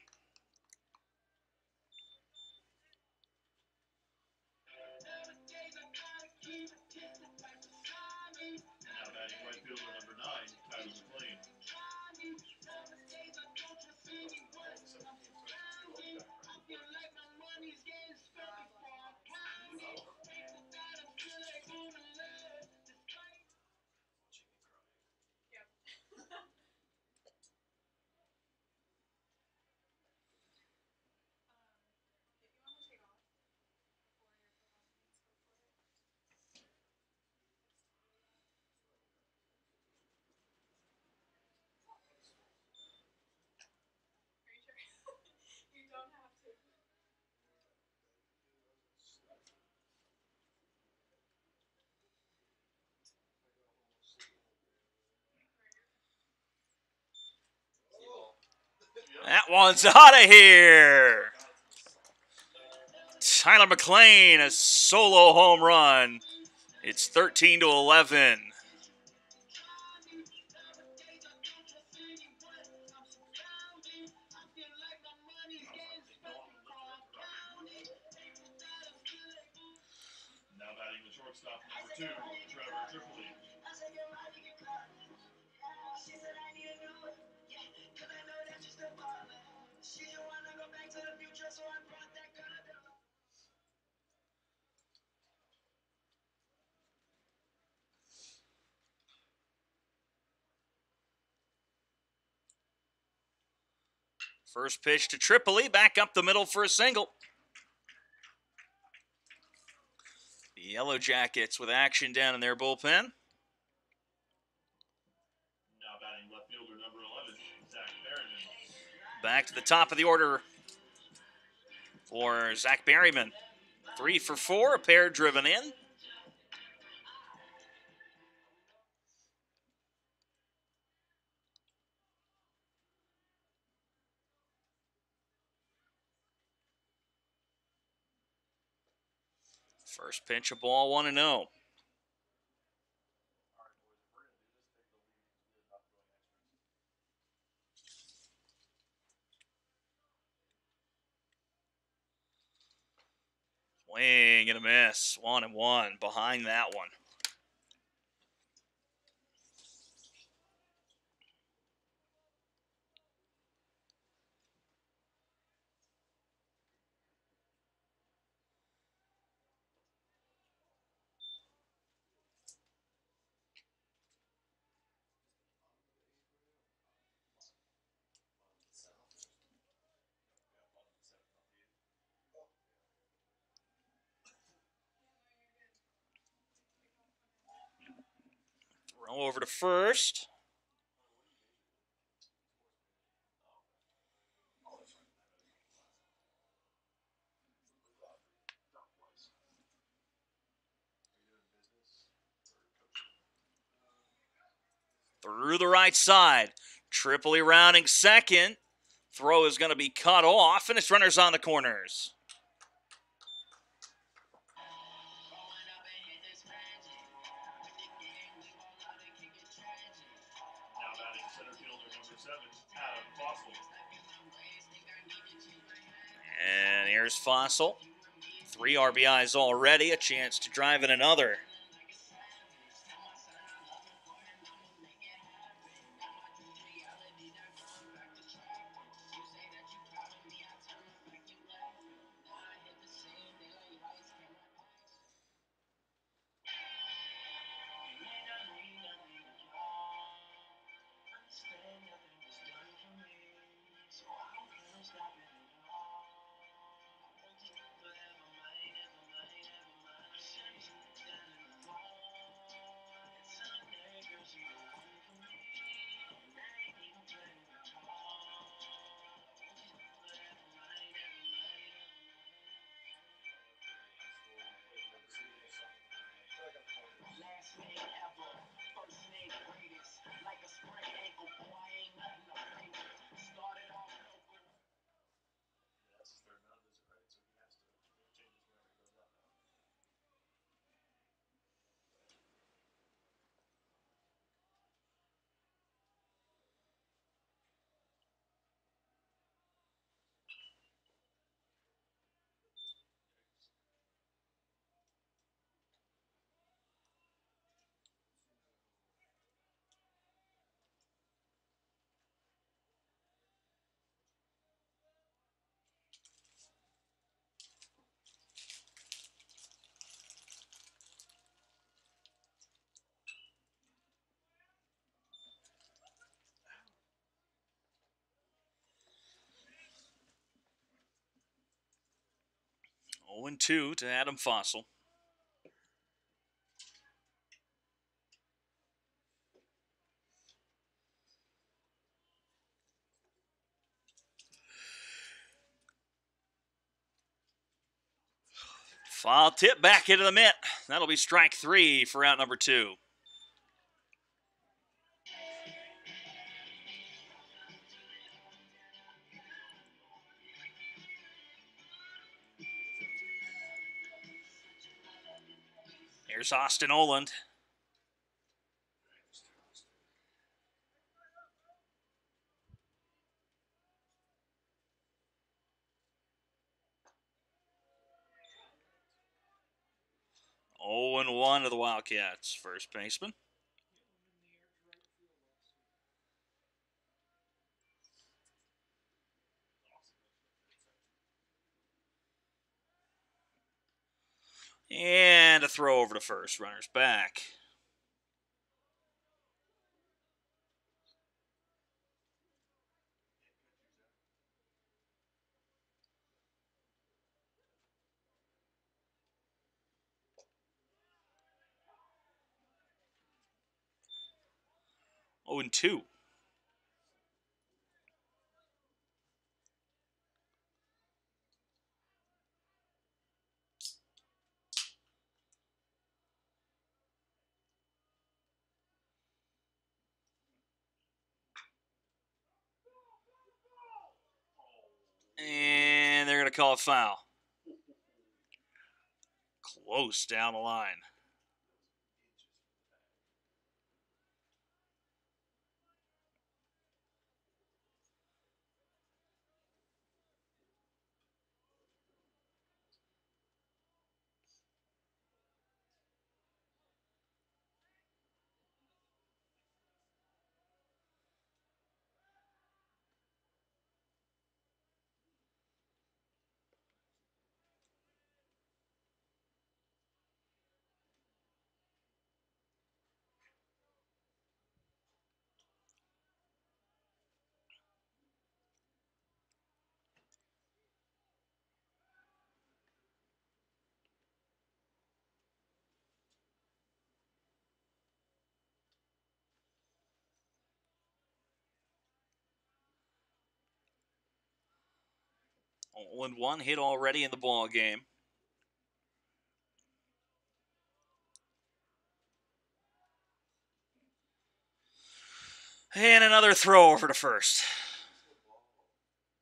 Now batting right fielder number 9, Tyler McLean. That one's out of here. Tyler McLean, a solo home run. It's 13-11. Now batting the shortstop number 2, Trevor Tripoli. First pitch to Tripoli, back up the middle for a single. The Yellowjackets with action down in their bullpen. Now batting left fielder number 11, Zach Berryman. Back to the top of the order for Zach Berryman. 3 for 4, a pair driven in. First pitch, a ball, 1-0. Swing and a miss. 1-1 behind that one. Throw over to first. Through the right side. Tripoli rounding second. Throw is going to be cut off, and it's runners on the corners. Now batting center fielder number 7, Adam Fossil. And here's Fossil. 3 RBIs already, a chance to drive in another. That's his third mound visit, right? So he has to change his whenever he goes out now. Oh, 0-2 to Adam Fossil. Foul tip back into the mitt. That'll be strike 3 for out number 2. Here's Austin Oland. Oh, 0-1 to the Wildcats. First baseman. And a throw over to first. Runners back. Oh, 0-2. And they're going to call a foul. Close down the line. Oh, 0-1 hit already in the ball game. And another throw over to first.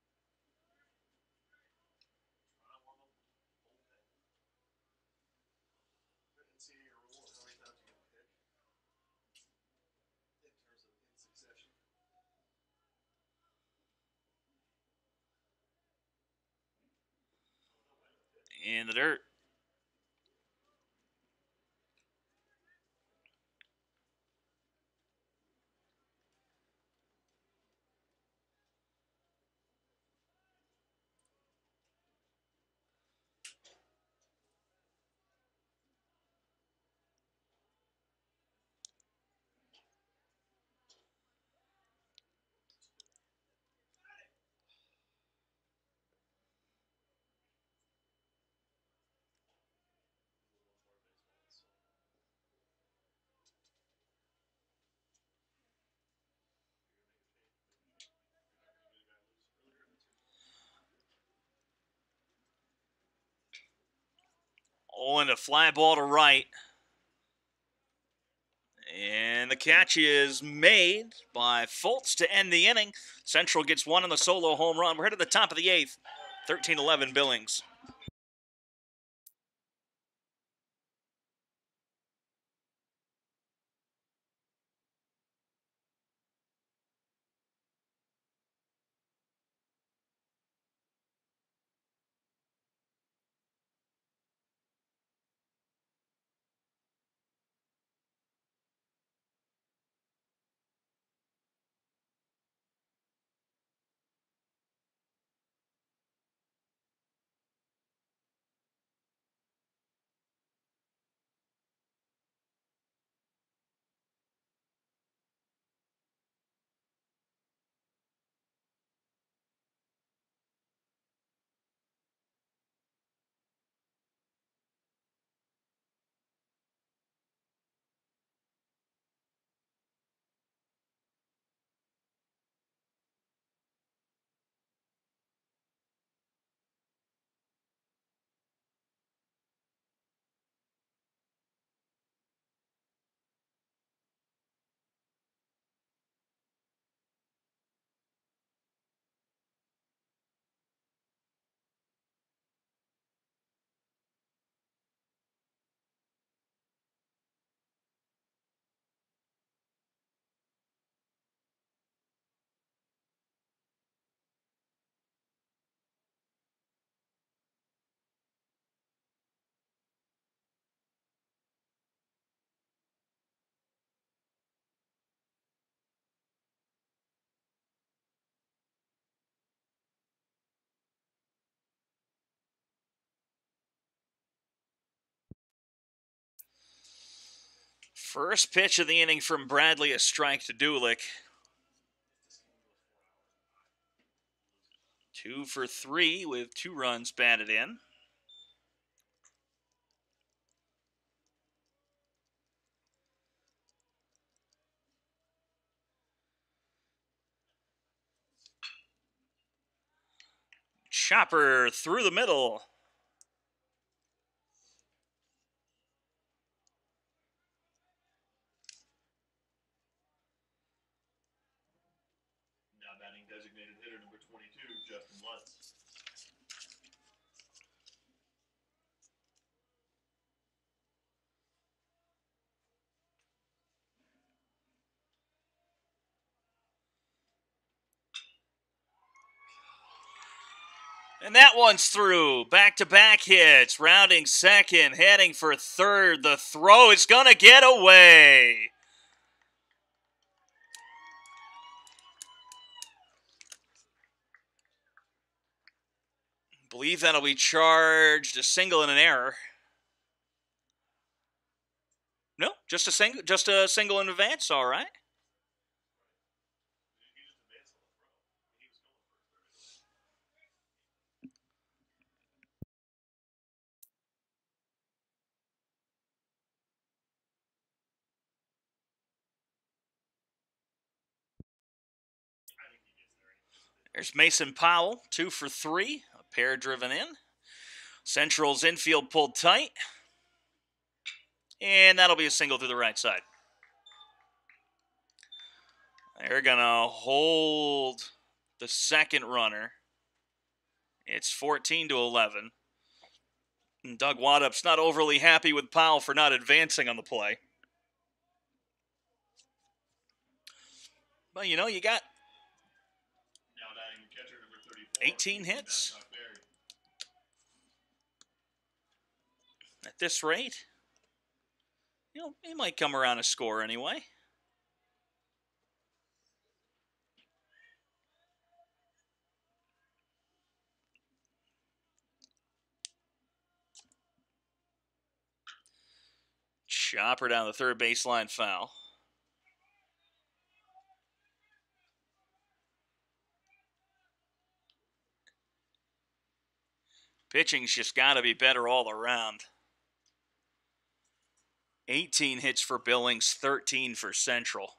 in the dirt. Oh, and a fly ball to right. And the catch is made by Fultz to end the inning. Central gets one on the solo home run. We're headed to the top of the 8th. 13-11 Billings. First pitch of the inning from Bradley, a strike to Dulick. 2 for 3 with 2 runs batted in. Chopper through the middle. Now batting designated hitter number 22, Justin Lutz. And that one's through. Back-to-back hits. Rounding second, heading for third. The throw is going to get away. Believe that'll be charged a single and an error. No, just a single in advance, all right. There's Mason Powell, 2 for 3, a pair driven in. Central's infield pulled tight. And that'll be a single through the right side. They're going to hold the second runner. It's 14-11. And Doug Waddup's not overly happy with Powell for not advancing on the play. But, you know, you got 18 hits. At this rate, he might come around a score anyway. Chopper down the third baseline, foul. Pitching's just got to be better all around. 18 hits for Billings, 13 for Central.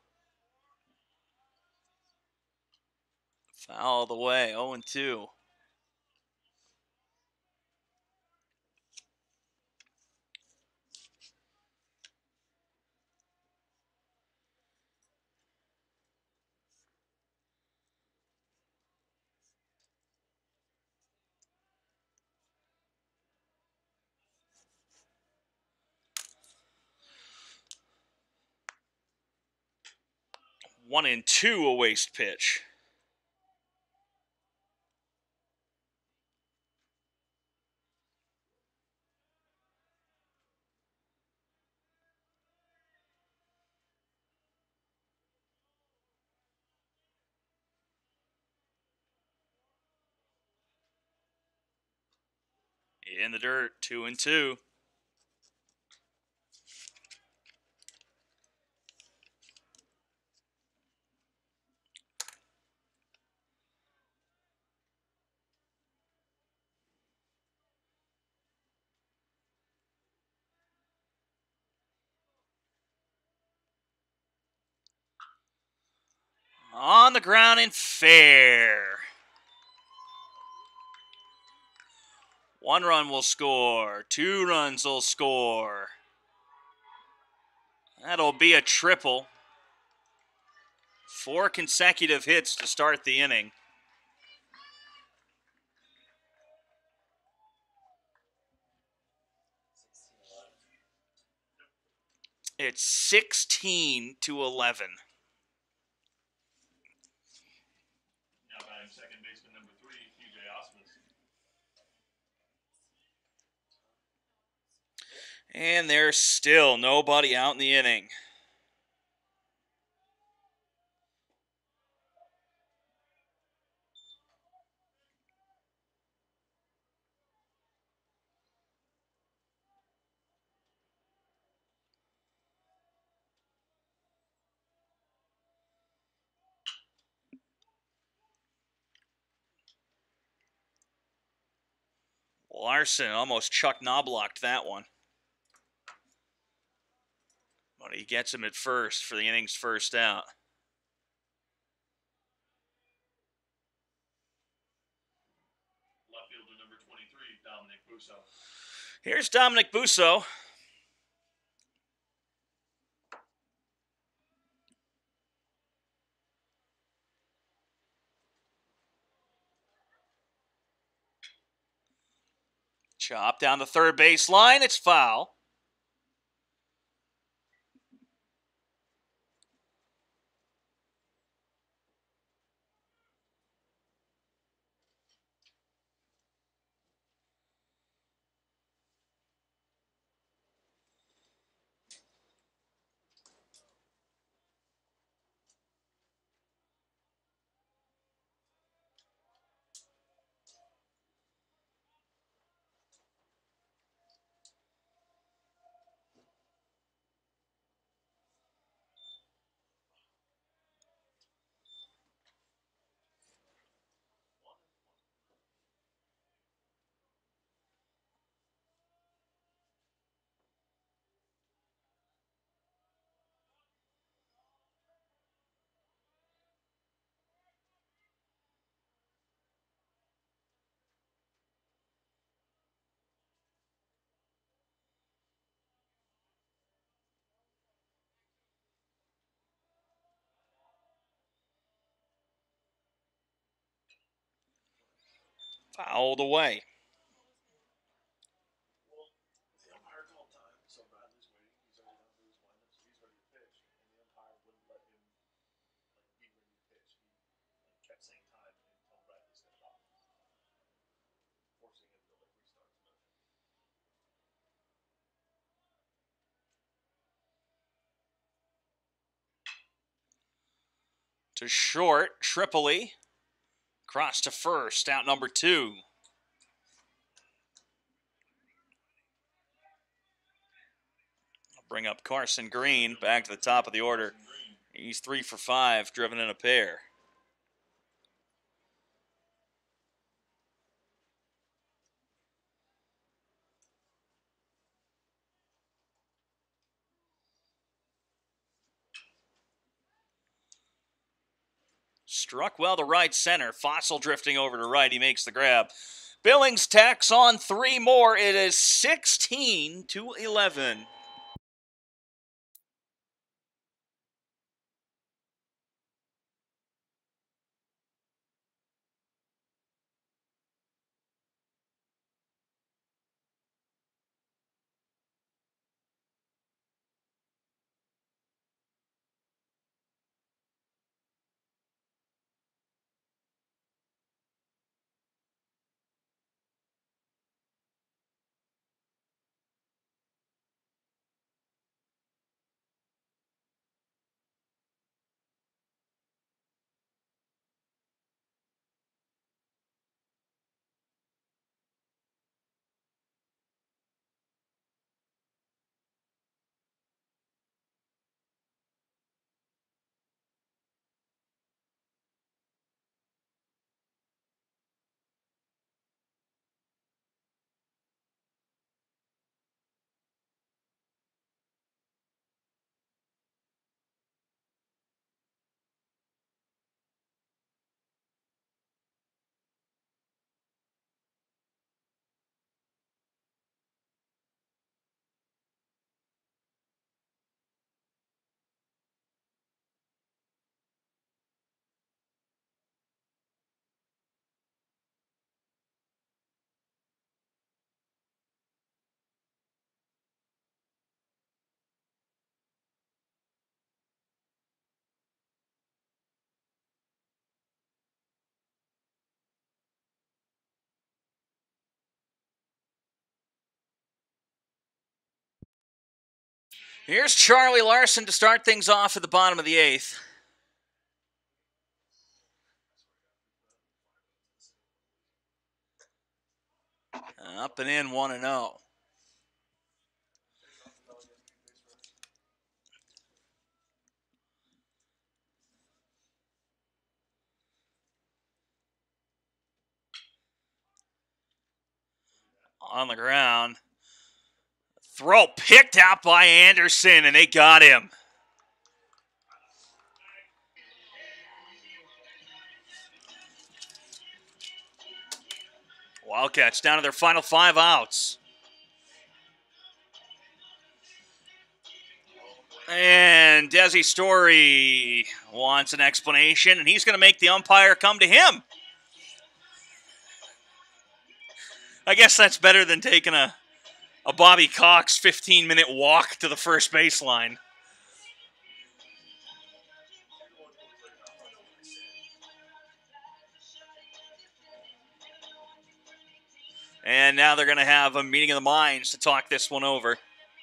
Foul the way, 0-2. One and two, a waste pitch. In the dirt, 2-2. On the ground and fair. 1 run will score. 2 runs will score. That'll be a triple. 4 consecutive hits to start the inning. It's 16-11. Now batting second baseman number 3, PJ Osmus. And there's still nobody out in the inning. Larson almost Chuck Knoblocked that one. But he gets him at first for the inning's first out. Left fielder number 23, Dominic Busso. Here's Dominic Busso. Chop down the third baseline. It's foul. Fouled away. Well, the umpire called time, so Bradley's waiting. He's already done through his windup, so he's ready to pitch. And the umpire wouldn't let him be ready to pitch. He kept saying time until Bradley stepped off, forcing him to restart his motion. To short, Tripoli. Cross to first, out number 2. Bring up Carson Green back to the top of the order. He's 3 for 5, driven in a pair. Struck well to right center. Fossil drifting over to right. He makes the grab. Billings tacks on 3 more. It is 16-11. Here's Charlie Larson to start things off at the bottom of the 8th. Up and in 1-0. On the ground. Throw picked out by Anderson, and they got him. Wildcats down to their final 5 outs. And Desi Story wants an explanation, and he's going to make the umpire come to him. I guess that's better than taking a Bobby Cox 15-minute walk to the first baseline. And now they're going to have a meeting of the minds to talk this one over.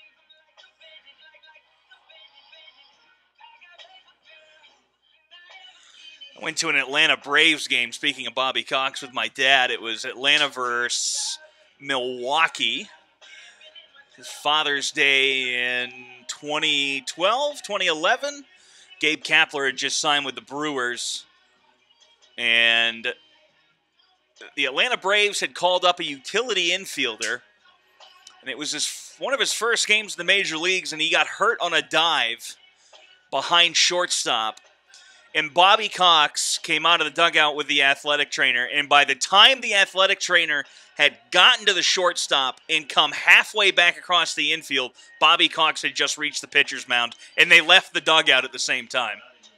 I went to an Atlanta Braves game, speaking of Bobby Cox, with my dad. It was Atlanta versus Milwaukee. His Father's Day in 2012, 2011. Gabe Kapler had just signed with the Brewers. And the Atlanta Braves had called up a utility infielder. And it was one of his first games in the major leagues, and he got hurt on a dive behind shortstop. And Bobby Cox came out of the dugout with the athletic trainer. And by the time the athletic trainer had gotten to the shortstop and come halfway back across the infield, Bobby Cox had just reached the pitcher's mound. And they left the dugout at the same time.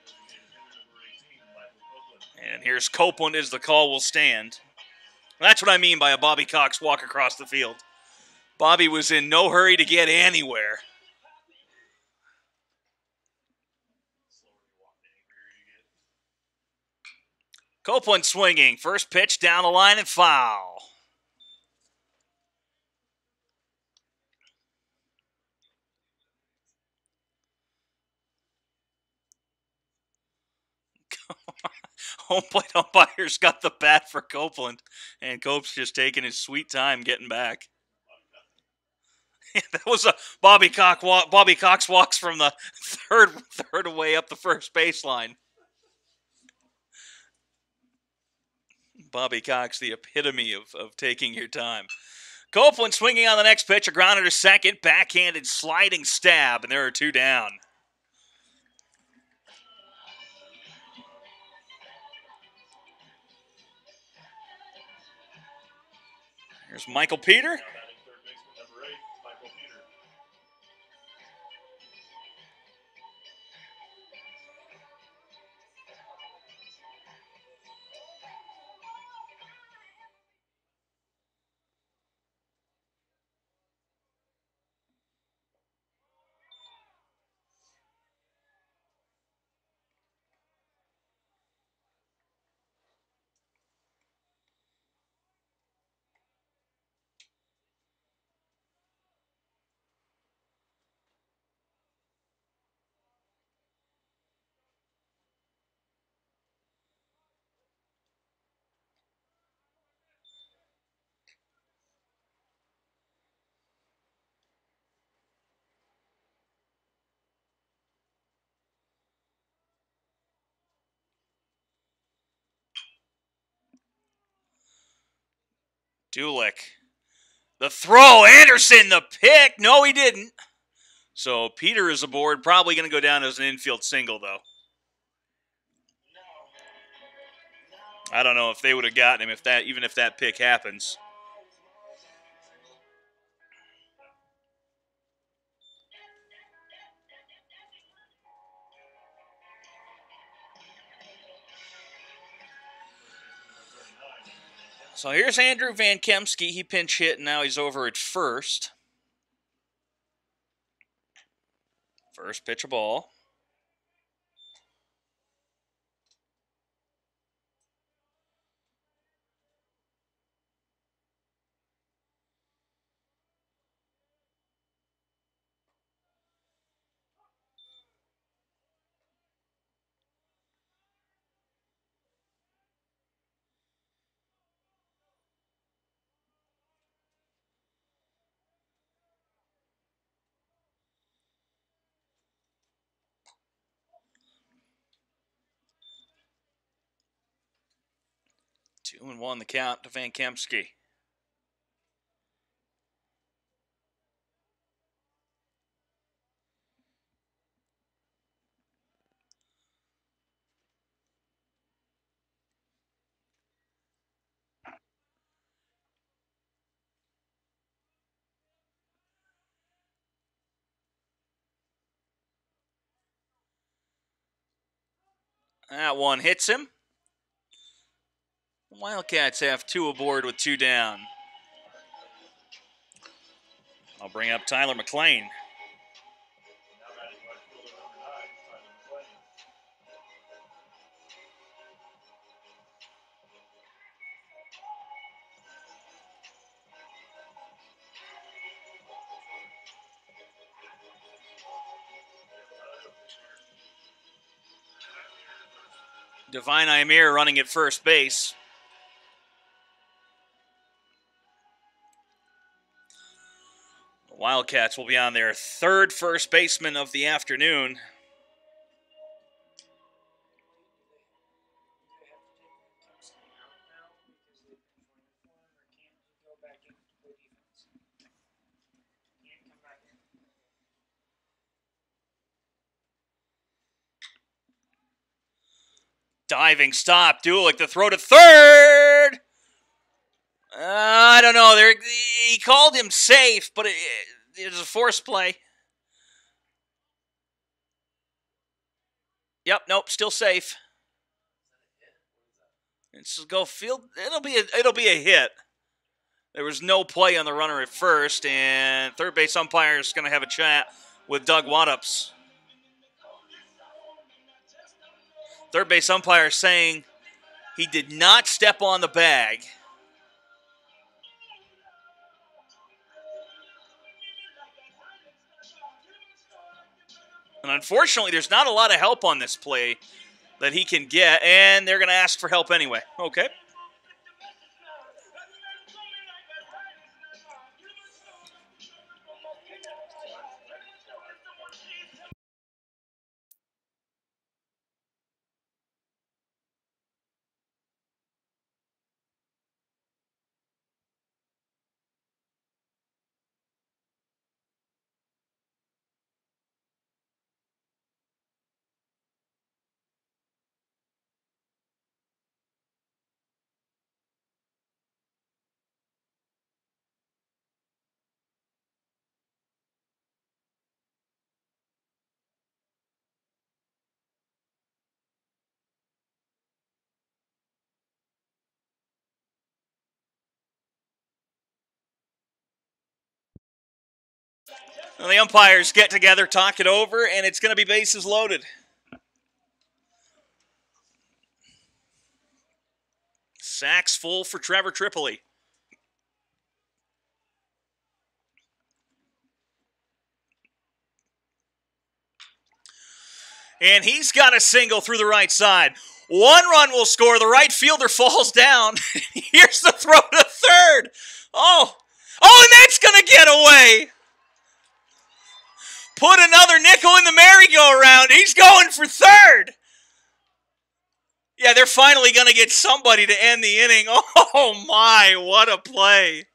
And here's Copeland as the call will stand. That's what I mean by a Bobby Cox walk across the field. Bobby was in no hurry to get anywhere. Copeland swinging. First pitch down the line and foul. Home plate umpire's got the bat for Copeland, and Cope's just taking his sweet time getting back. That was a Bobby Cox walks from the third away up the first baseline. Bobby Cox, the epitome of taking your time. Copeland swinging on the next pitch, a grounder to second, backhanded sliding stab, and there are 2 down. Here's Michael Peter. Now batting third baseman number 8, Michael Peter. Dulick. The throw. Anderson, the pick. No, he didn't. So Peter is aboard. Probably going to go down as an infield single, though. I don't know if they would have gotten him even if that pick happens. So here's Andrew Van Kemsky. He pinch hit, and now he's over at first. First pitch a ball. Two and one the count to Van Kemsky. That one hits him. The Wildcats have 2 aboard with 2 down. I'll bring up Tyler McLean. Now batting right fielder number 9, Tyler McLean. Divine Imir running at first base. The Wildcats will be on their 3rd first baseman of the afternoon. Diving stop. Dulick the throw to third. I don't know. He called him safe, but it was a force play. Yep, nope, still safe. It's go field. It'll be a hit. There was no play on the runner at first, and third base umpire is going to have a chat with Doug Wattups. Third base umpire saying he did not step on the bag. And unfortunately, there's not a lot of help on this play. that he can get, and they're going to ask for help anyway. Okay. Well, the umpires get together, talk it over, and it's going to be bases loaded. Sacks full for Trevor Tripoli. And he's got a single through the right side. One run will score. The right fielder falls down. Here's the throw to third. Oh, and that's going to get away. Put another nickel in the merry-go-round. He's going for third. Yeah, they're finally going to get somebody to end the inning. Oh, my, what a play.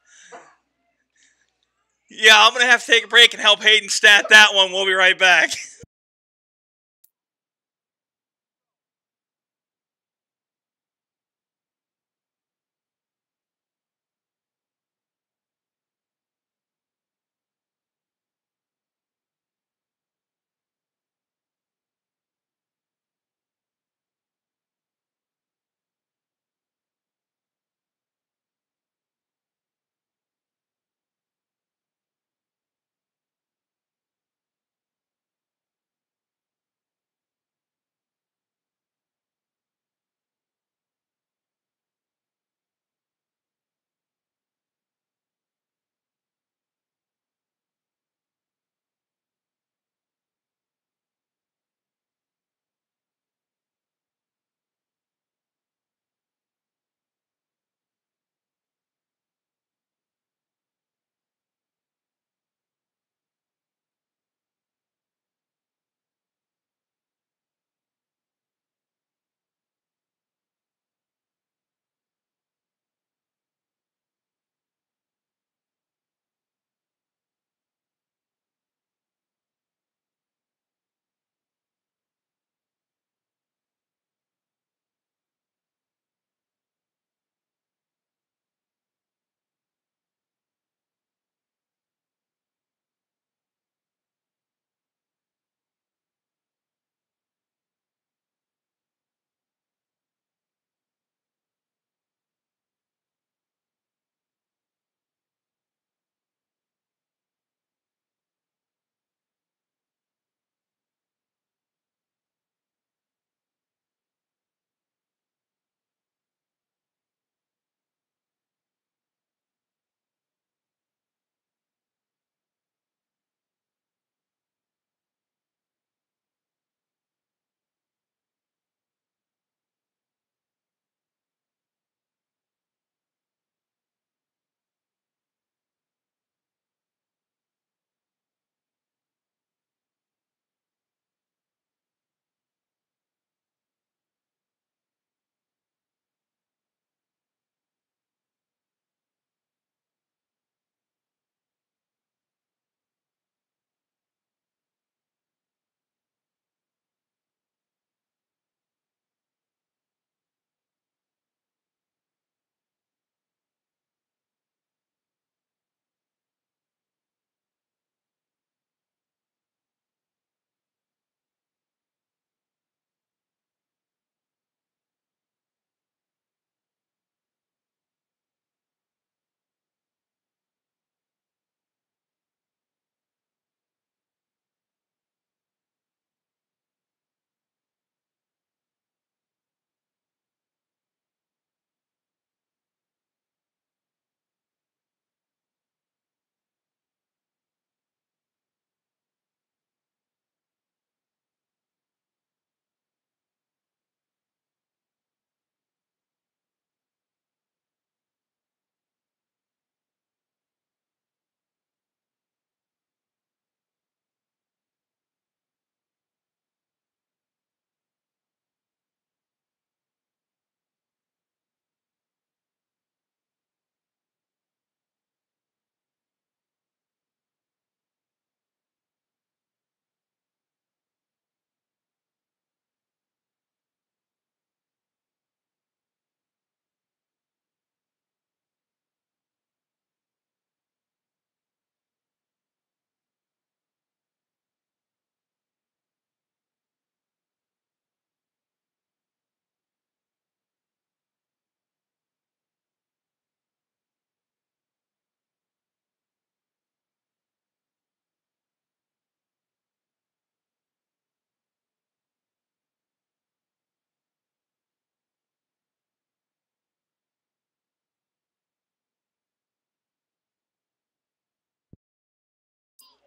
Yeah, I'm going to have to take a break and help Hayden stat that one. We'll be right back.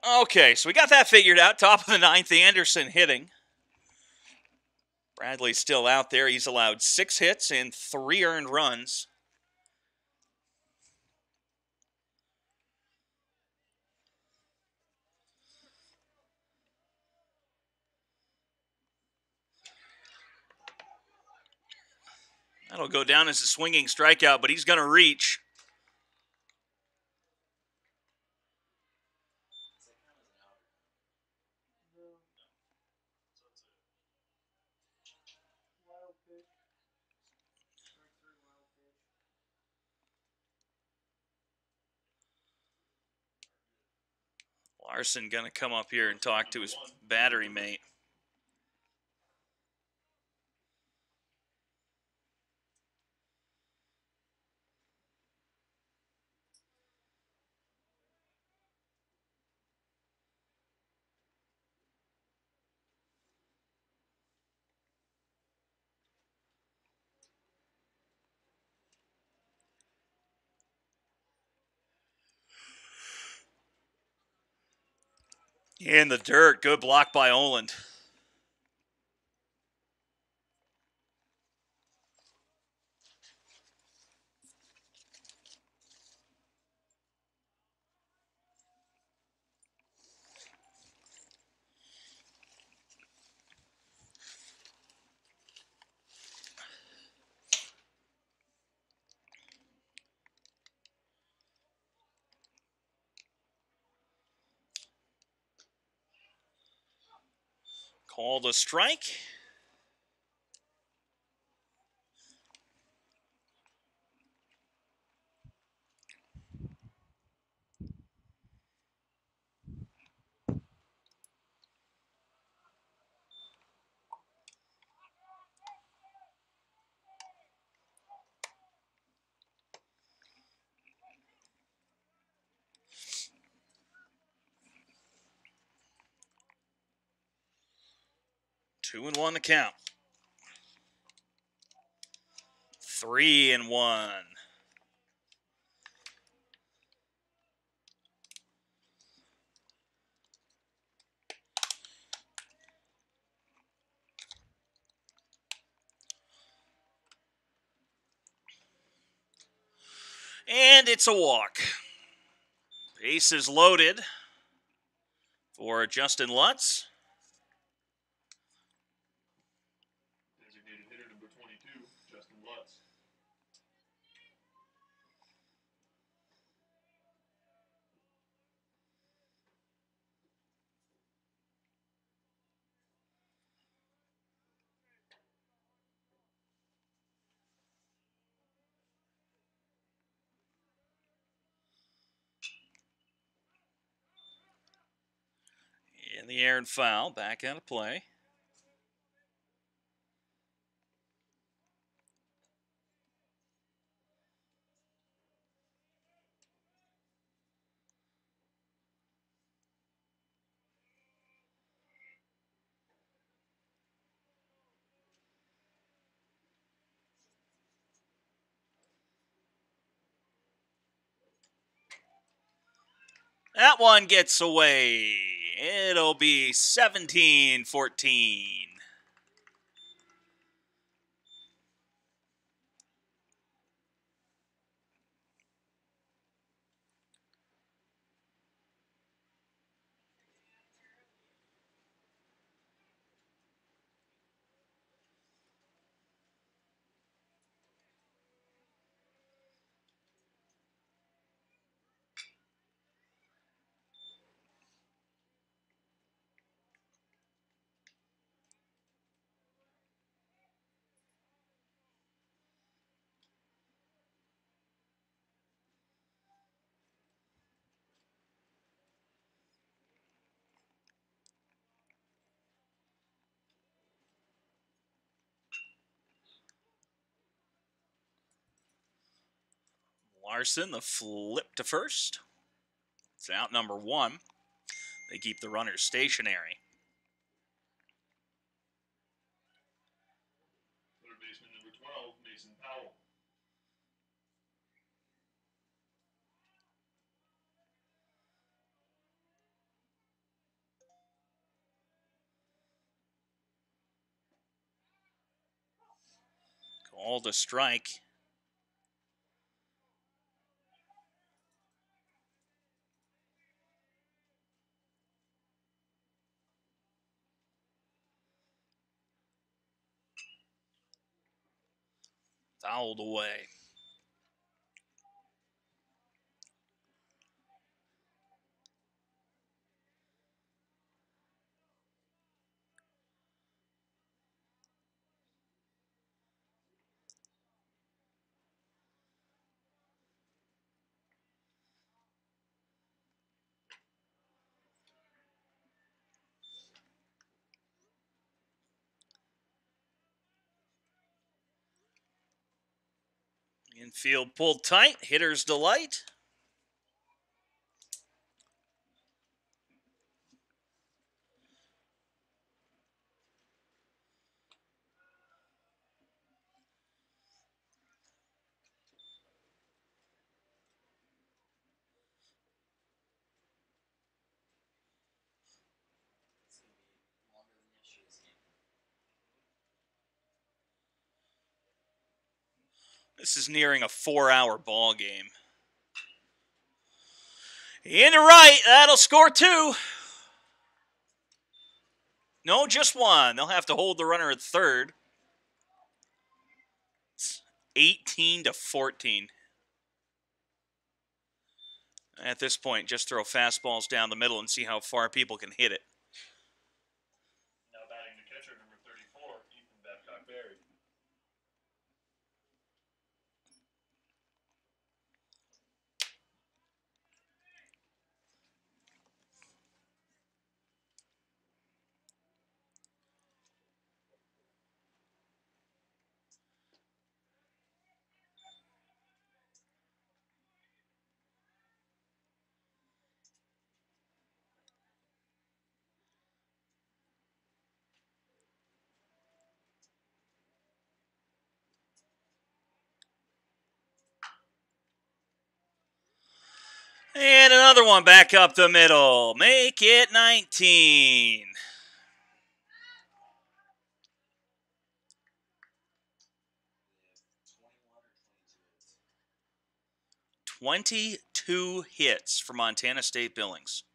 Okay, so we got that figured out. Top of the ninth, Anderson hitting. Bradley's still out there. He's allowed 6 hits and 3 earned runs. That'll go down as a swinging strikeout, but he's going to reach. Wild pitch. Strike three, wild pitch. Larson going to come up here and talk to his battery mate. In the dirt. Good block by Oland. Called a strike. Two and 1 the count. 3 and 1. And it's a walk. Bases loaded for Justin Lutz. Designated hitter number 22, Justin Lutz. In the air and foul. Back out of play. That one gets away. It'll be 17-14. Larson, the flip to first. It's out number 1. They keep the runners stationary. Third baseman number 12, Mason Powell. Ball to strike. Fouled away. Infield pulled tight. Hitter's delight. It's gonna be longer than yesterday's game. This is nearing a 4-hour ball game. Into right. That'll score 2. No, just 1. They'll have to hold the runner at third. It's 18-14. At this point, just throw fastballs down the middle and see how far people can hit it. Now batting the catcher, number 34, Ethan Babcock-Berry. And another one back up the middle. Make it 19. They have 21 or 22 hits. 22 hits for Montana State Billings.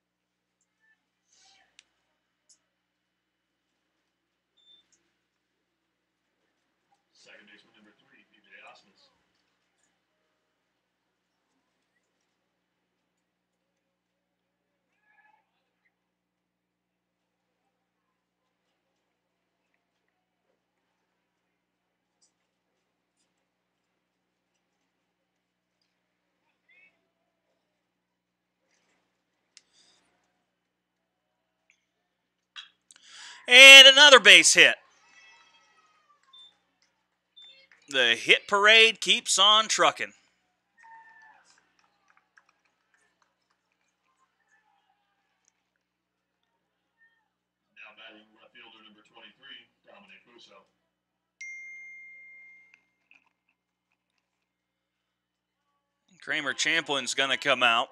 Second baseman, number 3, PJ Osmus. And another base hit. The hit parade keeps on trucking. Now batting left fielder, number 23, Dominic Russo. Kramer Champlin's going to come out.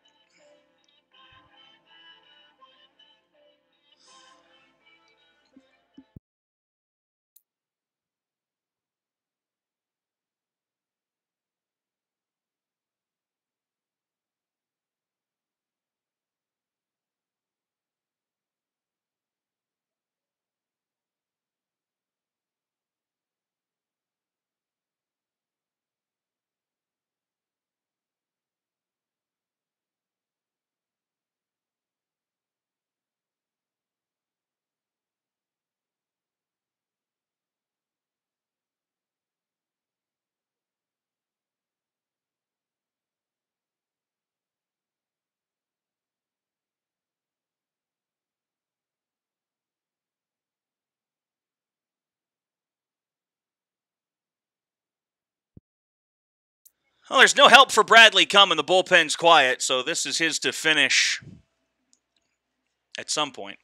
Well, there's no help for Bradley coming. The bullpen's quiet, so this is his to finish at some point.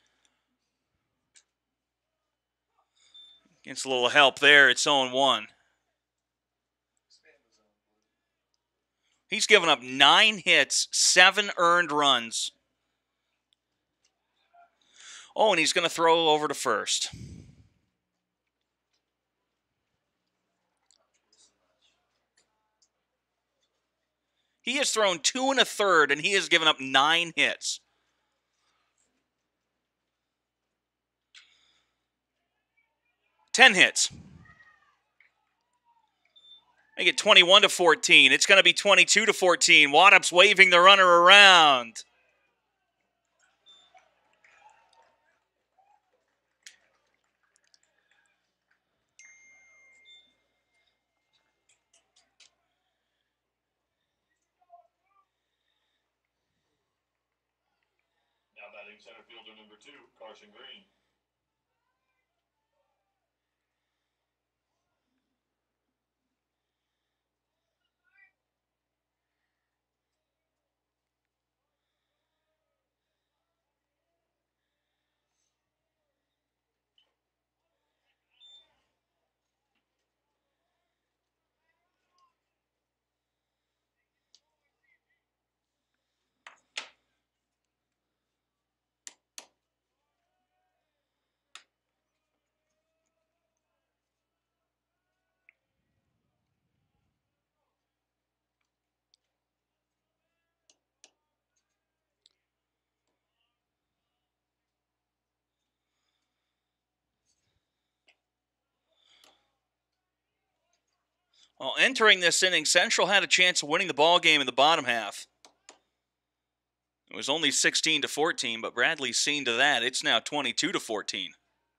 Gets a little help there. It's 0-1. He's given up 9 hits, 7 earned runs. Oh, and he's going to throw over to first. He has thrown 2 1/3, and he has given up 9 hits. Ten hits. Make it 21-14. It's going to be 22-14. Waddup's waving the runner around. Now batting center fielder number 2, Carson Green. Well, entering this inning, Central had a chance of winning the ball game in the bottom half. It was only 16-14, but Bradley's seen to that. It's now 22-14.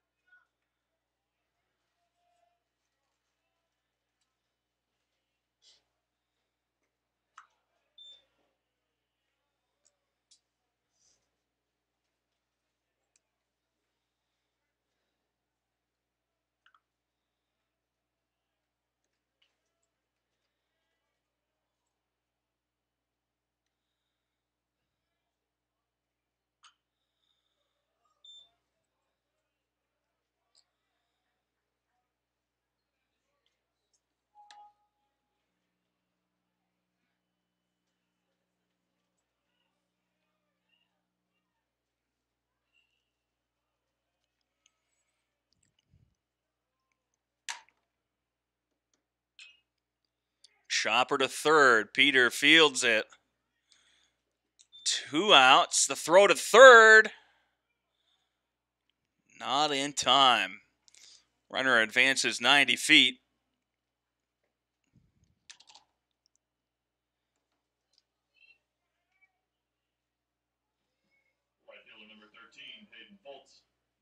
Chopper to third. Peter fields it. 2 outs. The throw to third. Not in time. Runner advances 90 feet. Right fielder number 13, Hayden Fultz.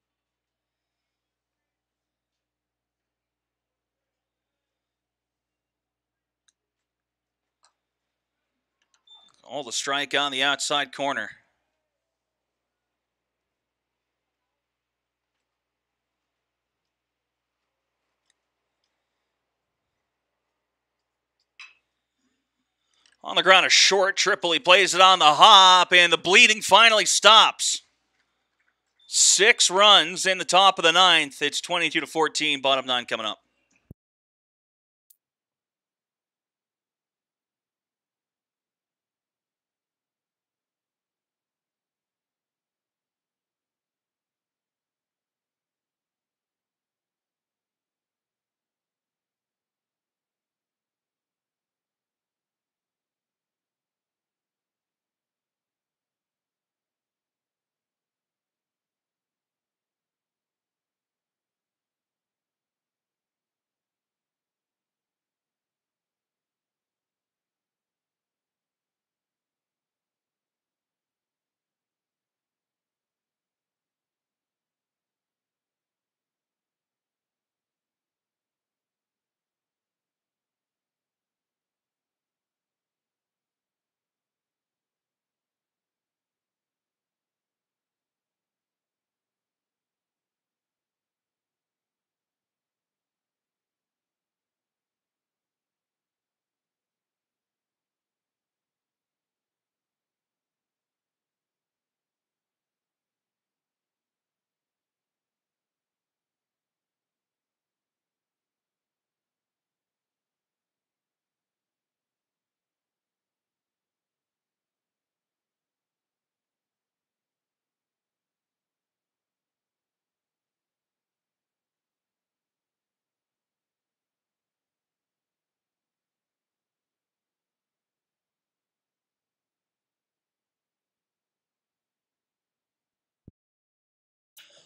All the strike on the outside corner. On the ground, a short triple. He plays it on the hop, and the bleeding finally stops. 6 runs in the top of the 9th. It's 22-14. Bottom 9 coming up.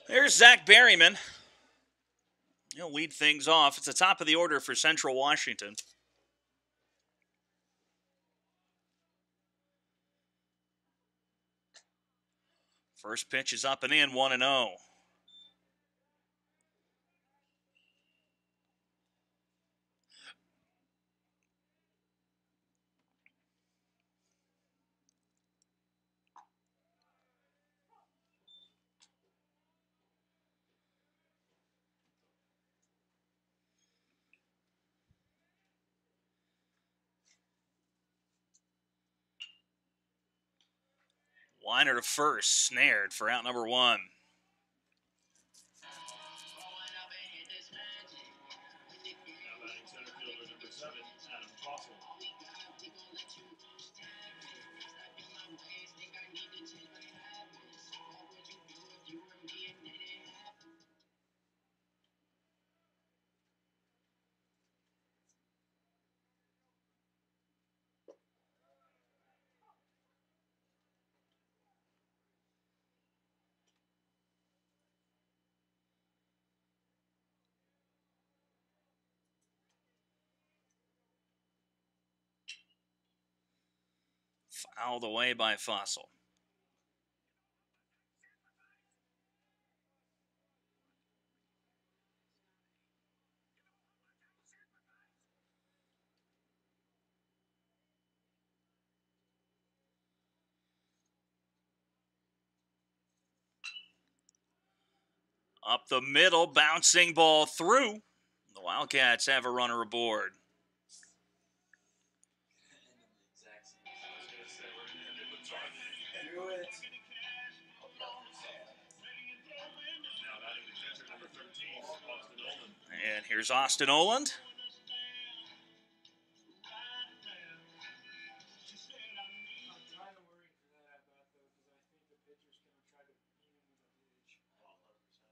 There's Zach Berryman. He'll lead things off. It's the top of the order for Central Washington. First pitch is up and in, 1-0. Liner to first, snared for out number 1. Now batting center fielder number 7, Adam Fossil. Fouled away by Fossil. Up the middle, bouncing ball through. The Wildcats have a runner aboard. Do it. Now batting the catcher number 13, Austin Olin. And here's Austin Oland. I'm kind of worried for that at bat though, because I think the pitcher's gonna try to beat him with a pitch. 100%.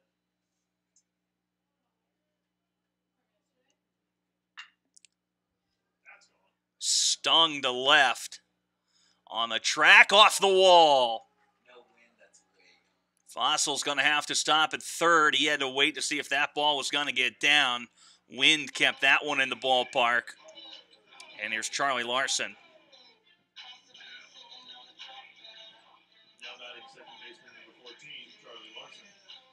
That's gone. Stung to left. On the track, off the wall. No wind, that's way gone. Fossil's going to have to stop at third. He had to wait to see if that ball was going to get down. Wind kept that one in the ballpark. And here's Charlie Larson. Now batting second baseman number 14, Charlie Larson.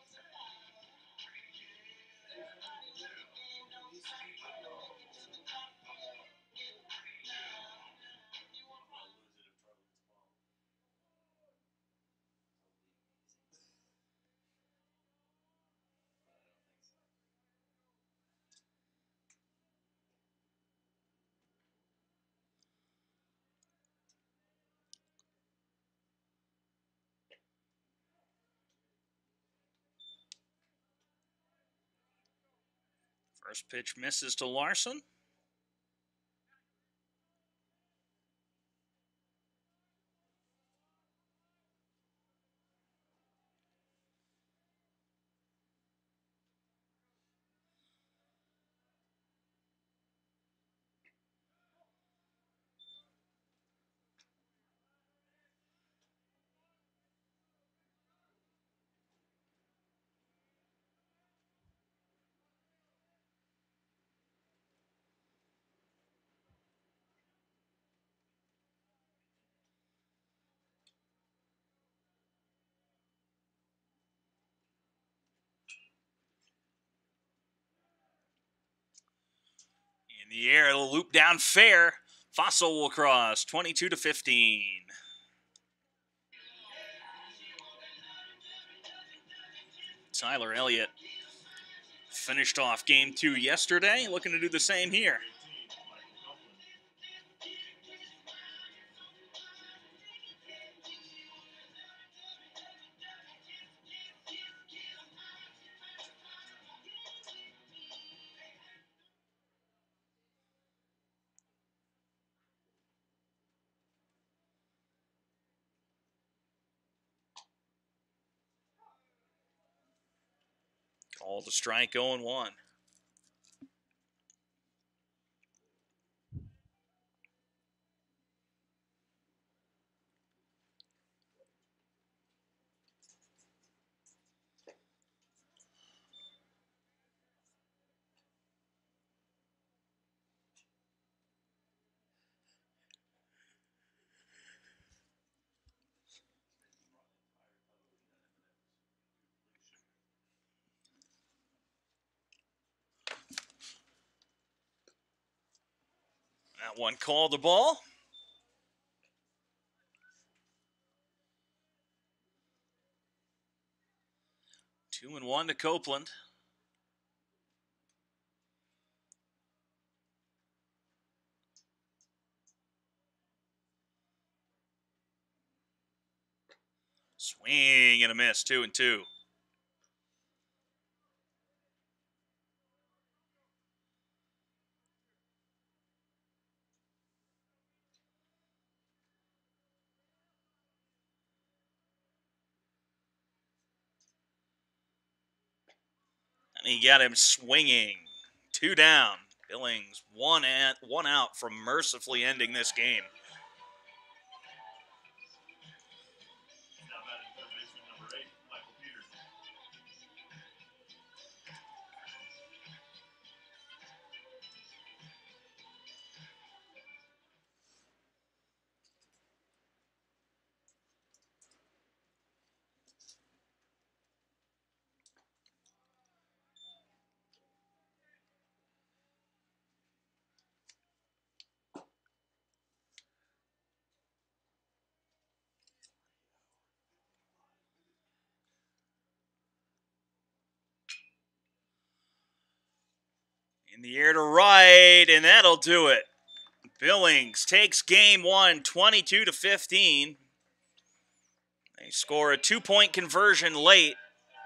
First pitch misses to Larson. In the air, it'll loop down fair. Fossil will cross 22-15. Tyler Elliott finished off game 2 yesterday, looking to do the same here. 18, Michael Copeland. Called a strike, 0-1. That one called the ball. Two and one to Copeland. Swing and a miss, 2-2. And he got him swinging. 2 down. Billings one out from mercifully ending this game. Now batting third baseman number 8, Michael Peters. In the air to right, and that'll do it. Billings takes game one, 22-15. They score a 2-point conversion late.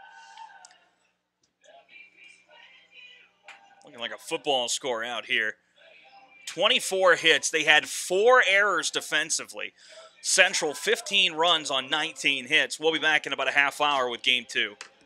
Looking like a football score out here. 24 hits. They had 4 errors defensively. Central 15 runs on 19 hits. We'll be back in about a half hour with game 2.